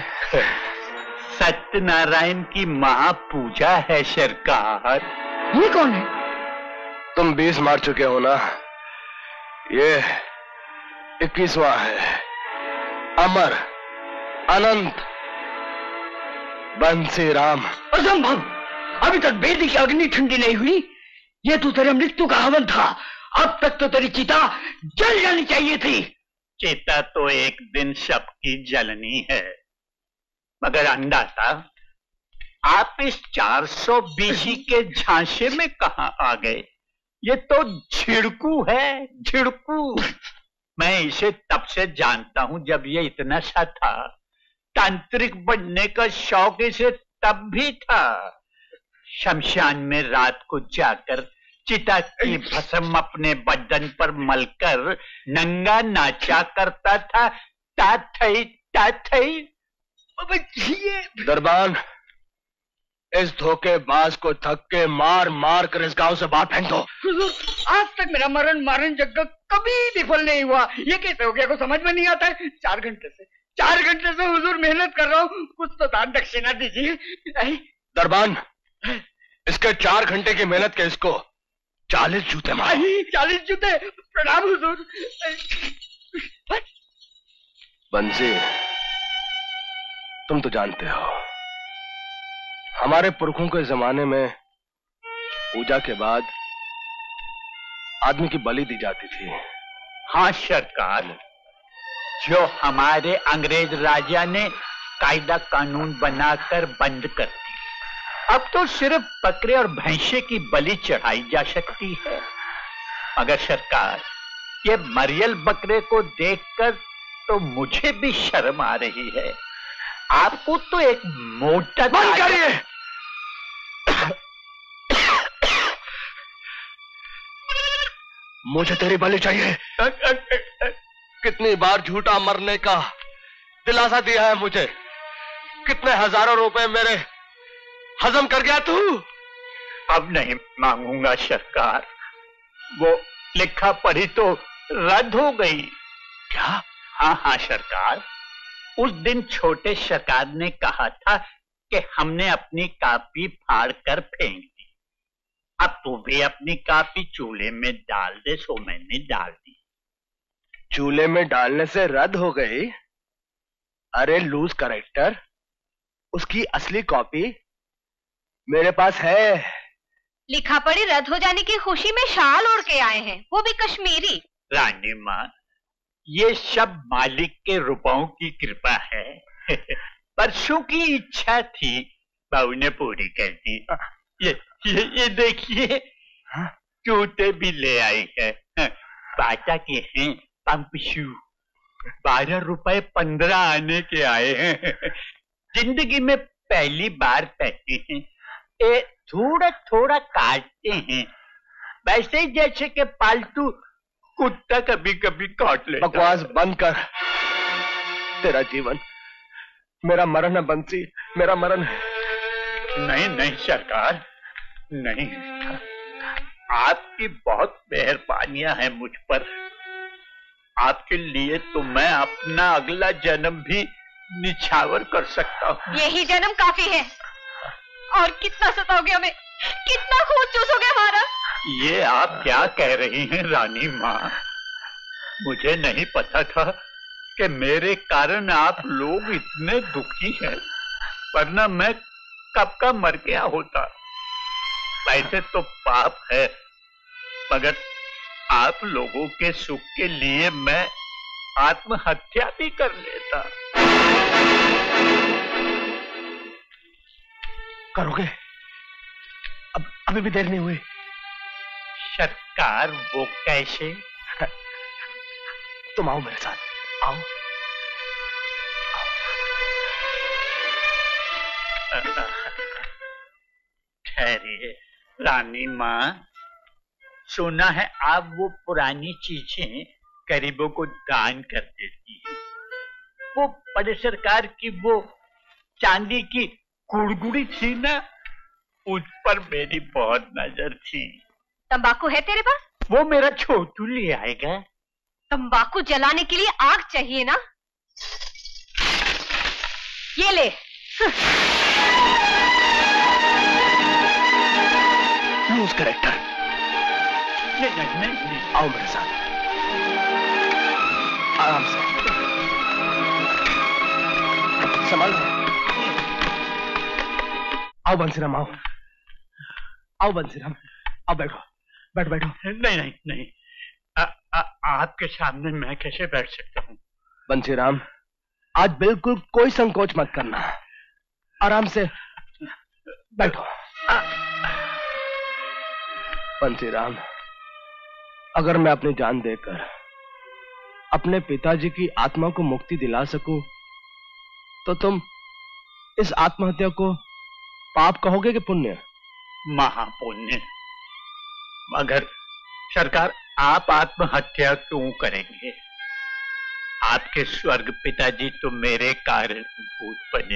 सत्यनारायण की महापूजा है सरकार। ये कौन है? तुम 20 मार चुके हो ना, ये 21वां है। अमर अनंत बंसी राम। असंभव, अभी तक बेदी की अग्नि ठंडी नहीं हुई। ये तो तेरे मृत्यु का हवन था। अब तक तो तेरी चिता जल जानी चाहिए थी। चिता तो एक दिन सबकी जलनी है, मगर अंदाजा आप इस 400 बीसी के झांसे में कहां आ गए? ये तो झिड़कू है, झिड़कू। मैं इसे तब से जानता हूं जब ये इतना सा था। तांत्रिक बनने का शौक इसे तब भी था। शमशान में रात को जाकर चिता की भस्म अपने बदन पर मलकर नंगा नाचा करता था। ताथई ताथई। दरबान, इस धोखेबाज को धक्के मार मार कर इस गांव से बाहर फेंक दो। आज तक मेरा मरण यज्ञ कभी विफल नहीं हुआ। ये कैसे हो गया को समझ में नहीं आता है। 4 घंटे से हुजूर मेहनत कर रहा हूँ। कुछ तो दान दक्षिणा दीजिए। दरबान, इसके 4 घंटे की मेहनत के इसको 40 जूते मारो। 40 जूते? प्रणाम हुजूर। बंसी, तुम तो जानते हो हमारे पुरखों के जमाने में पूजा के बाद आदमी की बलि दी जाती थी। हाँ सरकार, जो हमारे अंग्रेज राजा ने कायदा कानून बनाकर बंद कर दी। अब तो सिर्फ बकरे और भैंसे की बलि चढ़ाई जा सकती है। मगर सरकार, ये मरियल बकरे को देखकर तो मुझे भी शर्म आ रही है। आपको तो एक मोटा बंद करिए। मुझे तेरी बलि चाहिए। कितनी बार झूठा मरने का दिलासा दिया है मुझे। कितने हजारों रुपए मेरे हजम कर गया तू। अब नहीं मांगूंगा सरकार। वो लिखा पढ़ी तो रद्द हो गई। क्या? हाँ सरकार, उस दिन छोटे सरकार ने कहा था कि हमने अपनी कॉपी फाड़ कर फेंक दी। अब तू भी अपनी कॉपी चूल्हे में डाल दे, सो मैंने डाल दी। चूल्हे में डालने से रद्द हो गई? अरे लूज करेक्टर, उसकी असली कॉपी मेरे पास है। लिखा पढ़ी रद्द हो जाने की खुशी में शाल ओढ़ के आए हैं, वो भी कश्मीरी। रानी माँ, ये सब मालिक के रुपयों की कृपा है। परसों की इच्छा थी, बहू ने पूरी कर दी। ये देखिए, जूते भी ले आई है। बाटा के हैं पंप शू। 12 रुपए 15 आने के आए हैं। जिंदगी में पहली बार पहनते हैं। थोड़ा थोड़ा काटते हैं, वैसे ही जैसे कि पालतू कुत्ता कभी कभी काट लेता। बकवास बंद कर। तेरा जीवन मेरा मरण है बंसी, मेरा मरण है। नहीं सरकार, नहीं। आपकी बहुत मेहरबानियां हैं मुझ पर। आपके लिए तो मैं अपना अगला जन्म भी निछावर कर सकता हूँ। यही जन्म काफी है। और कितना सताओगे हमें, कितना खून चूसोगे हमारा। ये आप क्या कह रही हैं रानी माँ? मुझे नहीं पता था कि मेरे कारण आप लोग इतने दुखी हैं, वरना मैं कब का मर गया होता। वैसे तो पाप है, मगर आप लोगों के सुख के लिए मैं आत्महत्या भी कर लेता। करोगे? अभी भी देर नहीं हुई। सरकार, वो कैसे? तुम आओ मेरे साथ, आओ। ठहरिए रानी माँ, सुना है आप वो पुरानी चीजें गरीबों को दान कर देती है। वो बड़े सरकार की वो चांदी की गुड़गुड़ी थी ना, उस पर मेरी बहुत नजर थी। तंबाकू है तेरे पास? वो मेरा छोटू ले आएगा। तंबाकू जलाने के लिए आग चाहिए ना, ये ले। Loose character. नहीं, आओ मेरे साथ, आराम से, संभाल। आओ बंसीराम, आओ आओ बंसीराम, आओ बैठो, बैठो। नहीं, आपके सामने मैं कैसे बैठ सकता हूँ? बंसीराम, आज बिल्कुल कोई संकोच मत करना, आराम से बैठो। बंसीराम, अगर मैं अपनी जान देकर अपने पिताजी की आत्मा को मुक्ति दिला सकूं, तो तुम इस आत्महत्या को पाप कहोगे कि पुण्य? महापुण्य। मगर सरकार, आप आत्महत्या क्यों करेंगे? आपके स्वर्ग पिताजी तो मेरे कारण भूत बने।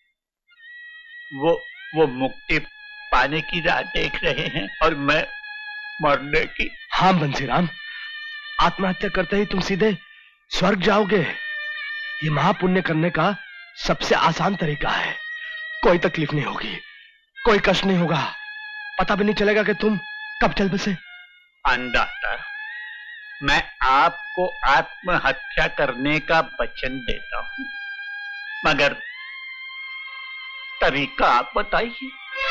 वो मुक्ति पाने की राह देख रहे हैं और मैं मरने की। हाँ बंसीराम, आत्महत्या करते ही तुम सीधे स्वर्ग जाओगे। ये महापुण्य करने का सबसे आसान तरीका है। कोई तकलीफ नहीं होगी, कोई कष्ट नहीं होगा, पता भी नहीं चलेगा कि तुम कब चल बसे। अंदाता, मैं आपको आत्महत्या करने का वचन देता हूं, मगर तरीका आप बताइए।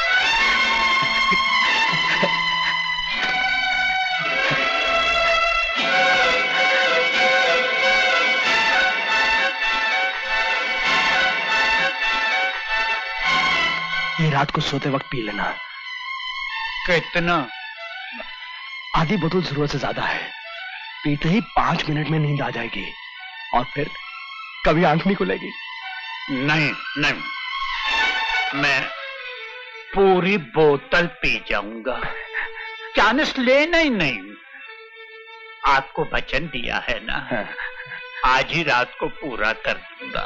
ये रात को सोते वक्त पी लेना। कितना? आधी बोतल जरूरत से ज्यादा है। पीते ही 5 मिनट में नींद आ जाएगी और फिर कभी आंख नहीं खुलेगी। नहीं, मैं पूरी बोतल पी जाऊंगा। चांस लेना ही नहीं। आपको वचन दिया है ना, आज ही रात को पूरा कर दूंगा।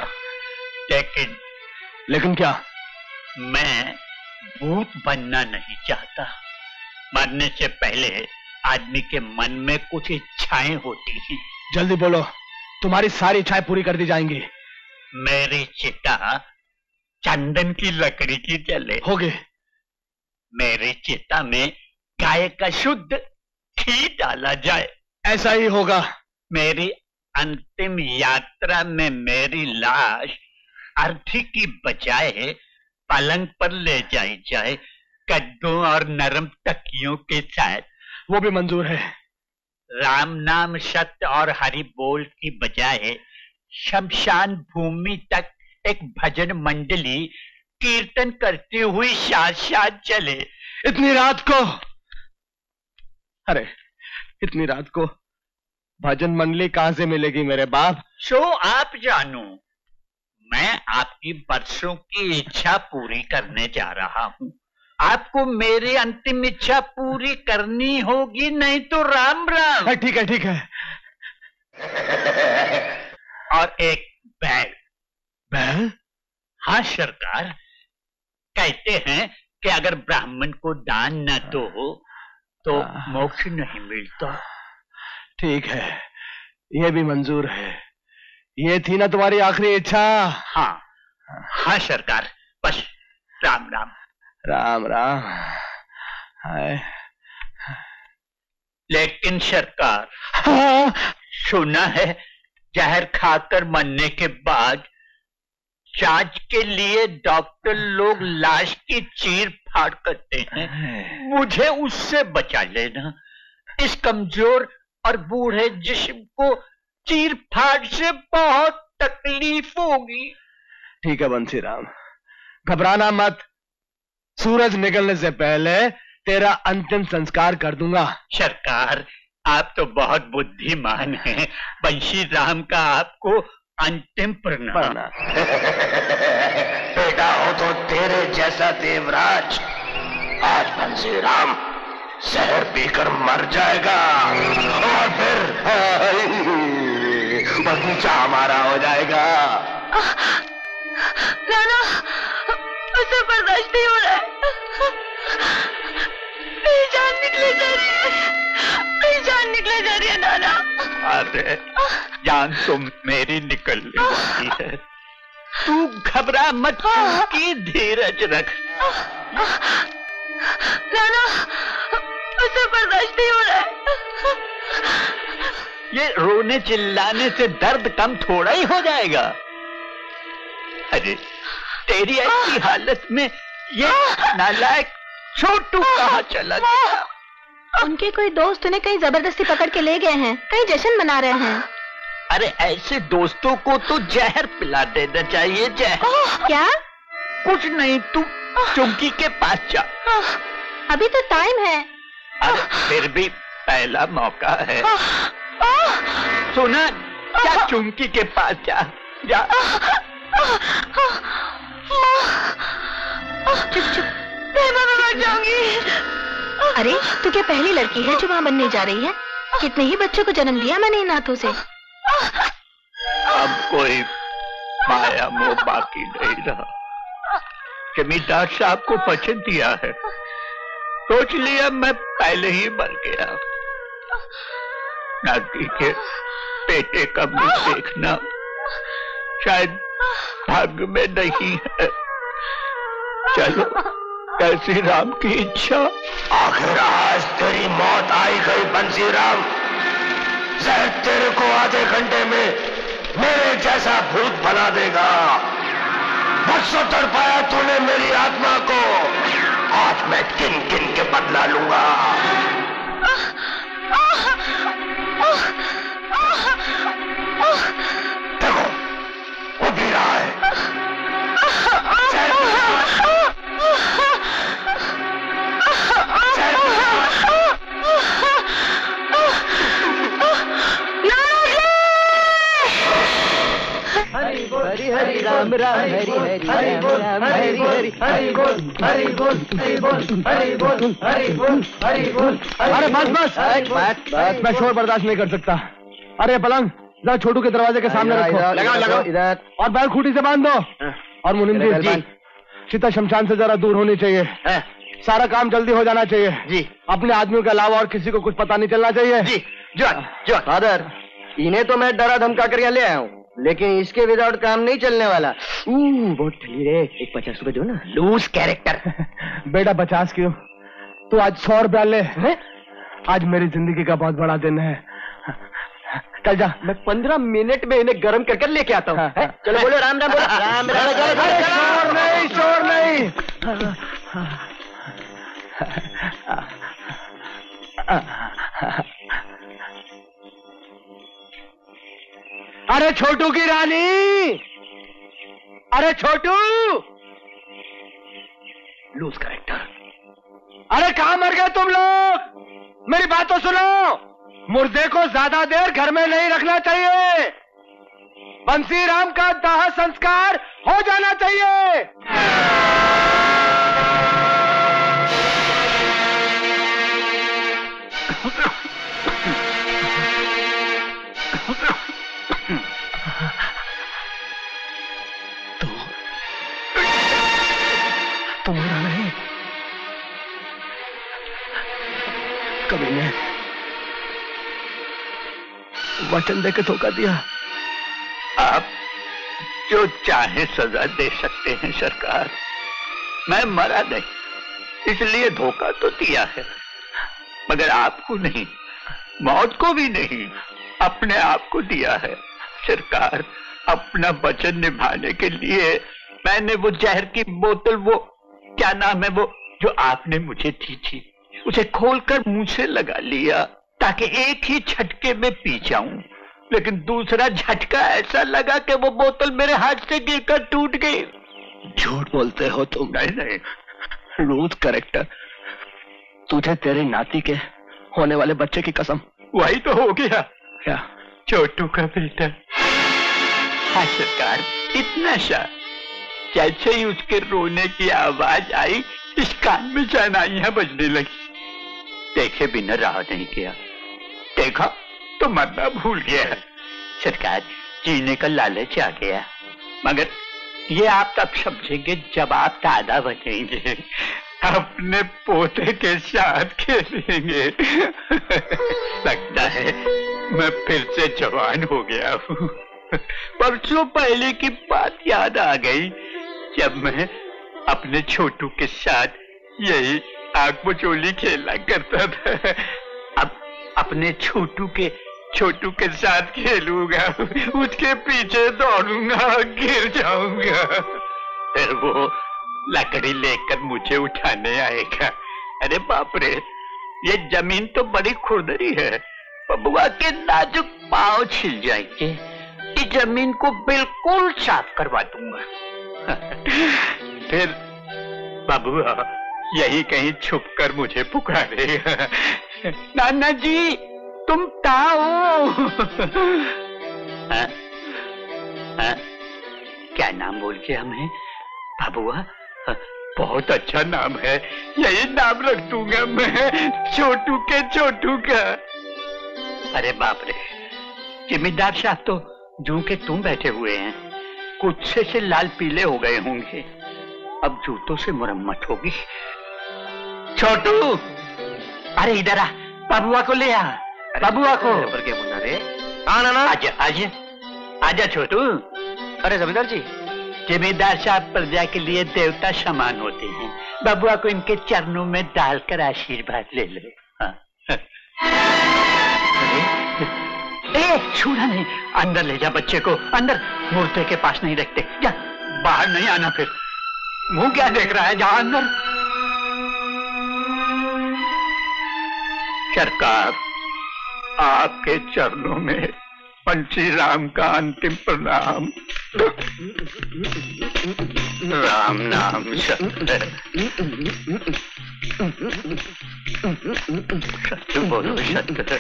लेकिन क्या? मैं भूत बनना नहीं चाहता। मरने से पहले आदमी के मन में कुछ इच्छाएं होती हैं। जल्दी बोलो, तुम्हारी सारी इच्छाएं पूरी कर दी जाएंगी। मेरी चिता चंदन की लकड़ी की जले। होगी। मेरी चिता में गाय का शुद्ध घी डाला जाए। ऐसा ही होगा। मेरी अंतिम यात्रा में मेरी लाश अर्थी की बजाय पलंग पर ले जाई जाए, गद्दों और नरम तकियों के साथ। वो भी मंजूर है। राम नाम सत्य और हरि बोल की बजाय शमशान भूमि तक एक भजन मंडली कीर्तन करती हुई साथ साथ चले। इतनी रात को? अरे इतनी रात को भजन मंडली कहां से मिलेगी मेरे बाप? सो आप जानो, मैं आपकी बरसों की इच्छा पूरी करने जा रहा हूं। आपको मेरी अंतिम इच्छा पूरी करनी होगी, नहीं तो राम राम। ठीक है, ठीक है। और एक बैल। बैल? हाँ सरकार, कहते हैं कि अगर ब्राह्मण को दान न दो तो मोक्ष नहीं मिलता। ठीक है, ये भी मंजूर है। ये थी ना तुम्हारी आखिरी इच्छा? हाँ सरकार, बस राम राम। राम राम। हाय। लेकिन सरकार, सुना है जहर खाकर मरने के बाद जांच के लिए डॉक्टर लोग लाश की चीर फाड़ करते हैं। मुझे उससे बचा लेना। इस कमजोर और बूढ़े जिस्म को चीर फाड़ से बहुत तकलीफ होगी। ठीक है बंसीराम, घबराना मत। सूरज निकलने से पहले तेरा अंतिम संस्कार कर दूंगा। सरकार, आप तो बहुत बुद्धिमान हैं। बंशी राम का आपको अंतिम प्रणाम। बेटा हो तो मेरे जैसा देवराज आज बंसीराम जहर पीकर मर जाएगा और फिर बगीचा हमारा हो जाएगा। नाना, उसे बर्दाश्त नहीं हो रहा है। मेरी जान निकले जा रही है, मेरी जान निकले जा रही है नाना। अरे जान तो मेरी निकलने वाली है, तू घबरा मत, की धीरज रख। नाना, उसे बर्दाश्त नहीं हो रहा है। ये रोने चिल्लाने से दर्द कम थोड़ा ही हो जाएगा। अरे तेरी ऐसी हालत में ये नालायक छोटू कहाँ चला गया? उनके कोई दोस्त उन्हें कहीं जबरदस्ती पकड़ के ले गए हैं, कहीं जश्न मना रहे हैं। अरे ऐसे दोस्तों को तो जहर पिला देना चाहिए। जहर? क्या? कुछ नहीं, तू चुमकी के पास जा। अभी तो टाइम है। अरे फिर भी पहला मौका है। सुना, क्या चुमकी के पास जा जा। चुप चुप, मैं मर जाऊंगी। अरे तू क्या पहली लड़की है जो मां बनने जा रही है? कितने ही बच्चों को जन्म दिया मैंने इन हाथों से। अब कोई माया मोह बाकी नहीं रहा। जमींदार साहब को वचन दिया है, सोच लिया मैं पहले ही मर गया। नाती के बेटे का मुंह देखना शायद भाग्य में नहीं है। चलो, कैसी राम की इच्छा। आखिर आज तेरी मौत आई गई बंसीराम। शायद तेरे को आधे घंटे में मेरे जैसा भूत बना देगा। बरसों तड़पाया तूने मेरी आत्मा को, आज मैं किन किन के बदला लूंगा। देखो, वो भी रहा है। हरि हरि राम राम हरि हरि हरि बोल हरि हरि हरि बोल हरि बोल हरि बोल हरि बोल हरि बोल हरि बोल। अरे बस बस, मैं शोर बर्दाश्त नहीं कर सकता। अरे पलंग जरा छोटू के दरवाजे के सामने रखो। लगाओ इधर, और बैल खूंटी से बांध दो। और मुनीम जी, चिता शमशान से जरा दूर होनी चाहिए। सारा काम जल्दी हो जाना चाहिए जी। अपने आदमियों के अलावा और किसी को कुछ पता नहीं चलना चाहिए जी। जो फादर, इन्हें तो मैं डरा धमका कर ले आया हूँ, लेकिन इसके विदाउट काम नहीं चलने वाला। बहुत ठंडी रे, एक 50 रुपए दो ना। Loose character. बेटा 50 क्यों, तू आज 100 रुपया ले। आज मेरी जिंदगी का बहुत बड़ा दिन है। चल जा, मैं 15 मिनट में इन्हें गर्म कर लेके आता हूँ। चलो बोलो राम राम, बोलो राम राम। शोर नहीं। अरे छोटू की रानी, अरे छोटू। Loose character. अरे कहाँ मर गए तुम लोग? मेरी बात तो सुनो। मुर्दे को ज्यादा देर घर में नहीं रखना चाहिए। बंसीराम का दाह संस्कार हो जाना चाहिए। तो मेरा नहीं, कभी ने वचन देकर धोखा दिया। आप जो चाहे सजा दे सकते हैं सरकार, मैं मरा नहीं, इसलिए धोखा तो दिया है, मगर आपको नहीं, मौत को भी नहीं, अपने आप को दिया है सरकार। अपना वचन निभाने के लिए मैंने वो जहर की बोतल, वो क्या नाम है वो, जो आपने मुझे दी थी, उसे खोलकर मुंह से लगा लिया ताकि एक ही झटके में पी जाऊं। लेकिन दूसरा झटका ऐसा लगा कि वो बोतल मेरे हाथ से गिरकर टूट गई। झूठ बोलते हो तुम। नहीं, लूज कैरेक्टर। तुझे तेरे नाती के होने वाले बच्चे की कसम। वही तो हो गया। क्या? छोटू का बेटा। हाँ सरकार, इतना सा जैसे ही उसके रोने की आवाज आई, इस कान में शहनाइयां बजने लगी। देखे बिना रहा नहीं किया, देखा तो मरना भूल गया। सरकार, जीने का लालच आ गया, मगर ये आप तब समझेंगे जब आप दादा बनेंगे, अपने पोते के साथ खेलेंगे। लगता है मैं फिर से जवान हो गया हूँ। परसों पहले की बात याद आ गई, जब मैं अपने छोटू के साथ यही आग मचोली खेला करता था। अब अपने छोटू के साथ खेलूंगा, उसके पीछे दौड़ूंगा, गिर जाऊंगा, फिर वो लकड़ी लेकर मुझे उठाने आएगा। अरे बाप रे, ये जमीन तो बड़ी खुरदरी है, बबुआ के नाजुक पांव छिल जाएंगे। इस जमीन को बिल्कुल साफ करवा दूंगा। फिर बबुआ यही कहीं छुपकर मुझे पुकारेगा, नाना जी तुम आओ। क्या नाम बोल के हमें? बबुआ, बहुत अच्छा नाम है, यही नाम रख दूंगा मैं, छोटू का। अरे बाप रे, जिम्मेदार साहब तो जू के तुम बैठे हुए हैं, गुस्से से लाल पीले हो गए होंगे। अब जूतों से मरम्मत होगी। छोटू, अरे इधर आ, बबुआ को ले आ, बबुआ को। आजा छोटू। अरे जमींदार जी, जमींदार साहब प्रजा के लिए देवता समान होते हैं, बबुआ को इनके चरणों में डालकर आशीर्वाद ले लो। हाँ। छूना नहीं, अंदर ले जा बच्चे को, अंदर मूर्ति के पास नहीं रखते, जा बाहर नहीं आना। फिर मुंह क्या देख रहा है, जा अंदर। सरकार, आपके चरणों में पंछी राम का अंतिम प्रणाम। राम नाम सत्य, सत्य बोलो सत्य।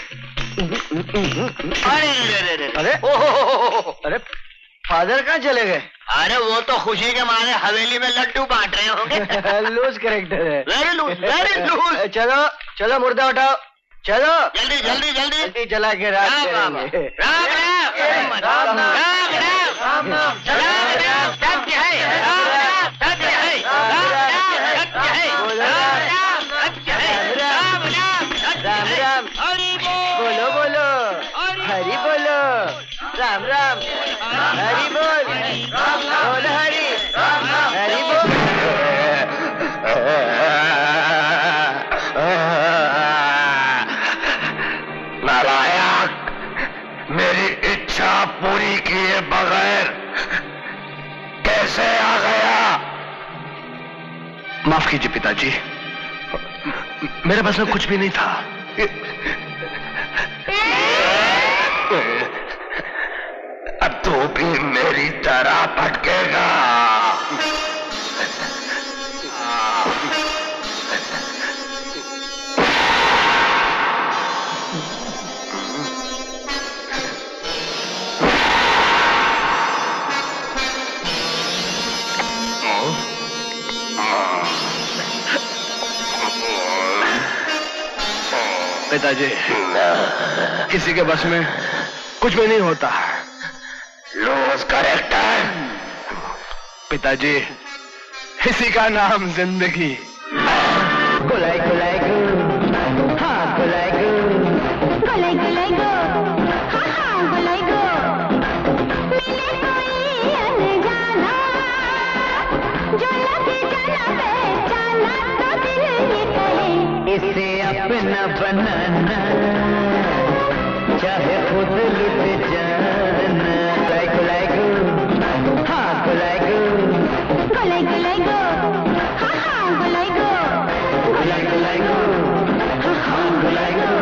अरे फादर कहाँ चले गए? अरे वो तो खुशी के मारे हवेली में लड्डू बांट रहे होंगे। लूज कैरेक्टर है, वेरी लूज। चलो चलो मुर्दा उठाओ, चलो जल्दी जल्दी जल्दी जल्दी चला के रात करेंगे। राम राम राम राम राम सत्य है, राम राम सत्य है, राम राम सत्य है, राम राम सत्य है, राम राम राम राम बोलो बोलो, हरि बोलो, राम राम हरि बोल, बोल हरि, हरि बोल। नालायक, मेरी इच्छा पूरी किए बगैर कैसे आ गया? माफ कीजिए पिताजी, मेरे पास में कुछ भी नहीं था। अब तो भी मेरी तरह भटकेगा। पिताजी, किसी के बस में कुछ भी नहीं होता। Loose character. पिताजी, इसी का नाम जिंदगी। गुलाई गुलाई गो, हाँ गुलाई गो, गुलाई गुलाई गो, हाँ हाँ गुलाई गो। मिले कोई अनजाना, जो लगे जाना पहचाना, तो दिल ये कहे इसे अपना बनाना, चाहे खुद लुट जाना। गुलाई गुलाई गो, हाँ गुलाई गो, गुलाई गुलाई गो, हाँ हाँ गुलाई गो, गुलाई गुलाई गो, हाँ हाँ गुलाई गो।